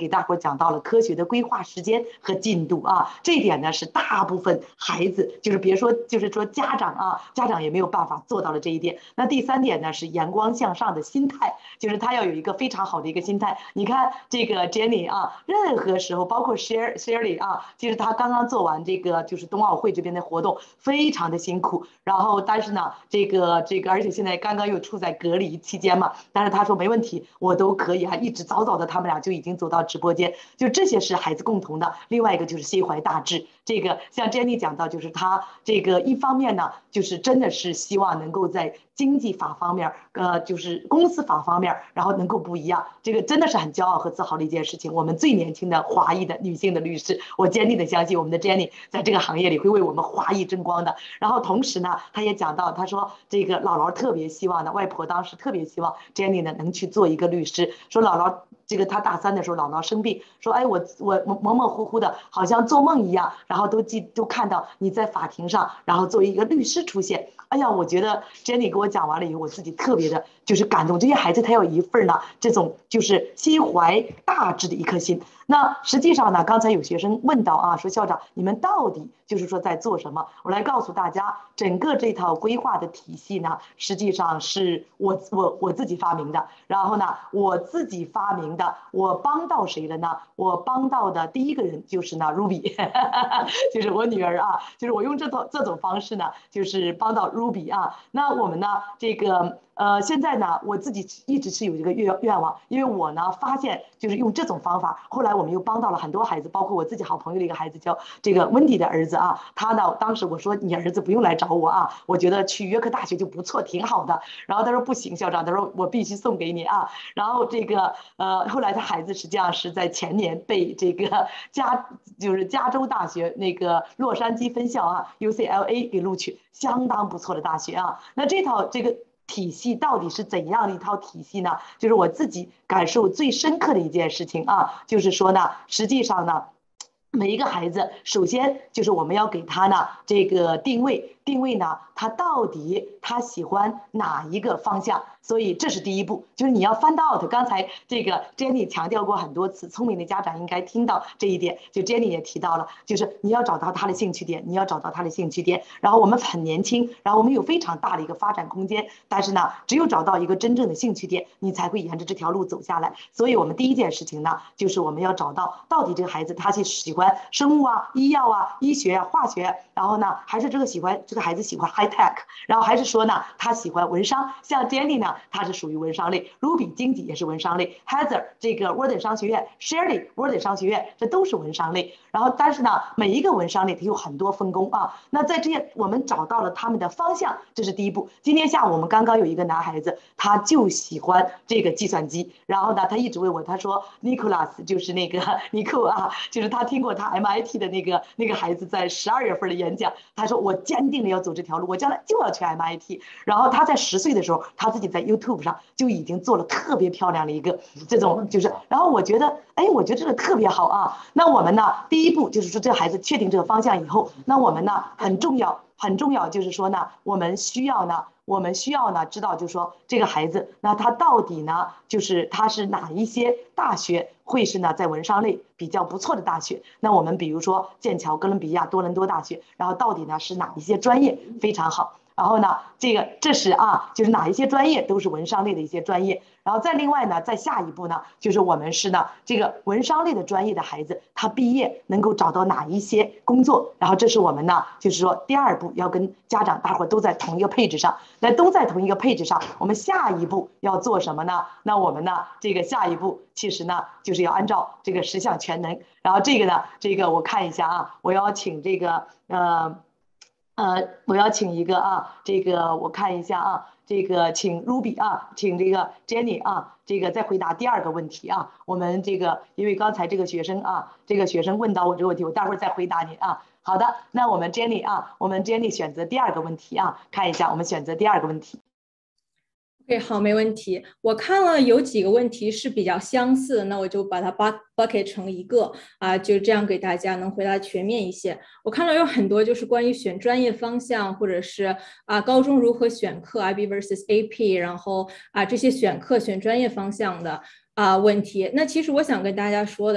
讲到了科学的规划时间和进度啊，这一点呢是大部分孩子就是别说就是说家长啊，家长也没有办法做到了这一点。那第三点呢是阳光向上的心态，就是他要有一个非常好的一个心态。你看这个 Jenny 啊，任何时候包括 Shirley 啊，其实他刚刚做完这个就是冬奥会这边的活动，非常的辛苦。然后但是呢，这个这个而且现在刚刚又处在隔离期间嘛，但是他说没问题，我都可以啊，一直早早的他们俩就已经走到直播间，就这些是孩子共同的。另外一个就是心怀大志，这个像 Jenny 讲到，就是他这个一方面呢，就是真的是希望能够在经济法方面，呃，就是公司法方面，然后能够不一样，这个真的是很骄傲和自豪的一件事情。我们最年轻的华裔的女性的律师，我坚定的相信我们的 Jenny 在这个行业里会为我们华裔争光的。然后同时呢，他也讲到，他说这个姥姥特别希望的，外婆当时特别希望 Jenny 呢能去做一个律师，说姥姥这个他大三的时候姥姥生病，说哎我我模模糊糊的好像做梦一样，然后都记都看到你在法庭上，然后作为一个律师出现。哎呀，我觉得 Jenny 给我讲完了以后，我自己特别的就是感动，这些孩子他有一份呢这种就是心怀大志的一颗心。那实际上呢，刚才有学生问到啊，说校长你们到底就是说在做什么？我来告诉大家，整个这套规划的体系呢，实际上是我我我自己发明的。然后呢，我自己发明的，我帮到谁了呢？我帮到的第一个人就是呢 Ruby， 就是我女儿啊，就是我用这种这种方式呢，就是帮到 Ruby 啊。那我们呢，这个。呃，现在呢，我自己一直是有一个愿愿望，因为我呢发现就是用这种方法，后来我们又帮到了很多孩子，包括我自己好朋友的一个孩子叫这个温迪的儿子啊，他呢当时我说你儿子不用来找我啊，我觉得去约克大学就不错，挺好的。然后他说不行，校长，他说我必须送给你啊。然后这个呃，后来他孩子实际上是在前年被这个加就是加州大学那个洛杉矶分校啊 U C L A 给录取，相当不错的大学啊。那这套这个。体系到底是怎样的一套体系呢？就是我自己感受最深刻的一件事情啊，就是说呢，实际上呢，每一个孩子，首先就是我们要给他呢这个定位，定位呢他到底他喜欢哪一个方向，所以这是第一步，就是你要find out。刚才这个 Jenny 强调过很多次，聪明的家长应该听到这一点，就 Jenny 也提到了，就是你要找到他的兴趣点，你要找到他的兴趣点。然后我们很年轻，然后我们有非常大的一个发展空间，但是呢，只有找到一个真正的兴趣点，你才会沿着这条路走下来。所以我们第一件事情呢，就是我们要找到到底这个孩子他是喜欢生物啊、医药啊、医学啊、化学，然后呢，还是这个喜欢这个孩子喜欢 high tech， 然后还是说呢，他喜欢文商，像 Jenny 呢，他是属于文商类 ，Ruby 经济也是文商类 ，Heather 这个沃顿商学院 ，Shirley 沃顿商学院，这都是文商类。然后但是呢，每一个文商类它有很多分工啊。那在这些我们找到了他们的方向，这是第一步。今天下午我们刚刚有一个男孩子，他就喜欢这个计算机，然后呢，他一直问我，他说 Nicholas 就是那个尼克啊，就是他听过他 M I T 的那个那个孩子在十二月份的演讲，他说我坚定的要走这条路，我将来就要去 M I T。然后他在十岁的时候，他自己在 YouTube 上就已经做了特别漂亮的一个这种就是，然后我觉得，哎，我觉得这个特别好啊。那我们呢，第一步就是说这孩子确定这个方向以后，那我们呢很重要很重要就是说呢，我们需要呢。我们需要呢知道，就是说这个孩子，那他到底呢，就是他是哪一些大学会是呢在文商类比较不错的大学？那我们比如说剑桥、哥伦比亚、多伦多大学，然后到底呢是哪一些专业非常好？然后呢，这个这是啊，就是哪一些专业都是文商类的一些专业。然后再另外呢，再下一步呢，就是我们是呢这个文商类的专业的孩子，他毕业能够找到哪一些工作？然后这是我们呢，就是说第二步要跟家长大伙都在同一个配置上，那都在同一个配置上，我们下一步要做什么呢？那我们呢，这个下一步其实呢，就是要按照这个十项全能。然后这个呢，这个我看一下啊，我要请这个呃。呃，我要请一个啊，这个我看一下啊，这个请 Ruby 啊，请这个 Jenny 啊，这个再回答第二个问题啊。我们这个因为刚才这个学生啊，这个学生问到我这个问题，我待会儿再回答你啊。好的，那我们 Jenny 啊，我们 Jenny 选择第二个问题啊，看一下我们选择第二个问题。 OK， 好，没问题。我看了有几个问题是比较相似的，那我就把它 bucket 成一个啊，就这样给大家能回答全面一些。我看到有很多就是关于选专业方向，或者是啊高中如何选课 I B versus A P， 然后啊这些选课选专业方向的啊问题。那其实我想跟大家说的，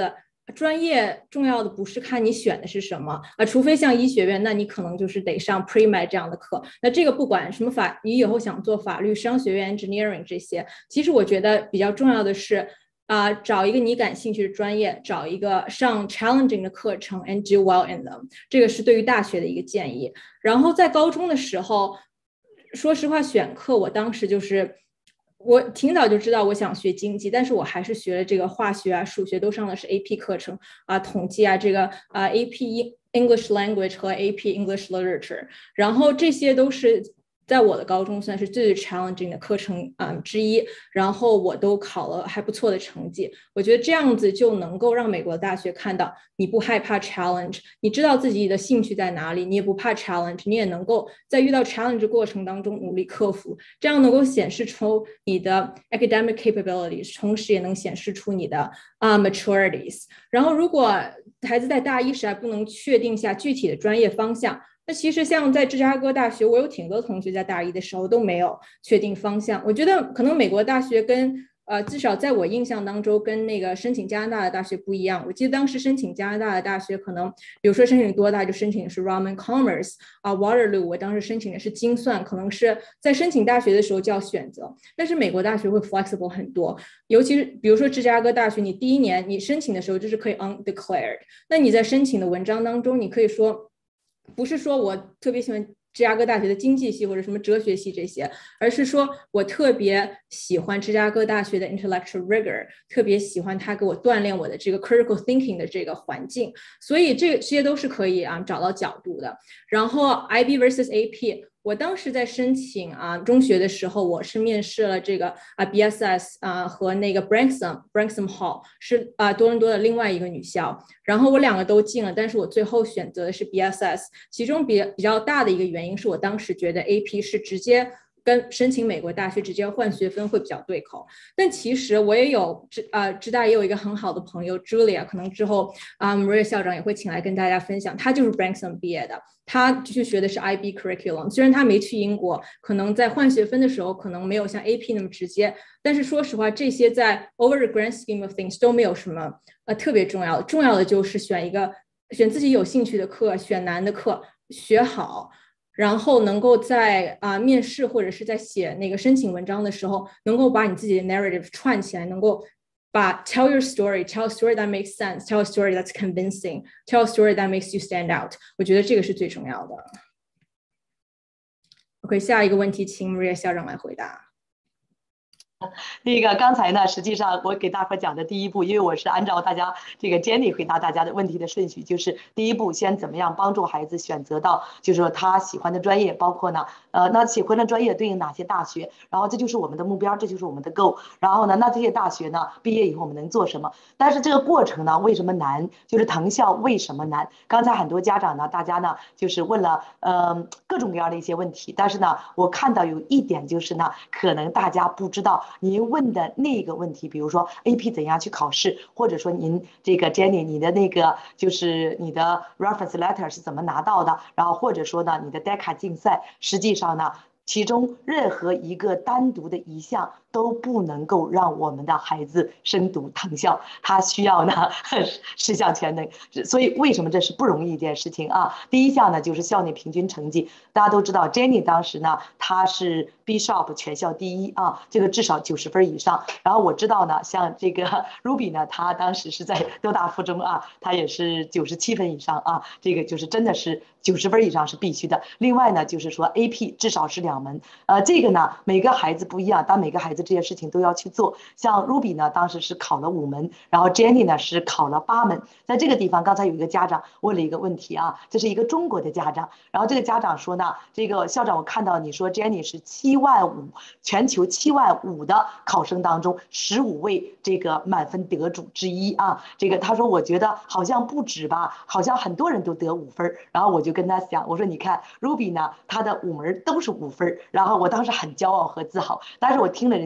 专业重要的不是看你选的是什么啊，除非像医学院，那你可能就是得上 pre-med 这样的课。那这个不管什么法，你以后想做法律、商学院、engineering 这些，其实我觉得比较重要的是啊、呃，找一个你感兴趣的专业，找一个上 challenging 的课程 and do well in them。这个是对于大学的一个建议。然后在高中的时候，说实话，选课我当时就是。我挺早就知道我想学经济，但是我还是学了这个化学啊、数学都上的是 A P 课程啊，统计啊，这个啊 A P English Language 和 A P English Literature， 然后这些都是在我的高中算是最最 challenging 的课程啊、嗯、之一，然后我都考了还不错的成绩。我觉得这样子就能够让美国大学看到你不害怕 challenge， 你知道自己的兴趣在哪里，你也不怕 challenge， 你也能够在遇到 challenge 过程当中努力克服，这样能够显示出你的 academic capabilities， 同时也能显示出你的啊、uh, maturities。然后如果孩子在大一时还不能确定下具体的专业方向，那其实像在芝加哥大学，我有挺多同学在大一的时候都没有确定方向。我觉得可能美国大学跟呃，至少在我印象当中，跟那个申请加拿大的大学不一样。我记得当时申请加拿大的大学，可能比如说申请多大就申请的是 Roman Commerce 啊 ，Waterloo， 我当时申请的是精算，可能是在申请大学的时候就要选择。但是美国大学会 flexible 很多，尤其是比如说芝加哥大学，你第一年你申请的时候就是可以 undeclared， 那你在申请的文章当中，你可以说不是说我特别喜欢芝加哥大学的经济系或者什么哲学系这些，而是说我特别喜欢芝加哥大学的 intellectual rigor， 特别喜欢它给我锻炼我的这个 critical thinking 的这个环境，所以这这些都是可以啊找到角度的。然后 I B versus A P， 我当时在申请啊中学的时候，我是面试了这个啊 B S S 啊和那个 Branksome Branksome Hall 是啊多伦多的另外一个女校，然后我两个都进了，但是我最后选择的是 B S S， 其中比比较大的一个原因是我当时觉得 A P 是直接跟申请美国大学直接换学分会比较对口，但其实我也有呃芝大也有一个很好的朋友 Julia， 可能之后啊 Maria 校长也会请来跟大家分享，他就是 Branksome 毕业的，他去学的是 I B curriculum， 虽然他没去英国，可能在换学分的时候可能没有像 A P 那么直接，但是说实话，这些在 over the grand scheme of things 都没有什么呃特别重要的，重要的就是选一个选自己有兴趣的课，选难的课，学好。然后能够在啊、呃、面试或者是在写那个申请文章的时候，能够把你自己的 narrative 串起来，能够把 tell your story, tell a story that makes sense, tell a story that's convincing, tell a story that makes you stand out。我觉得这个是最重要的。OK， 下一个问题，请 Maria 校长来回答。 那个刚才呢，实际上我给大伙讲的第一步，因为我是按照大家这个 Jenny 回答大家的问题的顺序，就是第一步先怎么样帮助孩子选择到就是说他喜欢的专业，包括呢呃那喜欢的专业对应哪些大学，然后这就是我们的目标，这就是我们的 goal。然后呢，那这些大学呢毕业以后我们能做什么？但是这个过程呢为什么难？就是藤校为什么难？刚才很多家长呢，大家呢就是问了呃各种各样的一些问题，但是呢我看到有一点就是呢，可能大家不知道。您问的那个问题，比如说 A P 怎样去考试，或者说您这个 Jenny 你的那个就是你的 reference letter 是怎么拿到的，然后或者说呢你的 D E C A 竞赛，实际上呢其中任何一个单独的一项都不能够让我们的孩子升读藤校，他需要呢十项全能。所以为什么这是不容易一件事情啊？第一项呢就是校内平均成绩，大家都知道 Jenny 当时呢她是 Bishop 全校第一啊，这个至少九十分以上。然后我知道呢，像这个 Ruby 呢，她当时是在东大附中啊，她也是九十七分以上啊，这个就是真的是九十分以上是必须的。另外呢，就是说 A P 至少是两门，呃，这个呢每个孩子不一样，但每个孩子这些事情都要去做。像 Ruby 呢，当时是考了五门，然后 Jenny 呢是考了八门。在这个地方，刚才有一个家长问了一个问题啊，这是一个中国的家长，然后这个家长说呢，这个校长我看到你说 Jenny 是七万五，全球七万五的考生当中十五位这个满分得主之一啊，这个他说我觉得好像不止吧，好像很多人都得五分，然后我就跟他讲，我说你看 Ruby 呢，他的五门都是五分，然后我当时很骄傲和自豪，但是我听了人家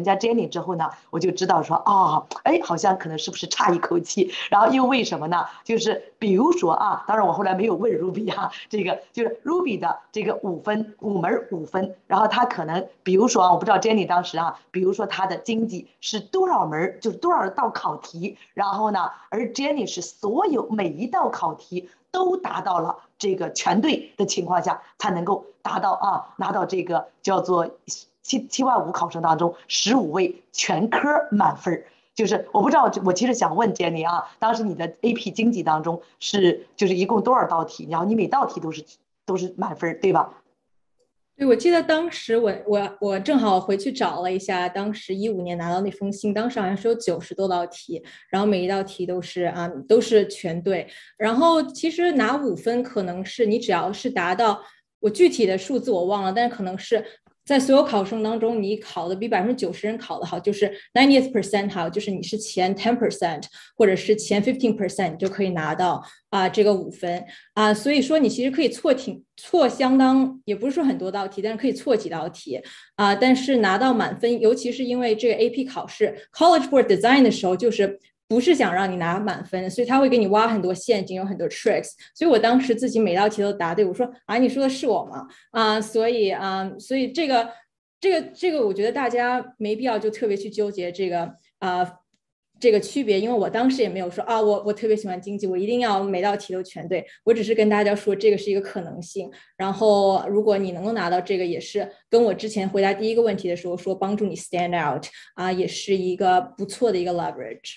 加 Jenny 之后呢，我就知道说哦，哎，好像可能是不是差一口气，然后因为什么呢？就是比如说啊，当然我后来没有问 Ruby 啊，这个就是 Ruby 的这个五分五门五分，然后他可能比如说啊，我不知道 Jenny 当时啊，比如说他的经济是多少门，就是多少道考题，然后呢，而 Jenny 是所有每一道考题都达到了这个全对的情况下，才能够达到啊拿到这个叫做七七万五考生当中十五位全科满分。就是我不知道，我其实想问 Jenny 啊，当时你的 A P 经济当中是就是一共多少道题？然后你每道题都是都是满分，对吧？ 对，我记得当时我我我正好回去找了一下，当时一五年拿到那封信，当时好像是有九十多道题，然后每一道题都是啊都是全对，然后其实拿五分可能是你只要是达到我具体的数字我忘了，但是可能是在所有考生当中，你考的比百分之九十人考的好，就是 ninetieth percentile，就是你是前 ten percent 或者是前 fifteen percent，你就可以拿到啊、呃、这个五分啊、呃。所以说你其实可以错挺错相当，也不是说很多道题，但是可以错几道题啊、呃。但是拿到满分，尤其是因为这个 A P 考试 College Board Design 的时候，就是不是想让你拿满分，所以他会给你挖很多陷阱，有很多 tricks。所以我当时自己每道题都答对，我说啊，你说的是我吗？啊、呃，所以啊、呃，所以这个这个这个，我觉得大家没必要就特别去纠结这个啊、呃、这个区别，因为我当时也没有说啊，我我特别喜欢经济，我一定要每道题都全对，我只是跟大家说这个是一个可能性。然后如果你能够拿到这个，也是跟我之前回答第一个问题的时候说帮助你 stand out 啊、呃，也是一个不错的一个 leverage。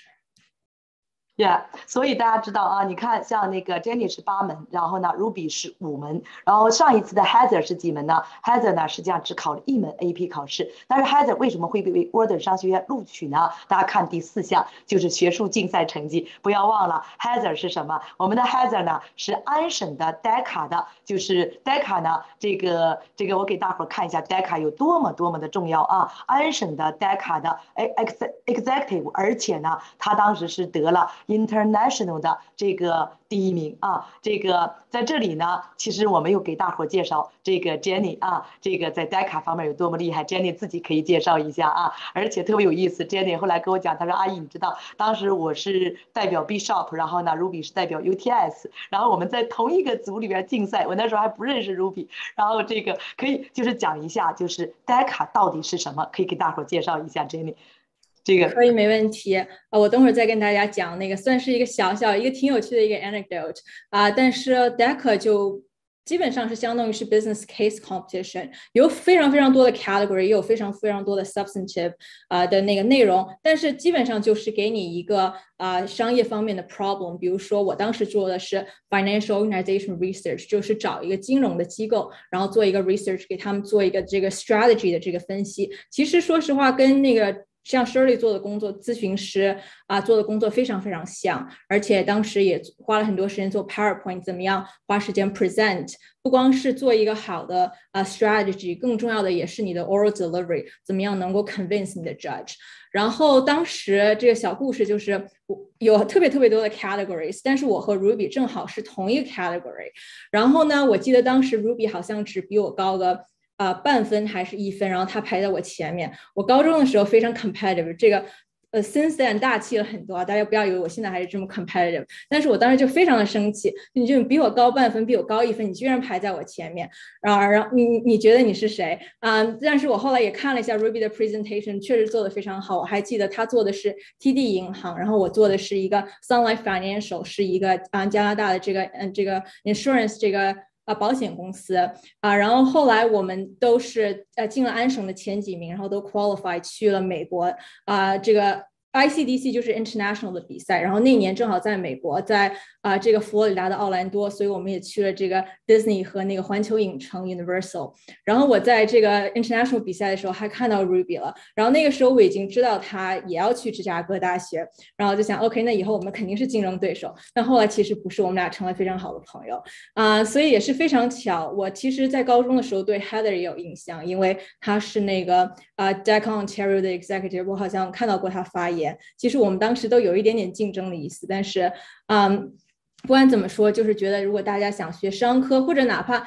Yeah， 所以大家知道啊，你看像那个 Jenny 是八门，然后呢 Ruby 是五门，然后上一次的 Heather 是几门呢 ？Heather 呢实际上只考了一门 A P 考试，但是 Heather 为什么会被 Wharton 商学院录取呢？大家看第四项就是学术竞赛成绩，不要忘了 Heather 是什么？我们的 Heather 呢是安省的 D E C A 的，就是 D E C A 呢这个这个我给大伙看一下 D E C A 有多么多么的重要啊！安省的 D E C A 的 Executive， 而且呢他当时是得了International 的这个第一名啊，这个在这里呢，其实我没有给大伙介绍这个 Jenny 啊，这个在 D E C A 方面有多么厉害 ，Jenny 自己可以介绍一下啊，而且特别有意思。Jenny 后来跟我讲，她说阿姨，你知道当时我是代表 Bishop， 然后呢 Ruby 是代表 U T S， 然后我们在同一个组里边竞赛，我那时候还不认识 Ruby， 然后这个可以就是讲一下，就是 D E C A 到底是什么，可以给大伙介绍一下 Jenny。这个可以没问题啊、呃，我等会儿再跟大家讲那个，算是一个小小一个挺有趣的一个 anecdote 啊、呃，但是 D E C A 就基本上是相当于是 business case competition， 有非常非常多的 category， 也有非常非常多的 substantive 啊、呃、的那个内容，但是基本上就是给你一个啊、呃、商业方面的 problem， 比如说我当时做的是 financial organization research， 就是找一个金融的机构，然后做一个 research， 给他们做一个这个 strategy 的这个分析。其实说实话，跟那个像 Shirley 做的工作，咨询师啊做的工作非常非常像，而且当时也花了很多时间做 PowerPoint， 怎么样花时间 present， 不光是做一个好的啊 strategy， 更重要的也是你的 oral delivery， 怎么样能够 convince 你的 judge。然后当时这个小故事就是有特别特别多的 categories， 但是我和 Ruby 正好是同一个 category。然后呢，我记得当时 Ruby 好像只比我高个。呃，半分还是一分，然后他排在我前面。我高中的时候非常 competitive， 这个呃 since then 大气了很多啊，大家不要以为我现在还是这么 competitive。但是我当时就非常的生气，你就比我高半分，比我高一分，你居然排在我前面，然后然后你你觉得你是谁啊、嗯？但是我后来也看了一下 Ruby 的 presentation， 确实做得非常好。我还记得他做的是 T D 银行，然后我做的是一个 Sun Life Financial， 是一个啊加拿大的这个嗯这个 insurance 这个。啊，保险公司啊，然后后来我们都是呃进了安省的前几名，然后都 qualify 去了美国啊，这个 I C D C 就是 international 的比赛，然后那年正好在美国，在啊、呃、这个佛罗里达的奥兰多，所以我们也去了这个 Disney 和那个环球影城 Universal。然后我在这个 international 比赛的时候还看到 Ruby 了，然后那个时候我已经知道他也要去芝加哥大学，然后就想 OK， 那以后我们肯定是竞争对手。但后来其实不是，我们俩成了非常好的朋友啊、呃，所以也是非常巧。我其实在高中的时候对 Heather 也有印象，因为他是那个啊、呃、D E C A Ontario 的 executive， 我好像看到过他发言。其实我们当时都有一点点竞争的意思，但是，嗯，不管怎么说，就是觉得如果大家想学商科，或者哪怕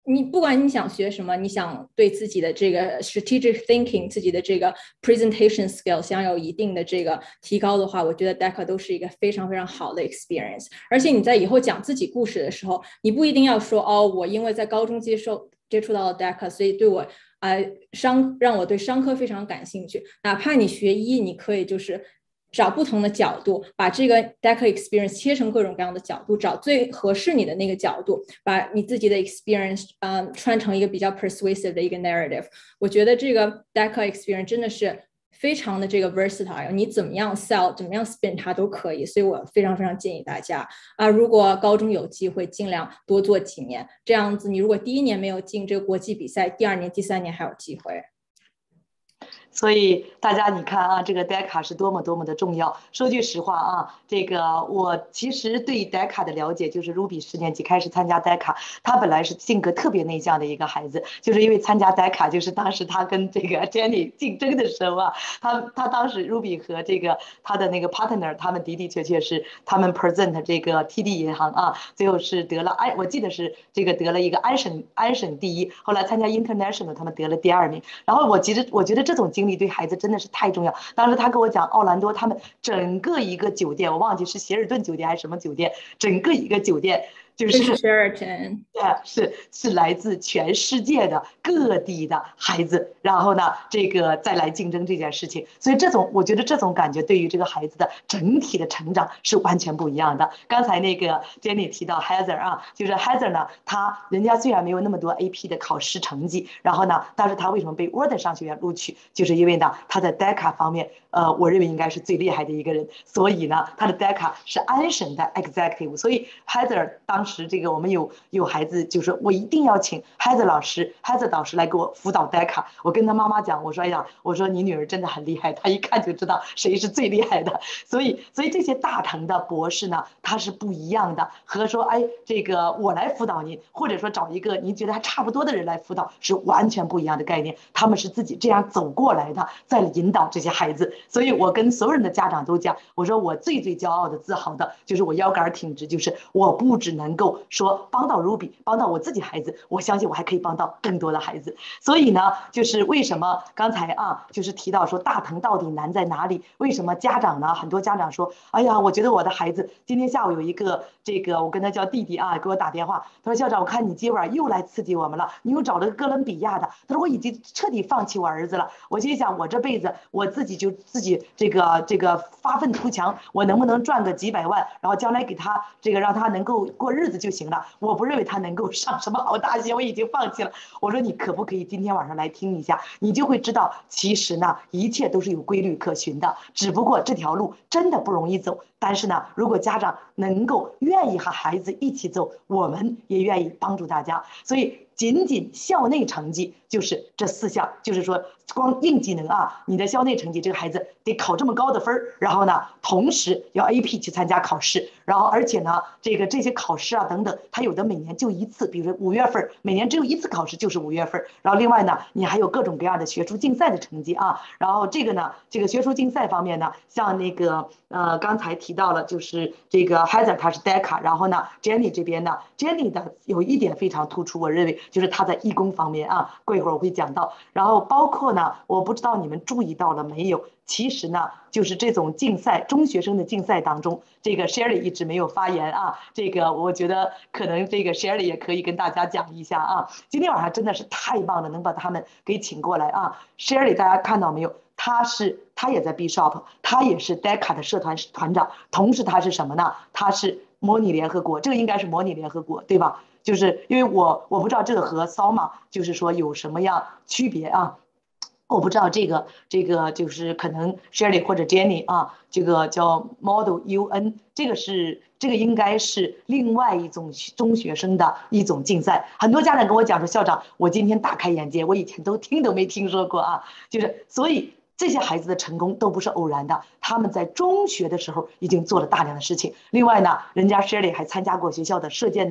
你不管你想学什么，你想对自己的这个 strategic thinking、自己的这个 presentation skill 想有一定的这个提高的话，我觉得 D E C A 都是一个非常非常好的 experience。而且你在以后讲自己故事的时候，你不一定要说哦，我因为在高中接受接触到了 D E C A， 所以对我呃商让我对商科非常感兴趣。哪怕你学医，你可以就是找不同的角度，把这个 D E C A experience 切成各种各样的角度，找最合适你的那个角度，把你自己的 experience 嗯穿成一个比较 persuasive 的一个 narrative。我觉得这个 D E C A experience 真的是非常的这个 versatile， 你怎么样 sell， 怎么样 spin 它都可以。所以我非常非常建议大家啊，如果高中有机会，尽量多做几年，这样子你如果第一年没有进这个国际比赛，第二年、第三年还有机会。 所以大家你看啊，这个 D E C A 是多么多么的重要。说句实话啊，这个我其实对 D E C A 的了解就是 Ruby 十年级开始参加 D E C A， 他本来是性格特别内向的一个孩子，就是因为参加 D E C A， 就是当时他跟这个 Jenny 竞争的时候啊，他他当时 Ruby 和这个他的那个 partner， 他们的的确确是他们 present 这个 T D 银行啊，最后是得了安，我记得是这个得了一个安省安省第一，后来参加 international 他们得了第二名。然后我其实我觉得这种经历对孩子真的是太重要。当时他跟我讲，奥兰多他们整个一个酒店，我忘记是希尔顿酒店还是什么酒店，整个一个酒店就是 Sheraton， 是是来自全世界的各地的孩子，然后呢，这个再来竞争这件事情，所以这种我觉得这种感觉对于这个孩子的整体的成长是完全不一样的。刚才那个 Jenny 提到 Heather 啊，就是 Heather 呢，他人家虽然没有那么多 A P 的考试成绩，然后呢，但是他为什么被 Wharton 商学院录取，就是因为呢，他在 D E C A 方面，呃，我认为应该是最厉害的一个人，所以呢，他的 D E C A 是安省的 Executive， 所以 Heather 当时这个我们有有孩子就说我一定要请 Heather 老师 Heather 导师来给我辅导 D E C A， 我跟他妈妈讲，我说哎呀，我说你女儿真的很厉害，她一看就知道谁是最厉害的，所以所以这些大成的博士呢，他是不一样的，和说哎这个我来辅导您，或者说找一个您觉得还差不多的人来辅导，是完全不一样的概念，他们是自己这样走过来的，在引导这些孩子。所以我跟所有人的家长都讲，我说我最最骄傲的自豪的就是我腰杆挺直，就是我不只能够说帮到 Ruby， 帮到我自己孩子，我相信我还可以帮到更多的孩子。所以呢，就是为什么刚才啊，就是提到说大腾到底难在哪里？为什么家长呢？很多家长说，哎呀，我觉得我的孩子今天下午有一个这个，我跟他叫弟弟啊，给我打电话，他说校长，我看你今晚又来刺激我们了，你又找了个哥伦比亚的，他说我已经彻底放弃我儿子了。我心想，我这辈子我自己就自己这个这个发愤图强，我能不能赚个几百万，然后将来给他这个让他能够过日子就行了。我不认为他能够上什么好大学，我已经放弃了。我说你可不可以今天晚上来听一下，你就会知道，其实呢，一切都是有规律可循的，只不过这条路真的不容易走。但是呢，如果家长能够愿意和孩子一起走，我们也愿意帮助大家。所以仅仅校内成绩就是这四项，就是说光硬技能啊，你的校内成绩，这个孩子得考这么高的分，然后呢，同时要 A P 去参加考试，然后而且呢，这个这些考试啊等等，他有的每年就一次，比如说五月份，每年只有一次考试，就是五月份。然后另外呢，你还有各种各样的学术竞赛的成绩啊。然后这个呢，这个学术竞赛方面呢，像那个呃刚才提到了，就是这个 Heather 他是 D E C A， 然后呢 Jenny 这边呢 ，Jenny 的有一点非常突出，我认为就是他在义工方面啊，过一会儿我会讲到。然后包括呢，我不知道你们注意到了没有，其实呢，就是这种竞赛，中学生的竞赛当中，这个 Sherry 一直没有发言啊，这个我觉得可能这个 Sherry 也可以跟大家讲一下啊。今天晚上真的是太棒了，能把他们给请过来啊。Sherry 大家看到没有？他是他也在 Bishop， 他也是 D E C A 的社团团长，同时他是什么呢？他是模拟联合国，这个应该是模拟联合国，对吧？就是因为我我不知道这个和 S O M A 就是说有什么样区别啊？我不知道这个这个就是可能 Sherry 或者 Jenny 啊，这个叫 Model U N， 这个是这个应该是另外一种中学生的一种竞赛。很多家长跟我讲说，校长，我今天大开眼界，我以前都听都没听说过啊，就是所以。这些孩子的成功都不是偶然的，他们在中学的时候已经做了大量的事情。另外呢，人家 Shirley 还参加过学校的射箭队，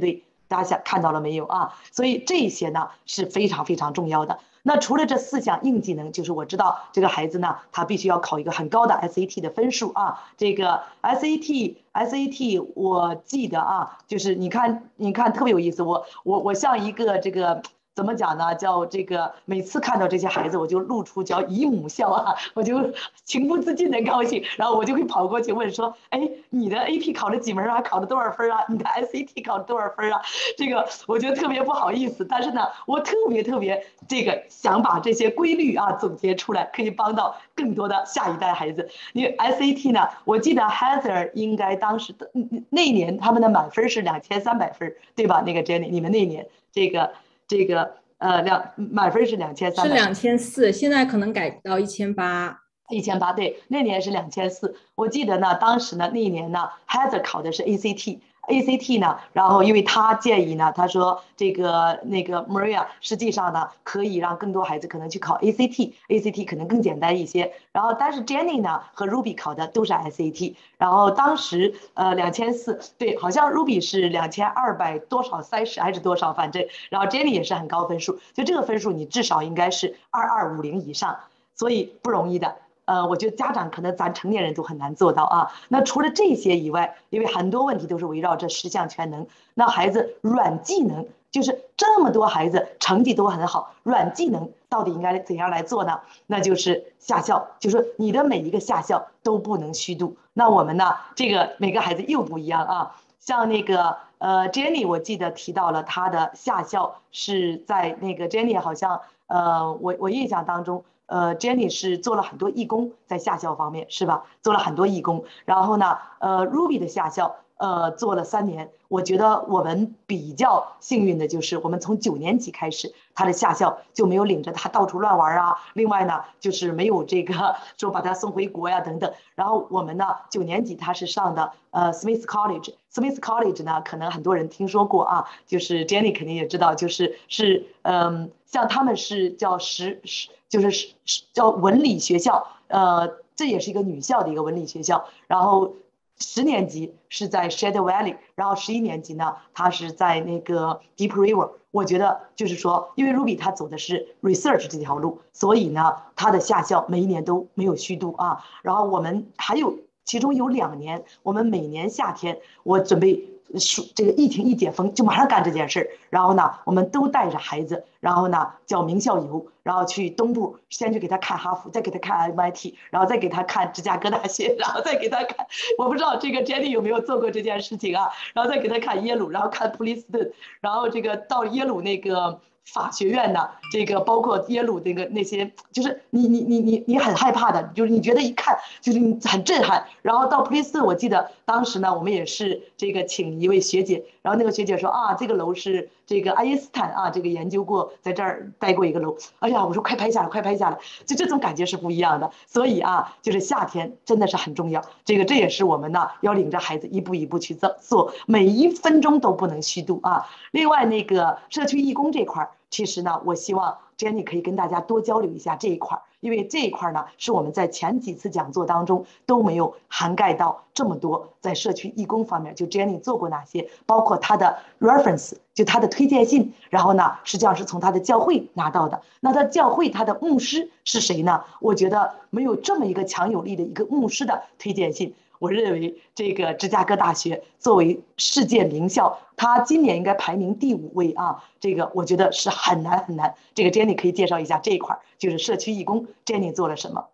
大家想看到了没有啊？所以这些呢是非常非常重要的。那除了这四项硬技能，就是我知道这个孩子呢，他必须要考一个很高的 S A T 的分数啊。这个 S A T S A T 我记得啊，就是你看你看特别有意思，我我我像一个这个。怎么讲呢？叫这个，每次看到这些孩子，我就露出叫姨母笑啊，我就情不自禁的高兴，然后我就会跑过去问说：“哎，你的 A P 考了几门啊？考了多少分啊？你的 S A T 考了多少分啊？”这个我觉得特别不好意思，但是呢，我特别特别这个想把这些规律啊总结出来，可以帮到更多的下一代孩子。因为 S A T 呢，我记得 Heather 应该当时的那一年他们的满分是两千三百分，对吧？那个 Jenny， 你们那年这个。这个呃两满分是两千三百， 是两千四，现在可能改到一千八， 一千八对，那年是两千四。我记得呢，当时呢那一年呢 ，Heather 考的是 A C T。A C T 呢，然后因为他建议呢，他说这个那个 Maria 实际上呢可以让更多孩子可能去考 A C T，A C T 可能更简单一些。然后但是 Jenny 呢和 Ruby 考的都是 S A T， 然后当时呃两千四，对，好像 Ruby 是两千二百多少三十还是多少，反正，然后 Jenny 也是很高分数，就这个分数你至少应该是二二五零以上，所以不容易的。呃，我觉得家长可能咱成年人都很难做到啊。那除了这些以外，因为很多问题都是围绕这十项全能，那孩子软技能就是这么多孩子成绩都很好，软技能到底应该怎样来做呢？那就是下校，就是你的每一个下校都不能虚度。那我们呢，这个每个孩子又不一样啊。像那个呃 Jenny， 我记得提到了她的下校是在那个 Jenny 好像呃我我印象当中。呃 ，Jenny 是做了很多义工，在下校方面是吧？做了很多义工，然后呢，呃，Ruby 的下校，呃，做了三年。我觉得我们比较幸运的就是，我们从九年级开始，他的下校就没有领着他到处乱玩啊。另外呢，就是没有这个说把他送回国呀等等。然后我们呢，九年级他是上的呃 Smith College，Smith College 呢，可能很多人听说过啊，就是 Jenny 肯定也知道，就是是嗯，像他们是叫十十。就是叫文理学校，呃，这也是一个女校的一个文理学校。然后十年级是在 Shadow Valley， 然后十一年级呢，她是在那个 Deep River。我觉得就是说，因为 Ruby 她走的是 research 这条路，所以呢，她的下校每一年都没有虚度啊。然后我们还有其中有两年，我们每年夏天我准备。这个疫情一解封就马上干这件事，然后呢，我们都带着孩子，然后呢叫名校游，然后去东部，先去给他看哈佛，再给他看 M I T， 然后再给他看芝加哥大学，然后再给他看，我不知道这个 Jenny 有没有做过这件事情啊，然后再给他看耶鲁，然后看普林斯顿，然后这个到耶鲁那个。法学院呢，这个包括耶鲁那个那些，就是你你你你你很害怕的，就是你觉得一看就是你很震撼。然后到普林斯顿，我记得当时呢，我们也是这个请一位学姐，然后那个学姐说啊，这个楼是这个爱因斯坦啊，这个研究过，在这儿待过一个楼。哎呀，我说快拍下来，快拍下来，就这种感觉是不一样的。所以啊，就是夏天真的是很重要。这个这也是我们呢要领着孩子一步一步去做，做每一分钟都不能虚度啊。另外那个社区义工这块。其实呢，我希望 Jenny 可以跟大家多交流一下这一块，因为这一块呢是我们在前几次讲座当中都没有涵盖到这么多，在社区义工方面，就 Jenny 做过哪些，包括她的 reference， 就她的推荐信，然后呢，实际上是从她的教会拿到的。那她教会她的牧师是谁呢？我觉得没有这么一个强有力的一个牧师的推荐信。我认为这个芝加哥大学作为世界名校，它今年应该排名第五位啊，这个我觉得是很难很难。这个 Jenny 可以介绍一下这一块，就是社区义工 Jenny 做了什么。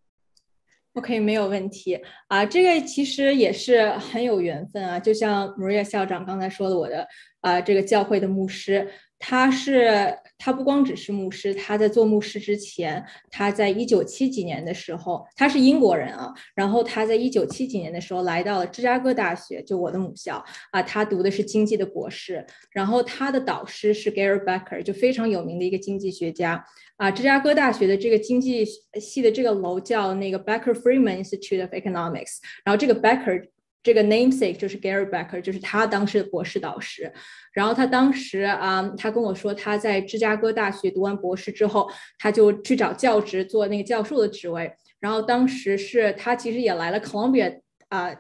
OK， 没有问题啊，这个其实也是很有缘分啊，就像 Maria 校长刚才说的，我的啊这个教会的牧师。他是他不光只是牧师，他在做牧师之前，他在一九七几年的时候，他是英国人啊，然后他在一九七几年的时候来到了芝加哥大学，就我的母校啊，他读的是经济的博士，然后他的导师是 Gary Becker， 就非常有名的一个经济学家啊。芝加哥大学的这个经济系的这个楼叫那个 Becker Friedman Institute of Economics， 然后这个 Becker。这个 namesake 就是 Gary Becker， 就是他当时的博士导师。然后他当时啊、嗯，他跟我说他在芝加哥大学读完博士之后，他就去找教职做那个教授的职位。然后当时是他其实也来了 Columbia 啊、呃、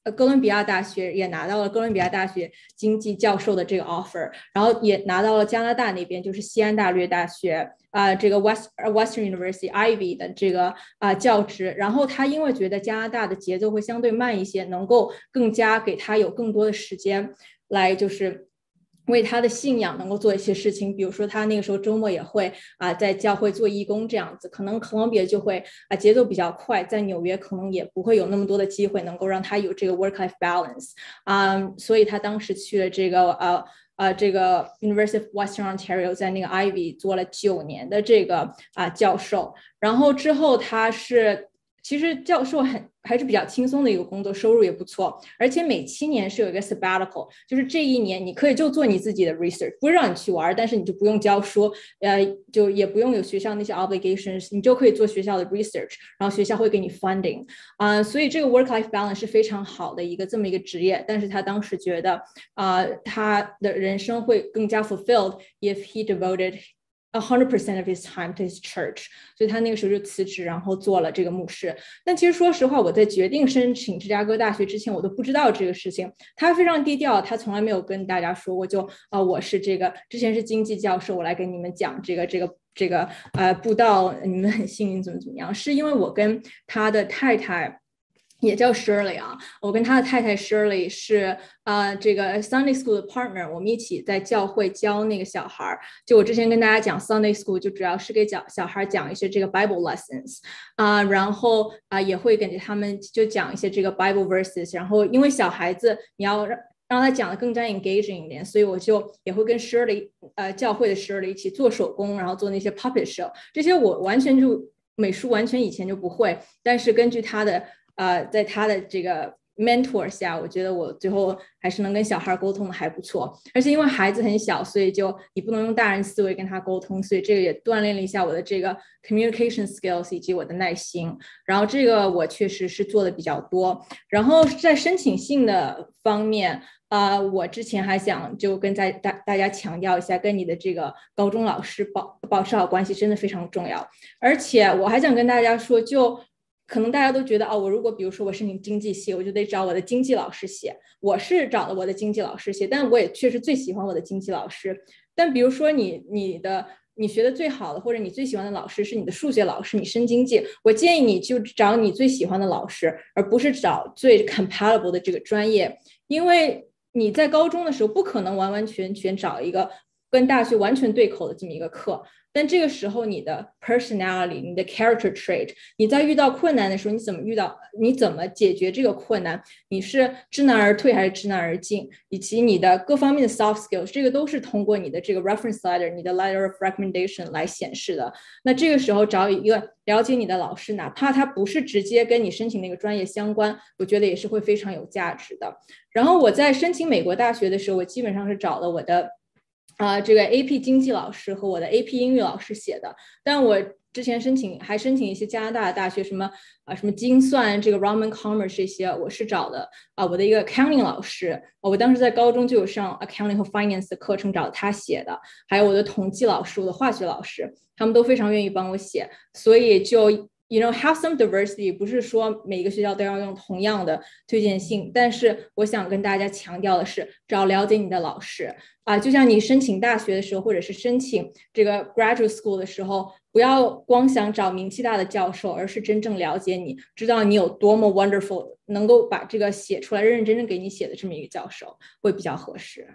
呃哥伦比亚大学也拿到了哥伦比亚大学经济教授的这个 offer， 然后也拿到了加拿大那边就是西安大略大学啊、呃、这个 West Western University Ivy 的这个啊、呃、教职。然后他因为觉得加拿大的节奏会相对慢一些，能够更加给他有更多的时间来就是为他的信仰能够做一些事情，比如说他那个时候周末也会啊、呃、在教会做义工这样子。可能哥伦比亚就会啊、呃、节奏比较快，在纽约可能也不会有那么多的机会能够让他有这个 work-life balance 啊、呃，所以他当时去了这个呃呃这个 University of Western Ontario， 在那个 Ivy 做了九年的这个啊、呃、教授，然后之后他是。其实教授很还是比较轻松的一个工作，收入也不错，而且每七年是有一个 sabbatical， 就是这一年你可以就做你自己的 research， 不是让你去玩，但是你就不用教书，呃，就也不用有学校那些 obligations， 你就可以做学校的 research， 然后学校会给你 funding， 啊、呃，所以这个 work-life balance 是非常好的一个这么一个职业，但是他当时觉得啊、呃，他的人生会更加 fulfilled if he devoted one hundred percent of his time to his church， 所以他那个时候就辞职，然后做了这个牧师。但其实说实话，我在决定申请芝加哥大学之前，我都不知道这个事情。他非常低调，他从来没有跟大家说过就，就、呃、啊，我是这个之前是经济教授，我来给你们讲这个这个这个呃布道，你们很幸运怎么怎么样？是因为我跟他的太太。也叫 Shirley 啊，我跟他的太太 Shirley 是呃这个 Sunday School 的 partner， 我们一起在教会教那个小孩。就我之前跟大家讲 Sunday School 就主要是给小小孩讲一些这个 Bible lessons 啊、呃，然后啊、呃、也会给他们就讲一些这个 Bible verses， 然后因为小孩子你要让让他讲的更加 engaging 一点，所以我就也会跟 Shirley 呃教会的 Shirley 一起做手工，然后做那些 puppet show， 这些我完全就美术完全以前就不会，但是根据他的呃，在他的这个 mentor 下，我觉得我最后还是能跟小孩沟通的还不错。而且因为孩子很小，所以就你不能用大人思维跟他沟通，所以这个也锻炼了一下我的这个 communication skills 以及我的耐心。然后这个我确实是做的比较多。然后在申请信的方面，呃，我之前还想就跟大大大家强调一下，跟你的这个高中老师保保持好关系真的非常重要。而且我还想跟大家说，就可能大家都觉得哦，我如果比如说我申请经济系，我就得找我的经济老师写。我是找了我的经济老师写，但我也确实最喜欢我的经济老师。但比如说你你的你学的最好的或者你最喜欢的老师是你的数学老师，你申经济，我建议你就找你最喜欢的老师，而不是找最 compatible 的这个专业，因为你在高中的时候不可能完完全全找一个跟大学完全对口的这么一个课。但这个时候你的 personality， 你的 character trait， 你在遇到困难的时候，你怎么遇到，你怎么解决这个困难，你是知难而退还是知难而进，以及你的各方面的 soft skills， 这个都是通过你的这个 reference letter， 你的 letter of recommendation 来显示的。那这个时候找一个了解你的老师，哪怕他不是直接跟你申请那个专业相关，我觉得也是会非常有价值的。然后我在申请美国大学的时候，我基本上是找了我的啊、呃，这个 A P 经济老师和我的 A P 英语老师写的，但我之前申请还申请一些加拿大的大学，什么啊、呃、什么精算这个 Roman Commerce 这些，我是找的啊、呃、我的一个 accounting 老师，我当时在高中就有上 accounting 和 finance 的课程，找他写的，还有我的统计老师，我的化学老师，他们都非常愿意帮我写，所以就。You know, have some diversity， 不是说每个学校都要用同样的推荐信，但是我想跟大家强调的是，找了解你的老师啊，就像你申请大学的时候，或者是申请这个 graduate school 的时候，不要光想找名气大的教授，而是真正了解你，知道你有多么 wonderful， 能够把这个写出来，认认真真给你写的这么一个教授，会比较合适。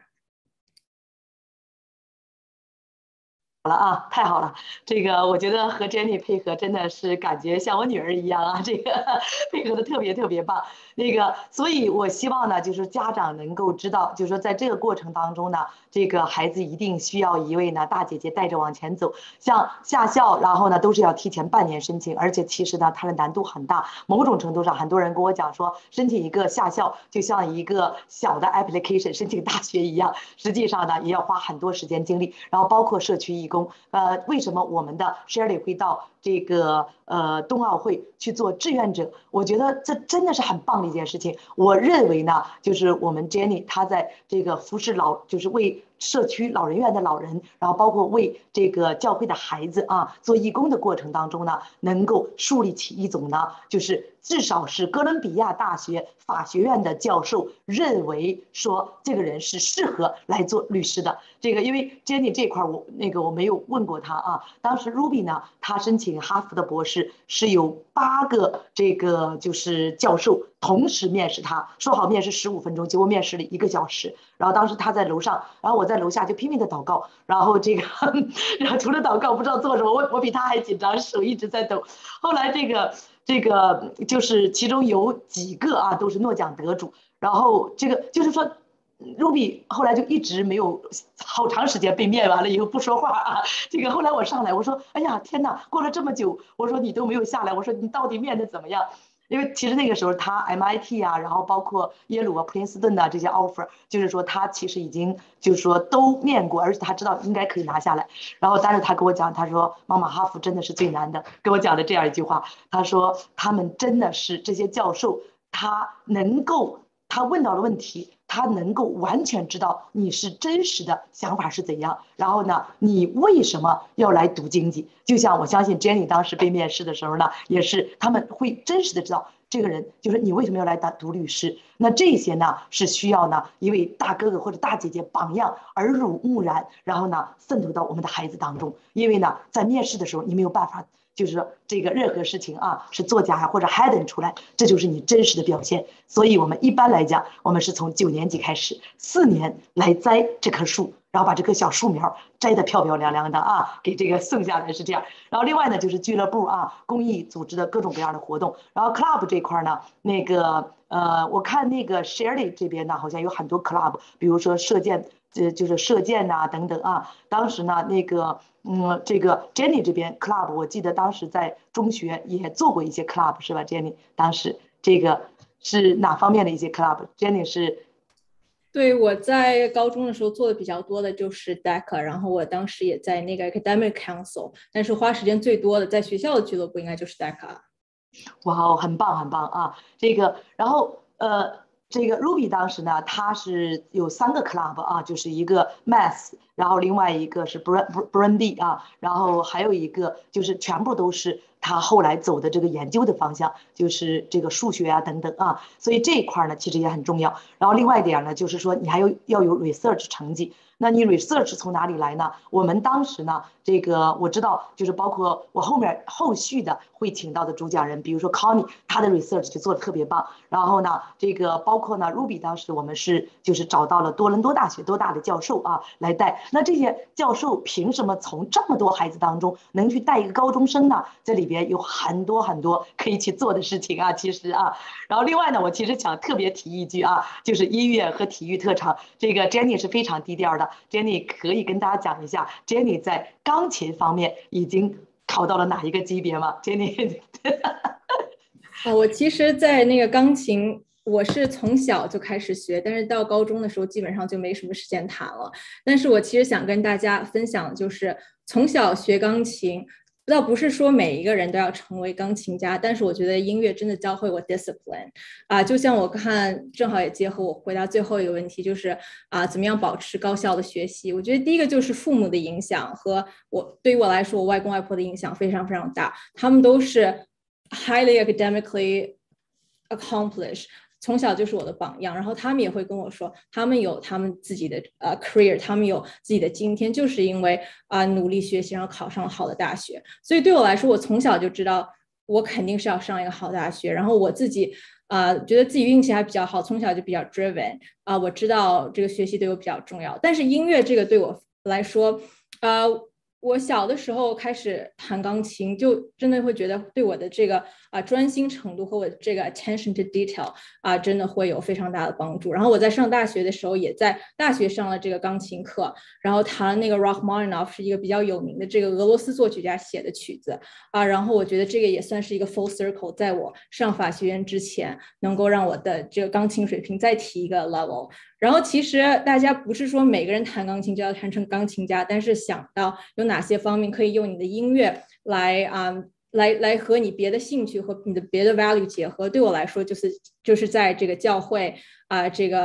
好了啊，太好了！这个我觉得和 Jenny 配合真的是感觉像我女儿一样啊，这个配合的特别特别棒。那个，所以我希望呢，就是家长能够知道，就是说在这个过程当中呢，这个孩子一定需要一位呢大姐姐带着往前走。像下校，然后呢都是要提前半年申请，而且其实呢它的难度很大。某种程度上，很多人跟我讲说，申请一个下校就像一个小的 application 申请大学一样，实际上呢也要花很多时间精力，然后包括社区义工。呃，为什么我们的 Shirley 会到这个呃冬奥会去做志愿者？我觉得这真的是很棒的一件事情。我认为呢，就是我们 Jenny 她在这个服侍老，就是为社区老人院的老人，然后包括为这个教会的孩子啊做义工的过程当中呢，能够树立起一种呢，就是至少是哥伦比亚大学法学院的教授认为说这个人是适合来做律师的。这个因为 Jenny 这块我那个我没有问过他啊，当时 Ruby 呢，他申请哈佛的博士是有八个这个就是教授同时面试他，说好面试十五分钟，结果面试了一个小时。然后当时他在楼上，然后我在楼下就拼命的祷告，然后这个然后除了祷告不知道做什么，我我比他还紧张，手一直在抖。后来这个这个就是其中有几个啊都是诺奖得主，然后这个就是说。Ruby 后来就一直没有好长时间被面完了以后不说话啊。这个后来我上来我说，哎呀天哪，过了这么久，我说你都没有下来，我说你到底面的怎么样？因为其实那个时候他 M I T 啊，然后包括耶鲁啊、普林斯顿啊这些 offer， 就是说他其实已经就是说都面过，而且他知道应该可以拿下来。然后但是他跟我讲，他说妈妈哈佛真的是最难的，跟我讲的这样一句话，他说他们真的是这些教授，他能够他问到的问题。他能够完全知道你是真实的想法是怎样，然后呢，你为什么要来读经济？就像我相信 Jenny 当时被面试的时候呢，也是他们会真实的知道这个人就是你为什么要来读律师。那这些呢是需要呢一位大哥哥或者大姐姐榜样耳濡目染，然后呢渗透到我们的孩子当中。因为呢在面试的时候你没有办法。就是说这个任何事情啊，是作假或者 hidden 出来，这就是你真实的表现。所以我们一般来讲，我们是从九年级开始，四年来栽这棵树，然后把这棵小树苗摘得漂漂亮亮的啊，给这个送下来是这样。然后另外呢，就是俱乐部啊，公益组织的各种各样的活动。然后 club 这块呢，那个呃，我看那个 Shirley 这边呢，好像有很多 club， 比如说射箭。这就是射箭呐、啊、等等啊，当时呢，那个嗯，这个 Jenny 这边 club， 我记得当时在中学也做过一些 club， 是吧 ？Jenny 当时这个是哪方面的一些 club？Jenny 是， 对，我在高中的时候做的比较多的就是 D E C A， 然后我当时也在那个 Academic Council， 但是花时间最多的在学校的俱乐部应该就是 D E C A。 哇，很棒很棒啊！这个，然后呃。这个 Ruby 当时呢，他是有三个 club 啊，就是一个 Math， 然后另外一个是 Brandy 啊，然后还有一个就是全部都是他后来走的这个研究的方向，就是这个数学啊等等啊，所以这一块呢其实也很重要。然后另外一点呢，就是说你还有要有 research 成绩。那你 research 从哪里来呢？我们当时呢，这个我知道，就是包括我后面后续的会请到的主讲人，比如说 Connie， 他的 research 就做得特别棒。然后呢，这个包括呢 Ruby， 当时我们是就是找到了多伦多大学多大的教授啊来带。那这些教授凭什么从这么多孩子当中能去带一个高中生呢？这里边有很多很多可以去做的事情啊，其实啊。然后另外呢，我其实想特别提一句啊，就是音乐和体育特长，这个 Jenny 是非常低调的。Jenny 可以跟大家讲一下 ，Jenny 在钢琴方面已经考到了哪一个级别吗 ？Jenny， 啊，我其实，在那个钢琴，我是从小就开始学，但是到高中的时候，基本上就没什么时间弹了。但是我其实想跟大家分享，就是从小学钢琴。倒不是说每一个人都要成为钢琴家，但是我觉得音乐真的教会我 discipline 啊，就像我看，正好也结合我回答最后一个问题，就是啊，怎么样保持高效的学习？我觉得第一个就是父母的影响和我对于我来说，我外公外婆的影响非常非常大，他们都是 highly academically accomplished。从小就是我的榜样，然后他们也会跟我说，他们有他们自己的呃 career， 他们有自己的今天，就是因为啊、呃、努力学习，然后考上了好的大学。所以对我来说，我从小就知道我肯定是要上一个好大学。然后我自己啊、呃、觉得自己运气还比较好，从小就比较 driven 啊、呃，我知道这个学习对我比较重要。但是音乐这个对我来说，呃。我小的时候开始弹钢琴，就真的会觉得对我的这个啊、呃、专心程度和我这个 attention to detail 啊、呃、真的会有非常大的帮助。然后我在上大学的时候，也在大学上了这个钢琴课，然后弹那个 Rachmaninoff 是一个比较有名的这个俄罗斯作曲家写的曲子啊、呃。然后我觉得这个也算是一个 full circle， 在我上法学院之前，能够让我的这个钢琴水平再提一个 level。然后其实大家不是说每个人弹钢琴就要弹成钢琴家，但是想到有哪些方面可以用你的音乐来啊、呃、来来和你别的兴趣和你的别的 value 结合，对我来说就是就是在这个教会啊、呃、这个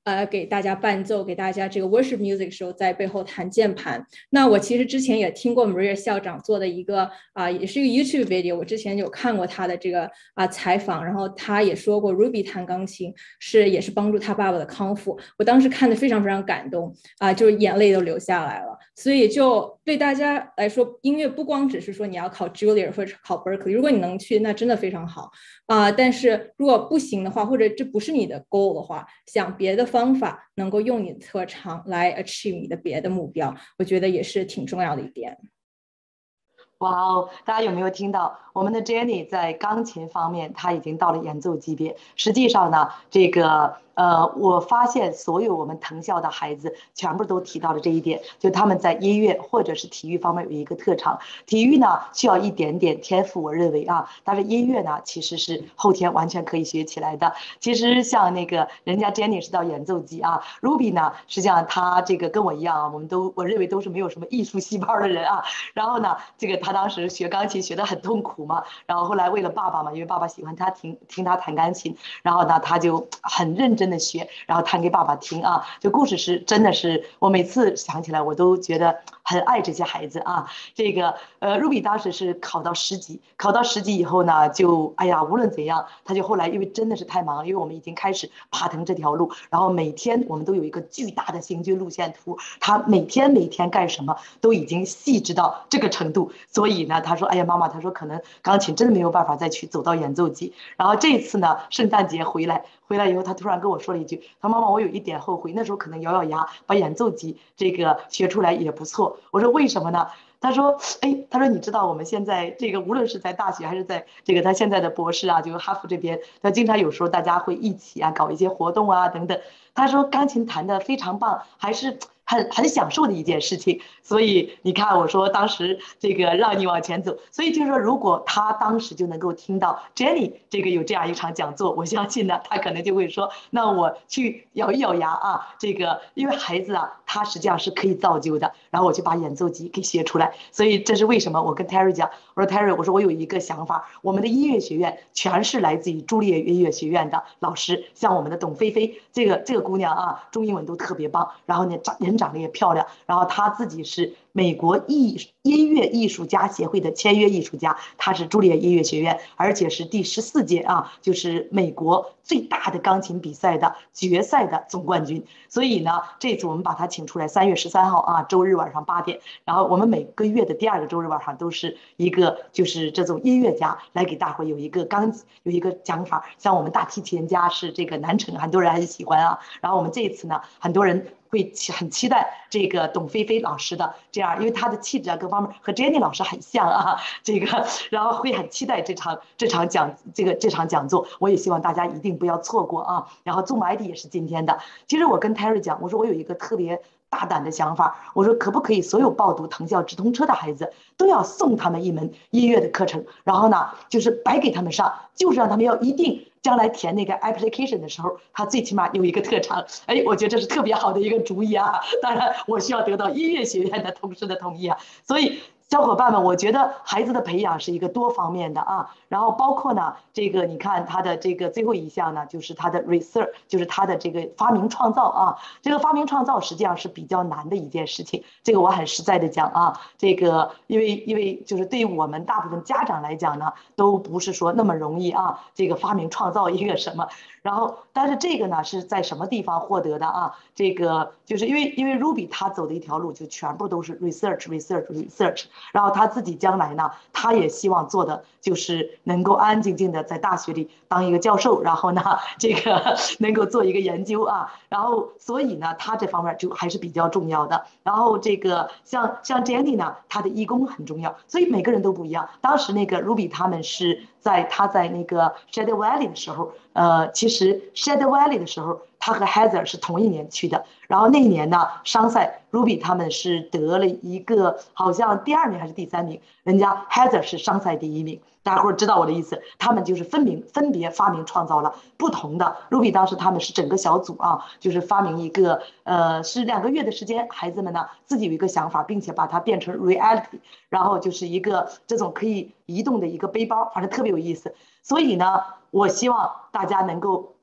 呃，给大家伴奏，给大家这个 worship music 的时候，在背后弹键盘。那我其实之前也听过 Maria 校长做的一个啊、呃，也是一个 YouTube video，我之前有看过他的这个啊、呃、采访，然后他也说过 Ruby 弹钢琴是也是帮助他爸爸的康复。我当时看的非常非常感动啊、呃，就是眼泪都流下来了。所以就对大家来说，音乐不光只是说你要考 Juilliard 或者考 Berkeley， 如果你能去，那真的非常好啊、呃。但是如果不行的话，或者这不是你的 goal 的话，想别的方法能够用你的特长来 achieve 你的别的目标，我觉得也是挺重要的一点。 哇哦，大家有没有听到我们的 Jenny 在钢琴方面，她已经到了演奏级别。实际上呢，这个呃，我发现所有我们藤校的孩子全部都提到了这一点，就他们在音乐或者是体育方面有一个特长。体育呢需要一点点天赋，我认为啊，但是音乐呢其实是后天完全可以学起来的。其实像那个人家 Jenny 是到演奏级啊 ，Ruby 呢，实际上他这个跟我一样啊，我们都我认为都是没有什么艺术细胞的人啊。然后呢，这个他当时学钢琴学得很痛苦嘛，然后后来为了爸爸嘛，因为爸爸喜欢他听听他弹钢琴，然后呢他就很认真的学，然后弹给爸爸听啊。就故事是真的是我每次想起来我都觉得很爱这些孩子啊。这个呃 Ruby 当时是考到十级，考到十级以后呢，就哎呀无论怎样，他就后来因为真的是太忙了，因为我们已经开始爬藤这条路，然后每天我们都有一个巨大的行军路线图，他每天每天干什么都已经细致到这个程度。所以呢，他说哎呀妈妈，他说可能钢琴真的没有办法再去走到演奏级。然后这次呢，圣诞节回来回来以后，他突然跟我说了一句，他说妈妈，我有一点后悔，那时候可能咬咬牙把演奏级这个学出来也不错。我说为什么呢？他说，哎，他说你知道我们现在这个无论是在大学还是在这个他现在的博士啊，就哈佛这边，他经常有时候大家会一起啊搞一些活动啊等等。他说钢琴弹得非常棒，还是很很享受的一件事情。所以你看，我说当时这个让你往前走，所以就是说，如果他当时就能够听到 Jenny 这个有这样一场讲座，我相信呢，他可能就会说，那我去咬一咬牙啊，这个因为孩子啊，他实际上是可以造就的，然后我就把演奏级给学出来。所以这是为什么我跟 Terry 讲，我说 Terry，我说我有一个想法，我们的音乐学院全是来自于朱丽叶音乐学院的老师，像我们的董菲菲，这个这个姑娘啊，中英文都特别棒，然后呢长人长得也漂亮，然后她自己是美国艺音乐艺术家协会的签约艺术家，她是朱丽叶音乐学院，而且是第十四届啊，就是美国最大的钢琴比赛的决赛的总冠军。所以呢，这次我们把她请出来，三月十三号啊，周日晚上八点，然后我们每个月的第二个周日晚上都是一个就是这种音乐家来给大伙有一个钢有一个讲法，像我们大提琴家是这个南城，很多人很喜欢啊。然后我们这一次呢，很多人会很期待这个董菲菲老师的这样，因为她的气质啊各方面和 Jenny 老师很像啊，这个然后会很期待这场这场讲这个这场讲座，我也希望大家一定不要错过啊。然后 Zoom I D 也是今天的。其实我跟 Terry 讲，我说我有一个特别大胆的想法，我说可不可以所有报读藤校直通车的孩子都要送他们一门音乐的课程，然后呢就是白给他们上，就是让他们要一定将来填那个 application 的时候，他最起码有一个特长。哎，我觉得这是特别好的一个主意啊！当然，我需要得到音乐学院的同事的同意啊。所以，小伙伴们，我觉得孩子的培养是一个多方面的啊。然后包括呢，这个你看他的这个最后一项呢，就是他的 research， 就是他的这个发明创造啊。这个发明创造实际上是比较难的一件事情。这个我很实在的讲啊，这个因为因为就是对于我们大部分家长来讲呢，都不是说那么容易啊。这个发明创造一个什么，然后但是这个呢是在什么地方获得的啊？这个就是因为因为 Ruby 他走的一条路就全部都是 research research research， 然后他自己将来呢，他也希望做的就是能够安安静静的在大学里当一个教授，然后呢这个能够做一个研究啊，然后所以呢他这方面就还是比较重要的。然后这个像像 Jenny 呢，他的义工很重要，所以每个人都不一样。当时那个 Ruby 他们是在他在那个 Shadow Valley 的时候，呃，其实 Shadow Valley 的时候，他和 Heather 是同一年去的。然后那一年呢，商赛 Ruby 他们是得了一个好像第二名还是第三名，人家 Heather 是商赛第一名。大家伙知道我的意思，他们就是分明分别发明创造了不同的。Ruby 当时他们是整个小组啊，就是发明一个呃是两个月的时间，孩子们呢自己有一个想法，并且把它变成 reality， 然后就是一个这种可以移动的一个背包，反正特别有意思。所以呢，我希望大家能够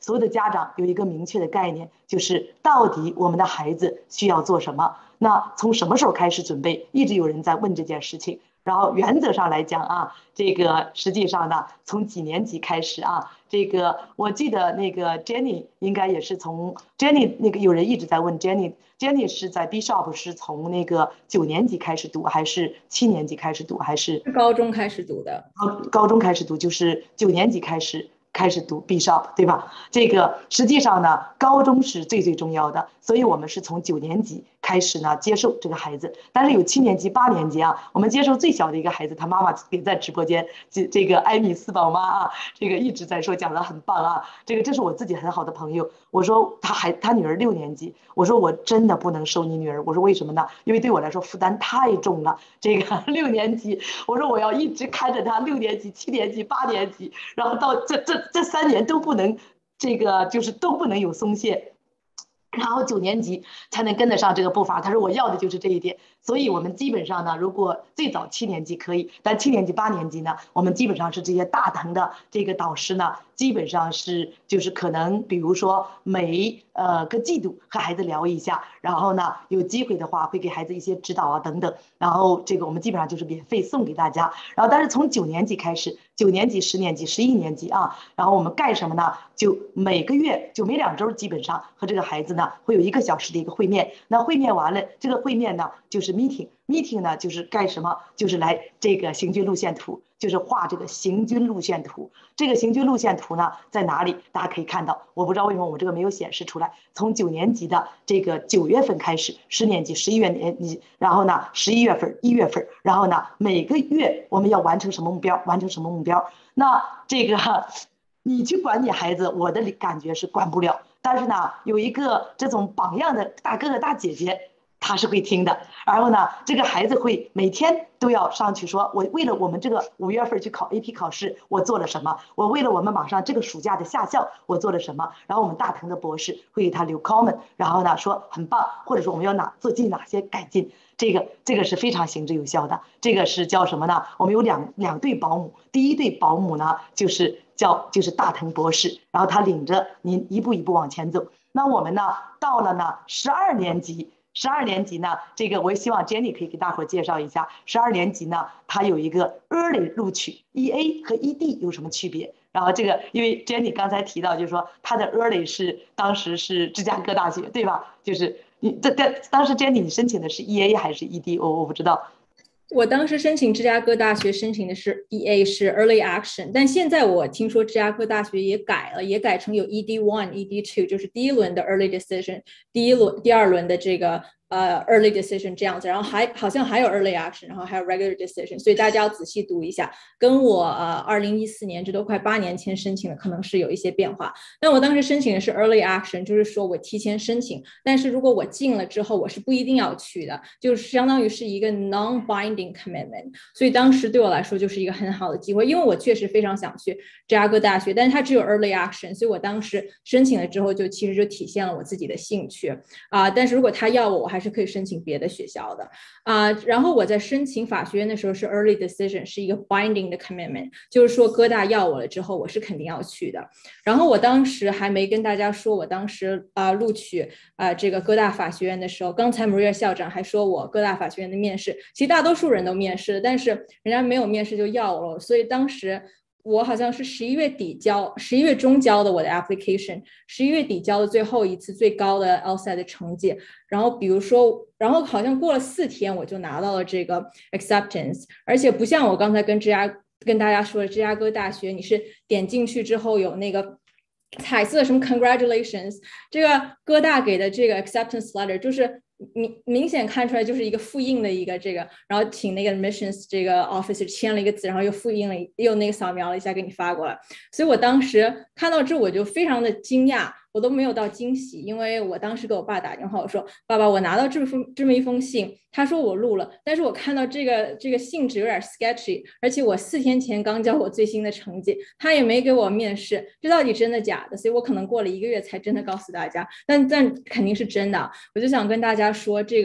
所有的家长有一个明确的概念，就是到底我们的孩子需要做什么，那从什么时候开始准备，一直有人在问这件事情。然后原则上来讲啊，这个实际上呢，从几年级开始啊，这个我记得那个 Jenny 应该也是从 Jenny 那个有人一直在问 Jenny Jenny 是在 Bishop 是从那个九年级开始读，还是七年级开始读，还是高中开始读的？ 高高中开始读，就是九年级开始开始读 Bishop， 对吧？这个实际上呢，高中是最最重要的，所以我们是从九年级开始呢接受这个孩子。但是有七年级、八年级啊，我们接受最小的一个孩子，他妈妈也在直播间，这这个艾米斯宝妈啊，这个一直在说讲的很棒啊。这个这是我自己很好的朋友，我说他还他女儿六年级，我说我真的不能收你女儿，我说为什么呢？因为对我来说负担太重了。这个六年级，我说我要一直看着他六年级、七年级、八年级，然后到这这这三年都不能，这个就是都不能有松懈。然后九年级才能跟得上这个步伐。他说我要的就是这一点，所以我们基本上呢，如果最早七年级可以，但七年级、八年级呢，我们基本上是这些大腾的这个导师呢，基本上是就是可能比如说每呃个季度和孩子聊一下，然后呢有机会的话会给孩子一些指导啊等等，然后这个我们基本上就是免费送给大家。然后但是从九年级开始，九年级、十年级、十一年级啊，然后我们干什么呢？就每个月就每两周基本上和这个孩子呢会有一个小时的一个会面。那会面完了，这个会面呢就是 meeting。meeting 呢就是干什么？就是来这个行军路线图，就是画这个行军路线图。这个行军路线图呢在哪里？大家可以看到，我不知道为什么我这个没有显示出来。从九年级的这个九月份开始，十年级、十一月级，然后呢十一月份、一月份，然后呢每个月我们要完成什么目标？完成什么目标？那这个你去管你孩子，我的感觉是管不了。但是呢，有一个这种榜样的大哥哥大姐姐，他是会听的。然后呢，这个孩子会每天都要上去说，我为了我们这个五月份去考 A P 考试，我做了什么？我为了我们马上这个暑假的下校，我做了什么？然后我们大腾的博士会给他留 comment， 然后呢说很棒，或者说我们要哪做进哪些改进。这个这个是非常行之有效的。这个是叫什么呢？我们有两两对保姆，第一对保姆呢就是叫就是大腾博士，然后他领着您一步一步往前走。那我们呢到了呢十二年级。十二年级呢，这个我也希望 Jenny 可以给大伙介绍一下。十二年级呢，它有一个 early 录取 ，E A 和 E D 有什么区别？然后这个，因为 Jenny 刚才提到，就是说她的 early 是当时是芝加哥大学，对吧？就是你这这当时 Jenny 你申请的是 E A 还是 E D？ 我我不知道。 我当时申请芝加哥大学申请的是 E A 是 Early Action， 但现在我听说芝加哥大学也改了，也改成有 E D one、E D two， 就是第一轮的 Early Decision， 第一轮、第二轮的这个呃 early decision 这样子，然后还好像还有 early action， 然后还有 regular decision， 所以大家要仔细读一下。跟我呃二零一四年，这都快八年前申请的，可能是有一些变化。那我当时申请的是 early action， 就是说我提前申请，但是如果我进了之后，我是不一定要去的，就是相当于是一个 non-binding commitment。所以当时对我来说就是一个很好的机会，因为我确实非常想去芝加哥大学，但是它只有 early action， 所以我当时申请了之后，就其实就体现了我自己的兴趣啊、呃。但是如果他要我，我还是可以申请别的学校的啊、呃。然后我在申请法学院的时候是 early decision， 是一个 binding 的 commitment， 就是说哥大要我了之后，我是肯定要去的。然后我当时还没跟大家说，我当时啊、呃、录取啊、呃、这个哥大法学院的时候，刚才 Maria 校长还说我哥大法学院的面试，其实大多数人都面试了，但是人家没有面试就要我了，所以当时。我好像是十一月底交，十一月中交的我的 application， 十一月底交的最后一次最高的 L S A T 的成绩。然后比如说，然后好像过了四天我就拿到了这个 acceptance， 而且不像我刚才跟芝加跟大家说的芝加哥大学，你是点进去之后有那个彩色什么 congratulations， 这个哥大给的这个 acceptance letter 就是明明显看出来就是一个复印的一个这个，然后请那个 admissions 这个 officer 签了一个字，然后又复印了，又那个扫描了一下给你发过来。所以我当时看到这我就非常的惊讶，我都没有到惊喜，因为我当时给我爸打电话，我说爸爸，我拿到这封这么一封信，他说我录了，但是我看到这个这个性质有点 sketchy， 而且我四天前刚交我最新的成绩，他也没给我面试，这到底真的假的？所以我可能过了一个月才真的告诉大家，但但肯定是真的。我就想跟大家说，这个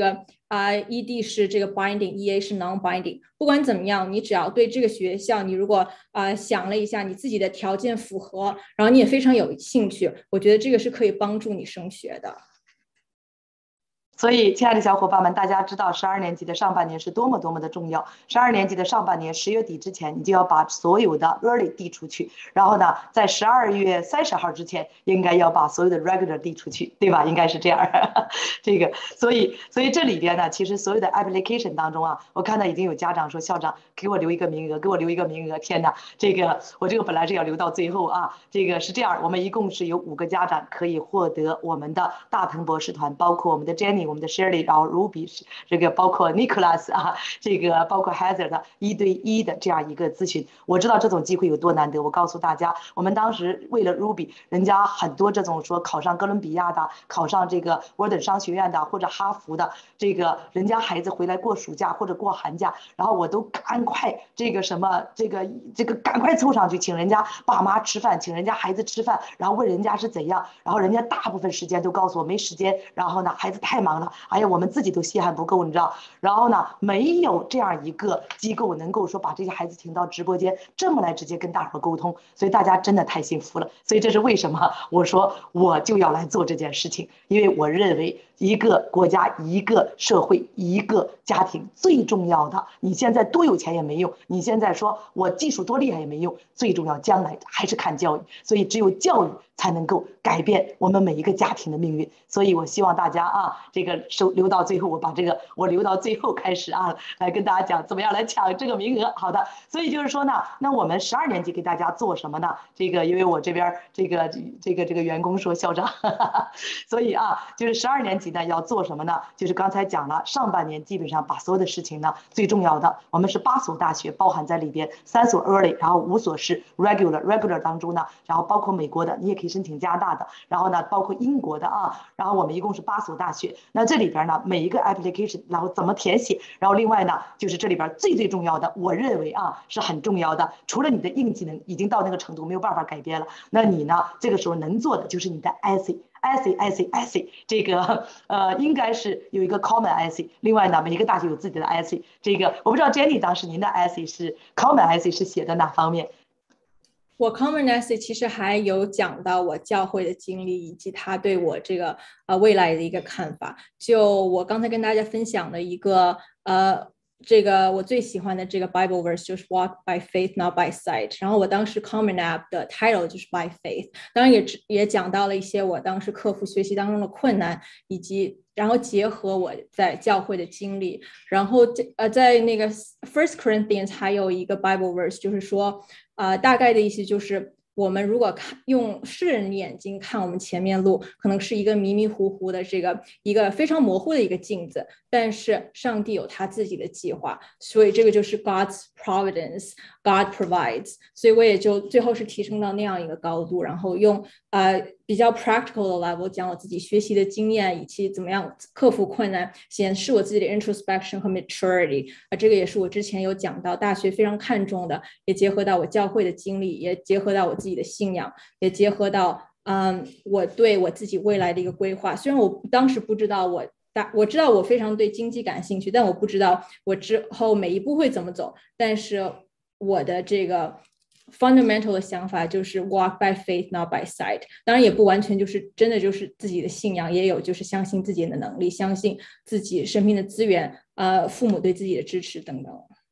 啊、呃、，E D 是这个 binding，E A 是 non-binding。不管怎么样，你只要对这个学校，你如果啊、呃、想了一下，你自己的条件符合，然后你也非常有兴趣，我觉得这个是可以帮助你升学的。 所以，亲爱的小伙伴们，大家知道十二年级的上半年是多么多么的重要。十二年级的上半年，十月底之前，你就要把所有的 early 递出去，然后呢，在十二月三十号之前，应该要把所有的 regular 递出去，对吧？应该是这样。这个，所以，所以这里边呢，其实所有的 application 当中啊，我看到已经有家长说，校长给我留一个名额，给我留一个名额。天哪，这个我这个本来是要留到最后啊。这个是这样，我们一共是有五个家长可以获得我们的大腾博士团，包括我们的 Jenny。我们的 Shirley， 然后 Ruby， 这个包括 Nicholas 啊，这个包括 Heather 的一对一的这样一个咨询。我知道这种机会有多难得，我告诉大家，我们当时为了 Ruby， 人家很多这种说考上哥伦比亚的，考上这个沃顿商学院的，或者哈佛的，这个人家孩子回来过暑假或者过寒假，然后我都赶快这个什么这个这个赶快凑上去，请人家爸妈吃饭，请人家孩子吃饭，然后问人家是怎样，然后人家大部分时间都告诉我没时间，然后呢孩子太忙了。哎呀，我们自己都稀罕不够，你知道。然后呢，没有这样一个机构能够说把这些孩子请到直播间，这么来直接跟大伙沟通，所以大家真的太幸福了。所以这是为什么我说我就要来做这件事情，因为我认为一个国家、一个社会、一个家庭最重要的，你现在多有钱也没用，你现在说我技术多厉害也没用，最重要将来还是看教育。所以只有教育才能够改变我们每一个家庭的命运。所以我希望大家啊，这个收留到最后，我把这个我留到最后开始啊，来跟大家讲怎么样来抢这个名额。好的，所以就是说呢，那我们十二年级给大家做什么呢？这个因为我这边这个这个这个员工说校长，哈哈，所以啊，就是十二年级呢要做什么呢？就是刚才讲了，上半年基本上把所有的事情呢，最重要的，我们是八所大学包含在里边，三所 early， 然后五所是 regular regular 当中呢，然后包括美国的，你也可以申请加拿大的，然后呢包括英国的啊，然后我们一共是八所大学。那这里边呢，每一个 application， 然后怎么填写，然后另外呢，就是这里边最最重要的，我认为啊是很重要的，除了你的硬技能已经到那个程度没有办法改变了，那你呢这个时候能做的就是你的 essay。essay essay essay 这个呃应该是有一个 common essay， 另外呢每一个大学有自己的 essay， 这个我不知道 Jenny 当时您的 essay 是 common essay 是写的哪方面？ 我 common essay 其实还有讲到我教会的经历，以及他对我这个呃未来的一个看法。就我刚才跟大家分享的一个呃。这个我最喜欢的这个 Bible verse 就是 Walk by faith, not by sight。然后我当时 Common App 的 title 就是 by faith， 当然也也讲到了一些我当时克服学习当中的困难，以及然后结合我在教会的经历。然后呃，在那个 First Corinthians 还有一个 Bible verse， 就是说呃，大概的意思就是我们如果看用世人的眼睛看我们前面路，可能是一个迷迷糊糊的这个一个非常模糊的一个镜子，但是上帝有他自己的计划，所以这个就是 God's providence， God provides。 所以我也就最后是提升到那样一个高度，然后用呃比较 practical 的 level 讲我自己学习的经验，以及怎么样克服困难，显示我自己的 introspection 和 maturity。啊，这个也是我之前有讲到大学非常看重的，也结合到我教会的经历，也结合到我自己的信仰，也结合到嗯我对我自己未来的一个规划。虽然我当时不知道我我知道我非常对经济感兴趣，但我不知道我之后每一步会怎么走。但是我的这个 fundamental 的想法就是 walk by faith, not by sight。当然也不完全就是真的就是自己的信仰，也有就是相信自己的能力，相信自己身边的资源，呃，父母对自己的支持等等。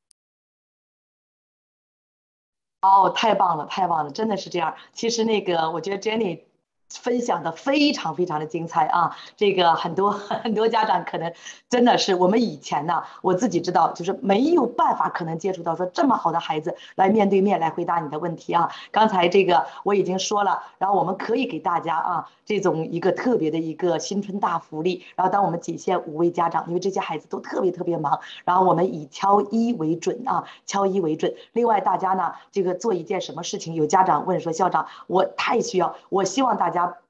哦，太棒了，太棒了，真的是这样。其实那个，我觉得 Jenny分享的非常非常的精彩啊！这个很多很多家长可能真的是我们以前呢，我自己知道，就是没有办法可能接触到说这么好的孩子来面对面来回答你的问题啊。刚才这个我已经说了，然后我们可以给大家啊这种一个特别的一个新春大福利。然后当我们仅限五位家长，因为这些孩子都特别特别忙，然后我们以敲一为准啊，敲一为准。另外大家呢，这个做一件什么事情，有家长问说校长，我太需要，我希望大家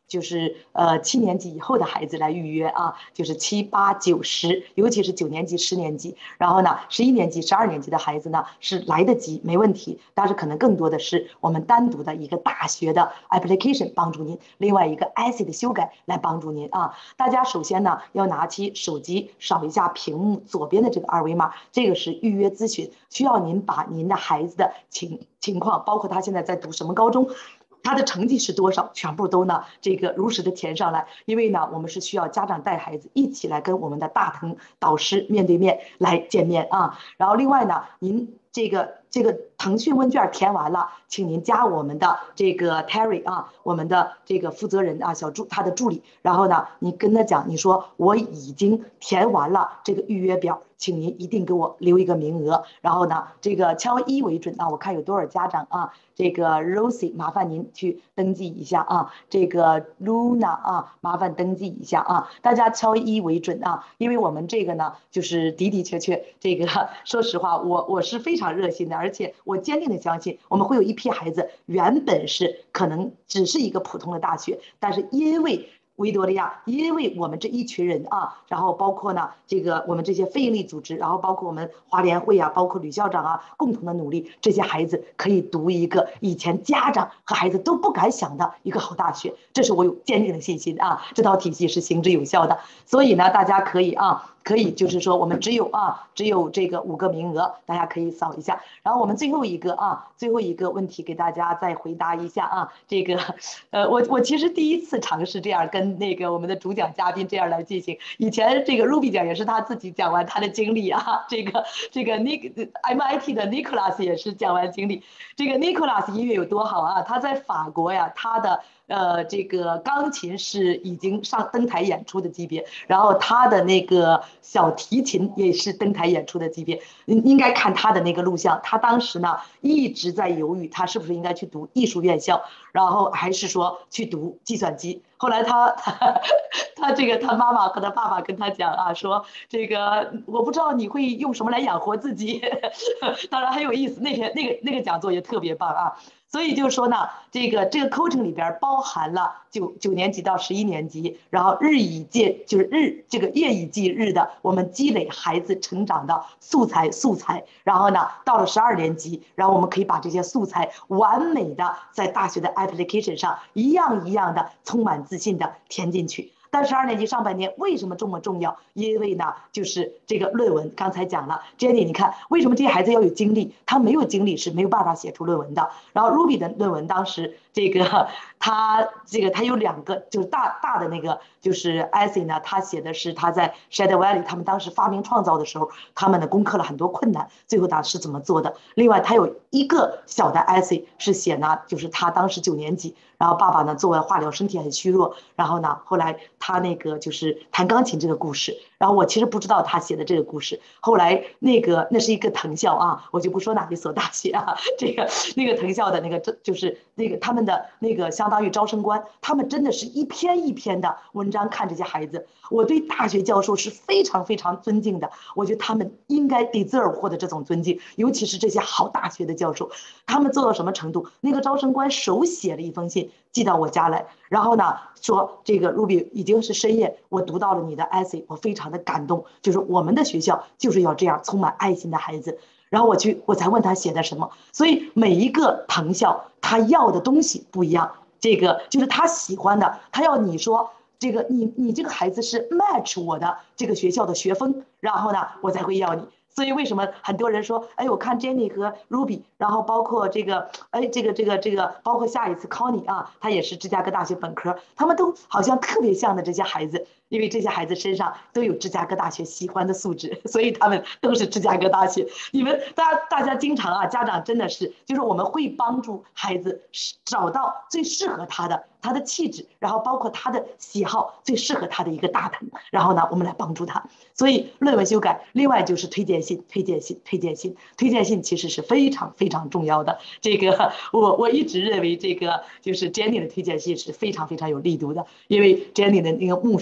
就是呃七年级以后的孩子来预约啊，就是七八九十，尤其是九年级、十年级，然后呢十一年级、十二年级的孩子呢是来得及，没问题。但是可能更多的是我们单独的一个大学的 application 帮助您，另外一个 essay 的修改来帮助您啊。大家首先呢要拿起手机扫一下屏幕左边的这个二维码，这个是预约咨询，需要您把您的孩子的情情况，包括他现在在读什么高中。他的成绩是多少，全部都呢这个如实的填上来，因为呢我们是需要家长带孩子一起来跟我们的大腾导师面对面来见面啊。然后另外呢，您这个这个腾讯问卷填完了，请您加我们的这个 Terry 啊，我们的这个负责人啊，小助他的助理。然后呢，你跟他讲，你说我已经填完了这个预约表，请您一定给我留一个名额。然后呢，这个敲一为准啊，我看有多少家长啊？这个 Rosie 麻烦您去登记一下啊，这个 Luna 啊，麻烦登记一下啊，大家敲一为准啊，因为我们这个呢，就是的的确确，这个说实话，我我是非常热心的，而且我坚定的相信，我们会有一批孩子原本是可能只是一个普通的大学，但是因为维多利亚，因为我们这一群人啊，然后包括呢这个我们这些非营利组织，然后包括我们华联会啊，包括吕校长啊，共同的努力，这些孩子可以读一个以前家长和孩子都不敢想的一个好大学，这是我有坚定的信心啊，这套体系是行之有效的，所以呢，大家可以啊。可以，就是说我们只有啊，只有这个五个名额，大家可以扫一下。然后我们最后一个啊，最后一个问题给大家再回答一下啊。这个，呃，我我其实第一次尝试这样跟那个我们的主讲嘉宾这样来进行。以前这个 Ruby 讲也是他自己讲完他的经历啊，这个这个 Nick M I T 的 Nicholas 也是讲完经历。这个 Nicholas 音乐有多好啊？他在法国呀，他的。呃，这个钢琴是已经上登台演出的级别，然后他的那个小提琴也是登台演出的级别。应该看他的那个录像，他当时呢一直在犹豫，他是不是应该去读艺术院校，然后还是说去读计算机。后来他他他这个他妈妈和他爸爸跟他讲啊，说这个我不知道你会用什么来养活自己。当然很有意思，那天那个那个讲座也特别棒啊。所以就是说呢，这个这个 coaching 里边包含了九九年级到十一年级，然后日以继就是日这个夜以继日的我们积累孩子成长的素材素材，然后呢到了十二年级，然后我们可以把这些素材完美的在大学的 application 上一样一样的充满自信的填进去。但十二年级上半年为什么这么重要？因为呢，就是这个论文，刚才讲了 ，Jenny， 你看为什么这些孩子要有精力？他没有精力是没有办法写出论文的。然后 Ruby 的论文当时这个他这个他有两个，就是大大的那个就是 essay 呢，他写的是他在 Shadow Valley 他们当时发明创造的时候，他们呢攻克了很多困难，最后他是怎么做的？另外他有一个小的 essay 是写呢，就是他当时九年级。然后爸爸呢做完化疗，身体很虚弱。然后呢，后来他那个就是弹钢琴这个故事。然后我其实不知道他写的这个故事。后来那个那是一个藤校啊，我就不说哪一所大学啊。这个那个藤校的那个就是那个他们的那个相当于招生官，他们真的是一篇一篇的文章看这些孩子。我对大学教授是非常非常尊敬的，我觉得他们应该 deserve 获得这种尊敬，尤其是这些好大学的教授，他们做到什么程度？那个招生官手写了一封信。寄到我家来，然后呢说这个 Ruby 已经是深夜，我读到了你的 essay， 我非常的感动，就是我们的学校就是要这样充满爱心的孩子。然后我去我才问他写的什么，所以每一个藤校他要的东西不一样，这个就是他喜欢的，他要你说这个你你这个孩子是 match 我的这个学校的学风，然后呢我才会要你。所以为什么很多人说，哎，我看 Jenny 和 Ruby， 然后包括这个，哎，这个这个这个，包括下一次 Connie 啊，他也是芝加哥大学本科，他们都好像特别像的这些孩子，因为这些孩子身上都有芝加哥大学喜欢的素质，所以他们都是芝加哥大学。你们大家大家经常啊，家长真的是，就是我们会帮助孩子找到最适合他的。他的气质，然后包括他的喜好，最适合他的一个大藤，然后呢，我们来帮助他。所以论文修改，另外就是推荐信，推荐信，推荐信，推荐信其实是非常非常重要的。这个我我一直认为，这个就是 Jenny 的推荐信是非常非常有力度的，因为 Jenny 的那个牧师啊，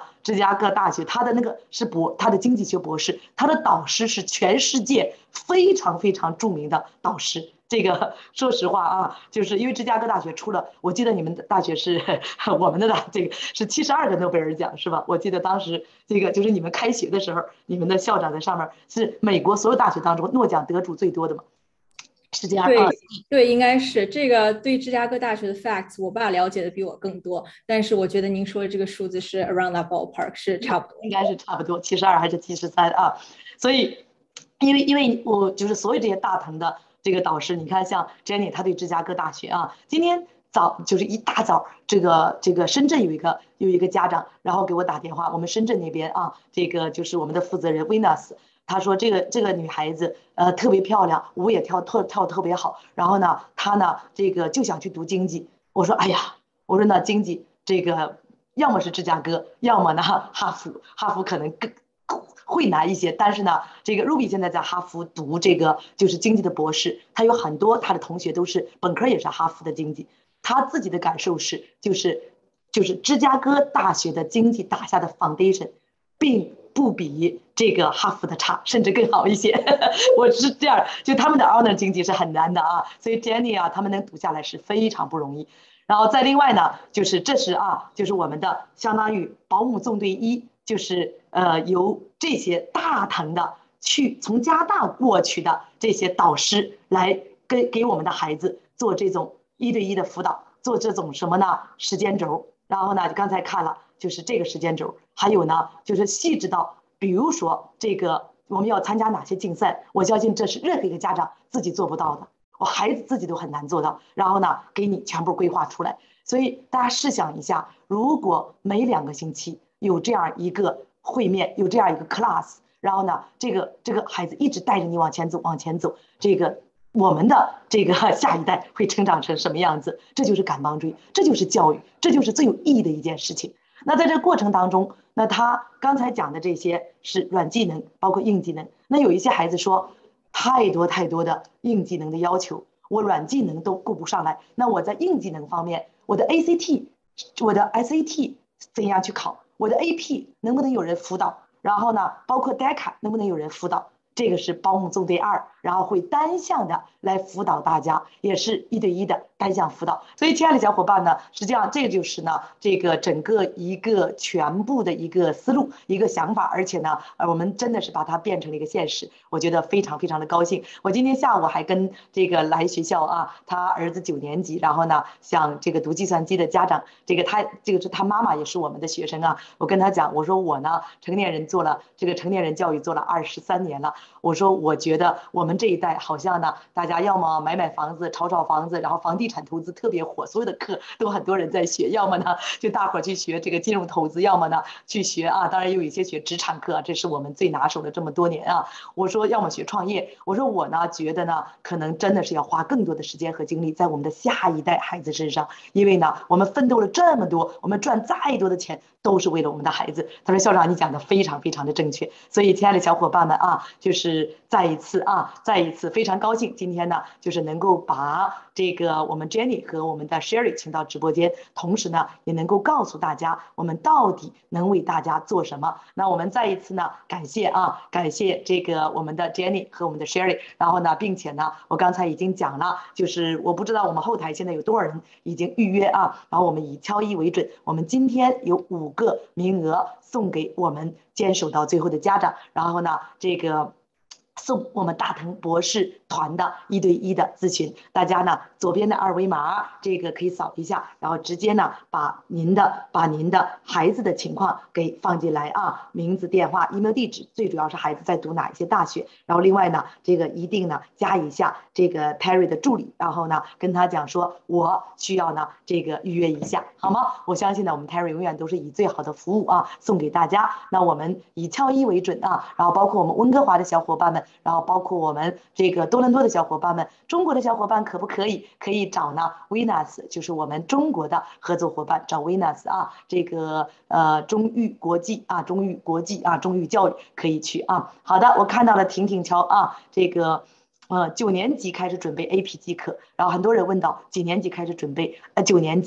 芝加哥大学，他的那个是博，他的经济学博士，他的导师是全世界非常非常著名的导师。这个说实话啊，就是因为芝加哥大学出了，我记得你们的大学是我们的大这个是七十二个诺贝尔奖是吧？我记得当时这个就是你们开学的时候，你们的校长在上面是美国所有大学当中诺奖得主最多的嘛？是这样啊？ 对对，应该是这个。对芝加哥大学的 facts， 我爸了解的比我更多，但是我觉得您说的这个数字是 around that ballpark， 是差不多， 应该是差不多七十二还是七十三啊？所以，因为因为我就是所有这些大藤的这个导师，你看像 Jenny， 她对芝加哥大学啊，今天早就是一大早，这个这个深圳有一个有一个家长，然后给我打电话，我们深圳那边啊，这个就是我们的负责人 Venus。他说这个这个女孩子呃特别漂亮，舞也跳跳跳特别好，然后呢，她呢这个就想去读经济。我说哎呀，我说那经济这个要么是芝加哥，要么呢哈佛，哈佛可能更会难一些。但是呢，这个 Ruby 现在在哈佛读这个就是经济的博士，他有很多他的同学都是本科也是哈佛的经济。他自己的感受是，就是就是芝加哥大学的经济打下的 foundation，并不比这个哈佛的差，甚至更好一些。我是这样，就他们的 honor 经济是很难的啊，所以 Jenny 啊，他们能读下来是非常不容易。然后再另外呢，就是这是啊，就是我们的相当于保姆纵队一，就是呃由这些大藤的去从加大过去的这些导师来给给我们的孩子做这种一对一的辅导，做这种什么呢？时间轴。然后呢，刚才看了就是这个时间轴，还有呢就是细致到，比如说这个我们要参加哪些竞赛，我相信这是任何一个家长自己做不到的，我孩子自己都很难做到。然后呢，给你全部规划出来。所以大家试想一下，如果每两个星期有这样一个会面，有这样一个 class， 然后呢，这个这个孩子一直带着你往前走，往前走，这个。我们的这个下一代会成长成什么样子？这就是赶帮追，这就是教育，这就是最有意义的一件事情。那在这个过程当中，那他刚才讲的这些是软技能，包括硬技能。那有一些孩子说，太多太多的硬技能的要求，我软技能都顾不上来。那我在硬技能方面，我的 A C T， 我的 S A T 怎样去考？我的 A P 能不能有人辅导？然后呢，包括 D E C A 能不能有人辅导？这个是保姆纵队二，然后会单向的来辅导大家，也是一对一的单向辅导。所以，亲爱的小伙伴呢，实际上这就是呢，这个整个一个全部的一个思路，一个想法，而且呢，呃，我们真的是把它变成了一个现实，我觉得非常非常的高兴。我今天下午还跟这个来学校啊，他儿子九年级，然后呢，像这个读计算机的家长，这个他这个是他妈妈也是我们的学生啊，我跟他讲，我说我呢，成年人做了这个成年人教育做了二十三年了。我说，我觉得我们这一代好像呢，大家要么买买房子、炒炒房子，然后房地产投资特别火，所有的课都很多人在学；要么呢，就大伙儿去学这个金融投资；要么呢，去学啊，当然有一些学职场课，这是我们最拿手的这么多年啊。我说，要么学创业。我说我呢，觉得呢，可能真的是要花更多的时间和精力在我们的下一代孩子身上，因为呢，我们奋斗了这么多，我们赚再多的钱，都是为了我们的孩子。他说，校长，你讲的非常非常的正确。所以，亲爱的小伙伴们啊，就是再一次啊，再一次非常高兴，今天呢，就是能够把这个我们 Jenny 和我们的 Sherry 请到直播间，同时呢，也能够告诉大家我们到底能为大家做什么。那我们再一次呢，感谢啊，感谢这个我们的 Jenny 和我们的 Sherry， 然后呢，并且呢，我刚才已经讲了，就是我不知道我们后台现在有多少人已经预约啊，然后我们以敲一为准，我们今天有五个名额送给我们坚守到最后的家长，然后呢，这个。送我们大藤博士团的一对一的咨询，大家呢左边的二维码这个可以扫一下，然后直接呢把您的把您的孩子的情况给放进来啊，名字、电话、email 地址，最主要是孩子在读哪一些大学，然后另外呢这个一定呢加一下这个 Terry 的助理，然后呢跟他讲说我需要呢这个预约一下，好吗？我相信呢我们 Terry 永远都是以最好的服务啊送给大家，那我们以敲一为准啊，然后包括我们温哥华的小伙伴们。然后包括我们这个多伦多的小伙伴们，中国的小伙伴可不可以可以找呢 Venus， 就是我们中国的合作伙伴，找 Venus 啊，这个呃中育国际啊，中育国际啊，中育教育可以去啊。好的，我看到了婷婷乔啊，这个呃九年级开始准备 A P 机课，然后很多人问到几年级开始准备呃九年级。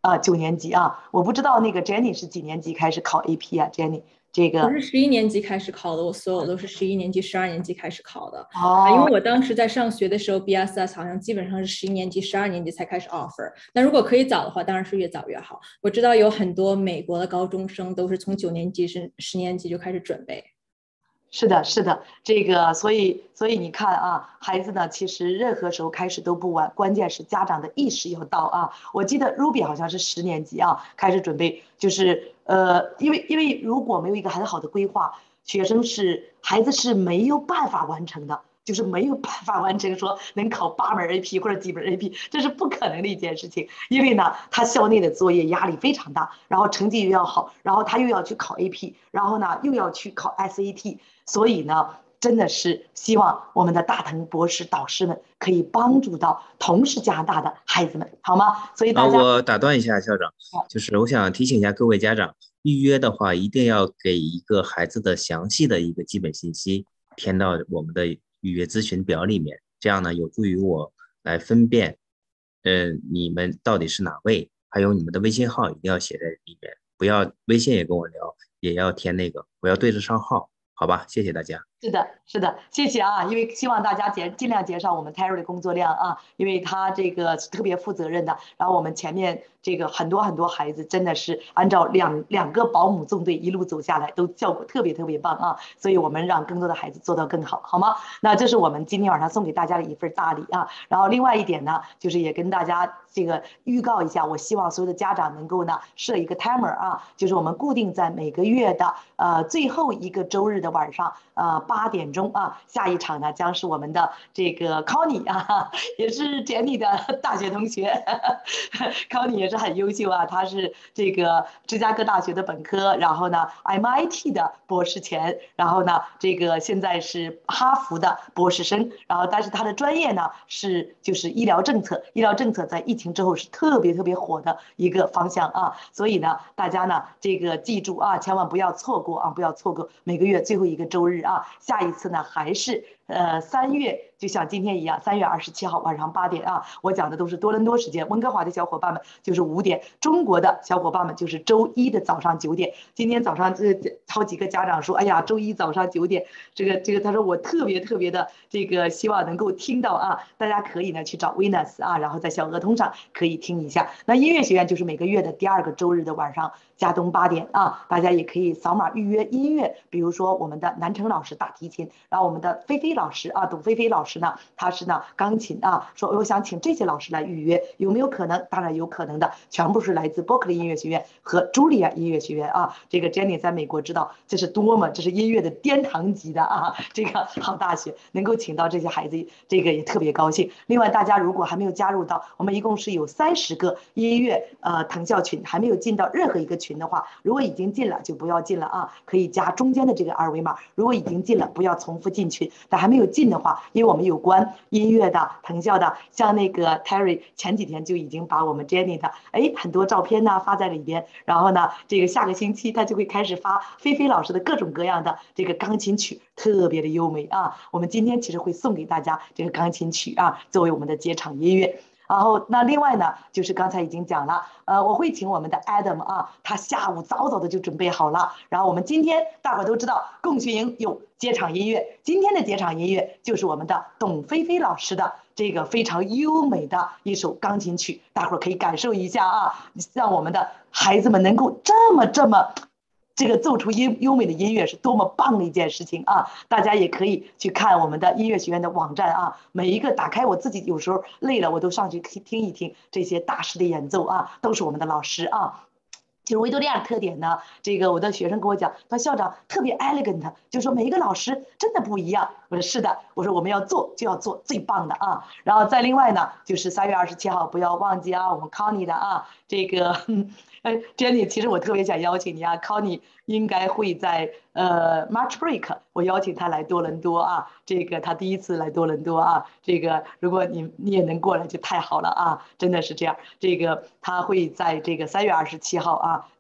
啊，九年级啊，我不知道那个 Jenny 是几年级开始考 A P 啊？Jenny 这个我是十一年级开始考的，我所有都是十一年级、十二年级开始考的啊，因哦， 为我当时在上学的时候，B S S 好像基本上是十一年级、十二年级才开始 offer。那如果可以早的话，当然是越早越好。我知道有很多美国的高中生都是从九年级、十十年级就开始准备。 是的，是的，这个，所以，所以你看啊，孩子呢，其实任何时候开始都不晚，关键是家长的意识要到啊。我记得 Ruby 好像是十年级啊，开始准备，就是呃，因为因为如果没有一个很好的规划，学生是孩子是没有办法完成的。就是没有办法完成说能考八门 A P 或者几门 A P，这是不可能的一件事情。因为呢，他校内的作业压力非常大，然后成绩又要好，然后他又要去考 A P，然后呢又要去考 S A T，所以呢，真的是希望我们的大腾博士导师们可以帮助到同是加拿大的孩子们，好吗？所以啊， 大家， 我打断一下校长，就是我想提醒一下各位家长，预约的话一定要给一个孩子的详细的一个基本信息填到我们的预约咨询表里面，这样呢有助于我来分辨，呃，你们到底是哪位，还有你们的微信号一定要写在里面，不要微信也跟我聊，也要填那个，我要对得上号，好吧？谢谢大家。 是的，是的，谢谢啊！因为希望大家减尽量减少我们 Terry 的工作量啊，因为他这个特别负责任的。然后我们前面这个很多很多孩子真的是按照两两个保姆纵队一路走下来，都效果特别特别棒啊！所以我们让更多的孩子做到更好，好吗？那这是我们今天晚上送给大家的一份大礼啊。然后另外一点呢，就是也跟大家这个预告一下，我希望所有的家长能够呢设一个 timer 啊，就是我们固定在每个月的呃最后一个周日的晚上呃八点钟啊，下一场呢将是我们的这个 Connie 啊，也是 Jenny 的大学同学，Connie 也是很优秀啊，他是这个芝加哥大学的本科，然后呢 M I T 的博士前，然后呢这个现在是哈佛的博士生，然后但是他的专业呢是就是医疗政策，医疗政策在疫情之后是特别特别火的一个方向啊，所以呢大家呢这个记住啊，千万不要错过啊，不要错过每个月最后一个周日啊，下一次呢还是呃三月，就像今天一样，三月二十七号晚上八点啊，我讲的都是多伦多时间，温哥华的小伙伴们就是五点，中国的小伙伴们就是周一的早上九点。今天早上这好几个家长说，哎呀，周一早上九点，这个这个，他说我特别特别的这个希望能够听到啊，大家可以呢去找 Venus 啊，然后在小鹅通上可以听一下。那音乐学院就是每个月的第二个周日的晚上加东八点啊，大家也可以扫码预约音乐，比如说我们的南城老师大提琴，然后我们的菲菲老师啊，董菲菲老师呢，他是呢钢琴啊，说我想请这些老师来预约，有没有可能？当然有可能的，全部是来自伯克利音乐学院和茱莉亚音乐学院啊。这个 Jenny 在美国知道这是多么，这是音乐的殿堂级的啊，这个好大学能够请到这些孩子，这个也特别高兴。另外，大家如果还没有加入到，我们一共是有三十个音乐呃藤校群，还没有进到任何一个群的话，如果已经进了就不要进了啊，可以加中间的这个二维码。如果已经进了，不要重复进群。但还没有进的话，因为我们有关音乐的藤校的，像那个 Terry 前几天就已经把我们 Jenny 的哎很多照片呢发在里边，然后呢，这个下个星期他就会开始发菲菲老师的各种各样的这个钢琴曲，特别的优美啊。我们今天其实会送给大家这个钢琴曲啊，作为我们的接场音乐。然后那另外呢，就是刚才已经讲了，呃，我会请我们的 Adam 啊，他下午早早的就准备好了。然后我们今天大伙都知道，共学营有接场音乐，今天的接场音乐就是我们的董菲菲老师的这个非常优美的一首钢琴曲，大伙可以感受一下啊，让我们的孩子们能够这么这么。这个奏出优优美的音乐是多么棒的一件事情啊！大家也可以去看我们的音乐学院的网站啊，每一个打开我自己有时候累了，我都上去听一听这些大师的演奏啊，都是我们的老师啊。就是维多利亚的特点呢，这个我的学生跟我讲，他校长特别 elegant， 就说每一个老师真的不一样。我说是的，我说我们要做就要做最棒的啊。然后再另外呢，就是三月二十七号不要忘记啊，我们 Connie 的啊，这个哎 Jenny， 其实我特别想邀请你啊 ，Connie 应该会在呃 March Break， 我邀请他来多伦多啊，这个他第一次来多伦多啊，这个如果你你也能过来就太好了啊，真的是这样。这个他会在这个三月二十七号啊。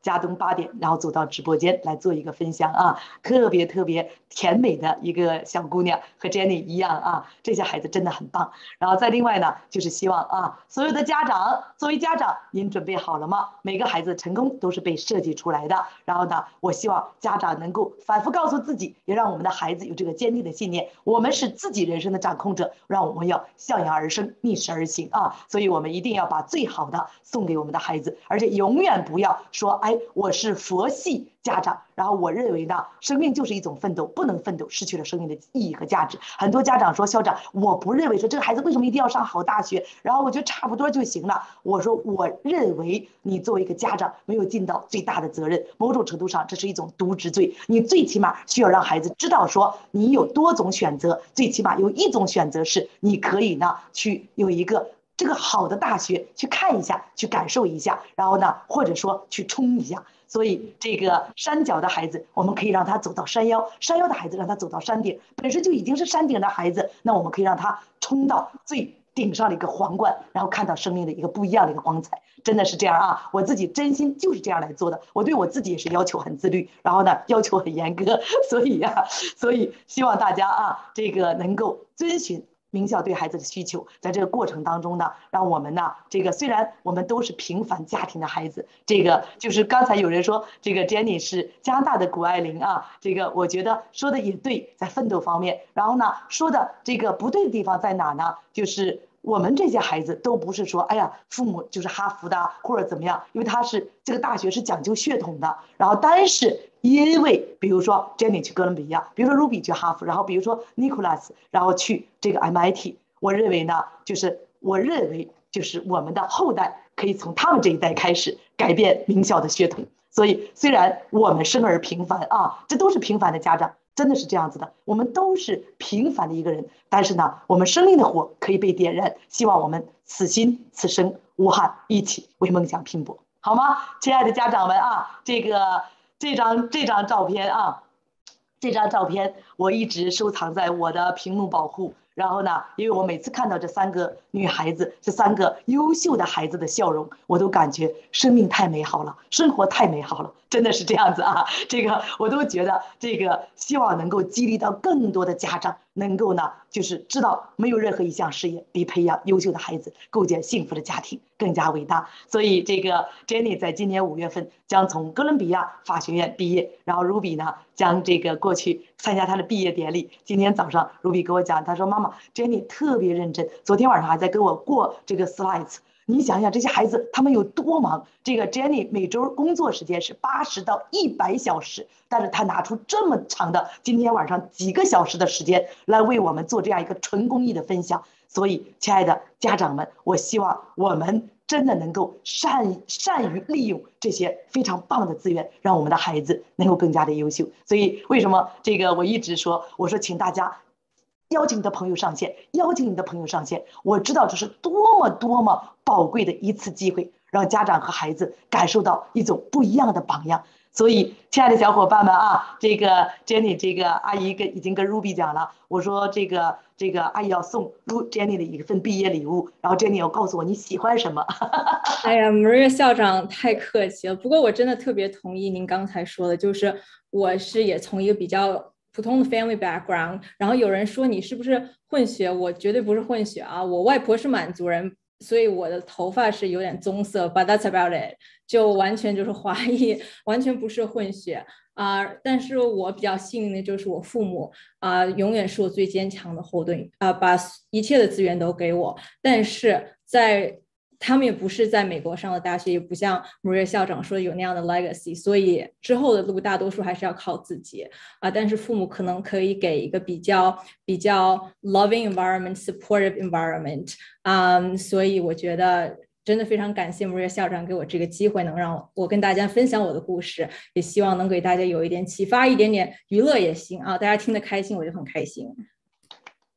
加东八点，然后走到直播间来做一个分享啊，特别特别甜美的一个小姑娘，和 Jenny 一样啊，这些孩子真的很棒。然后再另外呢，就是希望啊，所有的家长，作为家长，您准备好了吗？每个孩子成功都是被设计出来的。然后呢，我希望家长能够反复告诉自己，也让我们的孩子有这个坚定的信念，我们是自己人生的掌控者，让我们要向阳而生，逆势而行啊！所以我们一定要把最好的送给我们的孩子，而且永远不要说，哎，我是佛系家长，然后我认为呢，生命就是一种奋斗，不能奋斗失去了生命的意义和价值。很多家长说，校长，我不认为说这个孩子为什么一定要上好大学，然后我觉得差不多就行了。我说，我认为你作为一个家长没有尽到最大的责任，某种程度上这是一种渎职罪。你最起码需要让孩子知道说，你有多种选择，最起码有一种选择是你可以呢去有一个这个好的大学去看一下，去感受一下，然后呢，或者说去冲一下。所以这个山脚的孩子，我们可以让他走到山腰；山腰的孩子让他走到山顶。本身就已经是山顶的孩子，那我们可以让他冲到最顶上的一个皇冠，然后看到生命的一个不一样的一个光彩。真的是这样啊！我自己真心就是这样来做的。我对我自己也是要求很自律，然后呢，要求很严格。所以呀、啊，所以希望大家啊，这个能够遵循名校对孩子的需求，在这个过程当中呢，让我们呢，这个虽然我们都是平凡家庭的孩子，这个就是刚才有人说这个 Jenny 是加拿大的谷爱凌啊，这个我觉得说的也对，在奋斗方面，然后呢，说的这个不对的地方在哪呢？就是我们这些孩子都不是说，哎呀，父母就是哈佛的或者怎么样，因为他是这个大学是讲究血统的，然后但是因为比如说 Jenny 去哥伦比亚，比如说 Ruby 去哈佛，然后比如说 Nicholas 然后去这个 M I T， 我认为呢，就是我认为就是我们的后代可以从他们这一代开始改变名校的血统。所以虽然我们生而平凡啊，这都是平凡的家长。真的是这样子的，我们都是平凡的一个人，但是呢，我们生命的火可以被点燃。希望我们此心此生无憾，一起为梦想拼搏，好吗？亲爱的家长们啊，这个这张这张照片啊，这张照片我一直收藏在我的屏幕保护。然后呢，因为我每次看到这三个女孩子，这三个优秀的孩子的笑容，我都感觉生命太美好了，生活太美好了，真的是这样子啊！这个我都觉得，这个希望能够激励到更多的家长，能够呢，就是知道没有任何一项事业比培养优秀的孩子、构建幸福的家庭更加伟大。所以，这个 Jenny 在今年五月份将从哥伦比亚法学院毕业，然后 Ruby 呢，将这个过去参加她的毕业典礼。今天早上 Ruby 给我讲，她说妈妈。Jenny 特别认真，昨天晚上还在跟我过这个 slides。你想想这些孩子他们有多忙？这个 Jenny 每周工作时间是八十到一百小时，但是她拿出这么长的今天晚上几个小时的时间来为我们做这样一个纯公益的分享。所以，亲爱的家长们，我希望我们真的能够善善于利用这些非常棒的资源，让我们的孩子能够更加的优秀。所以，为什么这个我一直说，我说请大家。邀请你的朋友上线，邀请你的朋友上线。我知道这是多么多么宝贵的一次机会，让家长和孩子感受到一种不一样的榜样。所以，亲爱的小伙伴们啊，这个 Jenny 这个阿姨跟已经跟 Ruby 讲了，我说这个这个阿姨要送 Jenny 的一份毕业礼物，然后 Jenny 要告诉我你喜欢什么。 哎呀 ，Maria 校长太客气了。不过我真的特别同意您刚才说的，就是我是也从一个比较普通的 family background， 然后有人说你是不是混血？我绝对不是混血啊！我外婆是满族人，所以我的头发是有点棕色 ，but that's about it， 就完全就是华裔，完全不是混血啊、呃。但是我比较幸运的就是我父母啊、呃，永远是我最坚强的后盾啊、呃，把一切的资源都给我。但是在他们也不是在美国上的大学，也不像 Maria 校长说有那样的 legacy， 所以之后的路大多数还是要靠自己啊。但是父母可能可以给一个比较比较 loving environment, supportive environment， 嗯，所以我觉得真的非常感谢 Maria 校长给我这个机会，能让我跟大家分享我的故事，也希望能给大家有一点启发，一点点娱乐也行啊，大家听得开心我就很开心。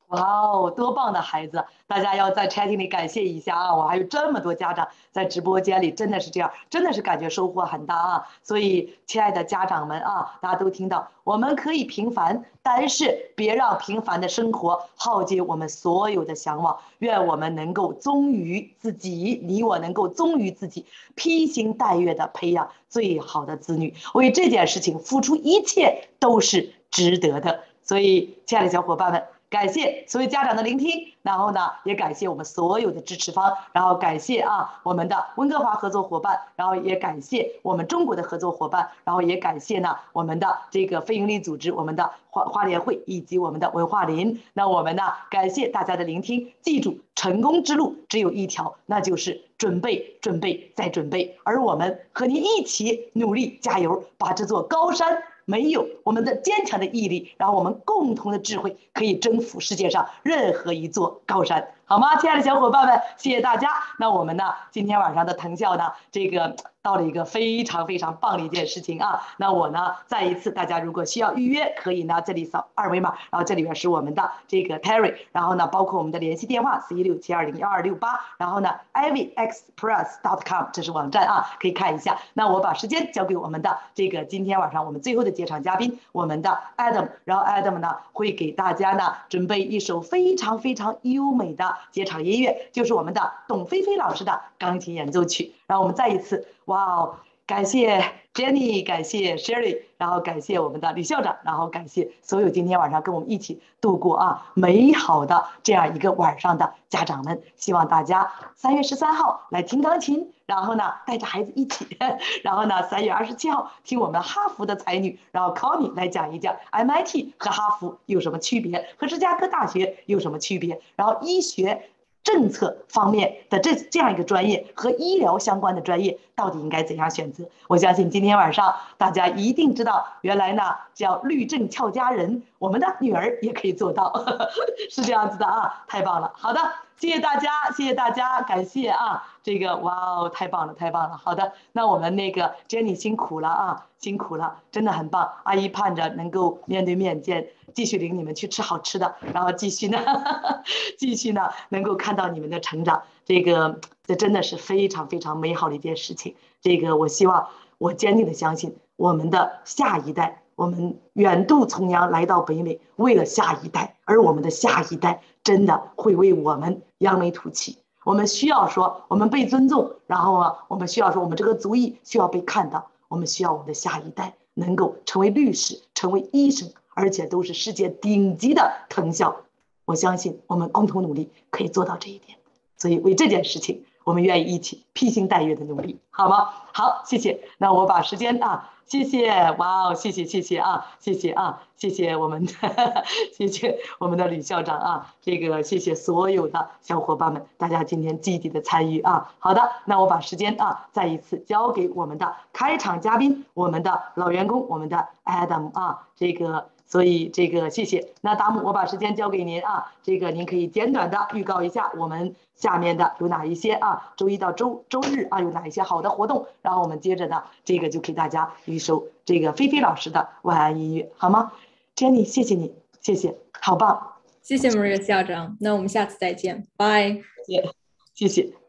哇哦，多棒的孩子！大家要在 chatting 里感谢一下啊！我还有这么多家长在直播间里，真的是这样，真的是感觉收获很大啊！所以，亲爱的家长们啊，大家都听到，我们可以平凡，但是别让平凡的生活耗尽我们所有的向往。愿我们能够忠于自己，你我能够忠于自己，披星戴月的培养最好的子女，为这件事情付出一切都是值得的。所以，亲爱的小伙伴们。感谢所有家长的聆听，然后呢，也感谢我们所有的支持方，然后感谢啊我们的温哥华合作伙伴，然后也感谢我们中国的合作伙伴，然后也感谢呢我们的这个非营利组织，我们的花花莲会以及我们的文化林。那我们呢，感谢大家的聆听，记住，成功之路只有一条，那就是准备、准备再准备，而我们和您一起努力加油，把这座高山。没有我们的坚强的毅力，然后我们共同的智慧可以征服世界上任何一座高山，好吗？亲爱的小伙伴们，谢谢大家。那我们呢，今天晚上的藤校呢，这个到了一个非常非常棒的一件事情啊。那我呢，再一次，大家如果需要预约，可以呢这里扫二维码，然后这里边是我们的这个 Terry， 然后呢，包括我们的联系电话四一六七二零幺二六八，然后呢 ivy express dot com 这是网站啊，可以看一下。那我把时间交给我们的这个今天晚上我们最后的结场嘉宾，我们的 Adam， 然后 Adam 呢会给大家呢准备一首非常非常优美的结场音乐，就是我们的董菲菲老师的钢琴演奏曲。然后我们再一次，哇哦，感谢 Jenny， 感谢 Sherry， 然后感谢我们的李校长，然后感谢所有今天晚上跟我们一起度过啊美好的这样一个晚上的家长们。希望大家三月十三号来听钢琴，然后呢带着孩子一起，然后呢三月二十七号听我们哈佛的才女，然后 Connie 来讲一讲 M I T 和哈佛有什么区别，和芝加哥大学有什么区别，然后医学。政策方面的这这样一个专业和医疗相关的专业到底应该怎样选择？我相信今天晚上大家一定知道，原来呢叫律政俏佳人，我们的女儿也可以做到，呵呵是这样子的啊，太棒了。好的，谢谢大家，谢谢大家，感谢啊，这个哇哦，太棒了，太棒了。好的，那我们那个 Jenny 辛苦了啊，辛苦了，真的很棒。阿姨盼着能够面对面见。继续领你们去吃好吃的，然后继续呢，继续呢，能够看到你们的成长，这个这真的是非常非常美好的一件事情。这个我希望，我坚定的相信，我们的下一代，我们远渡重洋来到北美，为了下一代，而我们的下一代真的会为我们扬眉吐气。我们需要说，我们被尊重，然后啊，我们需要说，我们这个族裔需要被看到，我们需要我们的下一代能够成为律师，成为医生。而且都是世界顶级的藤校，我相信我们共同努力可以做到这一点。所以为这件事情，我们愿意一起披星戴月的努力，好吗？好，谢谢。那我把时间啊，谢谢，哇哦，谢谢谢谢啊，谢谢啊，谢谢我们的，谢谢我们的吕校长啊，这个谢谢所有的小伙伴们，大家今天积极的参与啊。好的，那我把时间啊再一次交给我们的开场嘉宾，我们的老员工，我们的 Adam 啊，这个。所以这个谢谢，那达姆，我把时间交给您啊，这个您可以简短的预告一下我们下面的有哪一些啊，周一到周周日啊有哪一些好的活动，然后我们接着呢，这个就给大家一首这个菲菲老师的晚安音乐，好吗 ？Jenny， 谢谢你，谢谢，好棒， 谢谢 Maria 校长，那我们下次再见，拜， 谢谢，谢谢。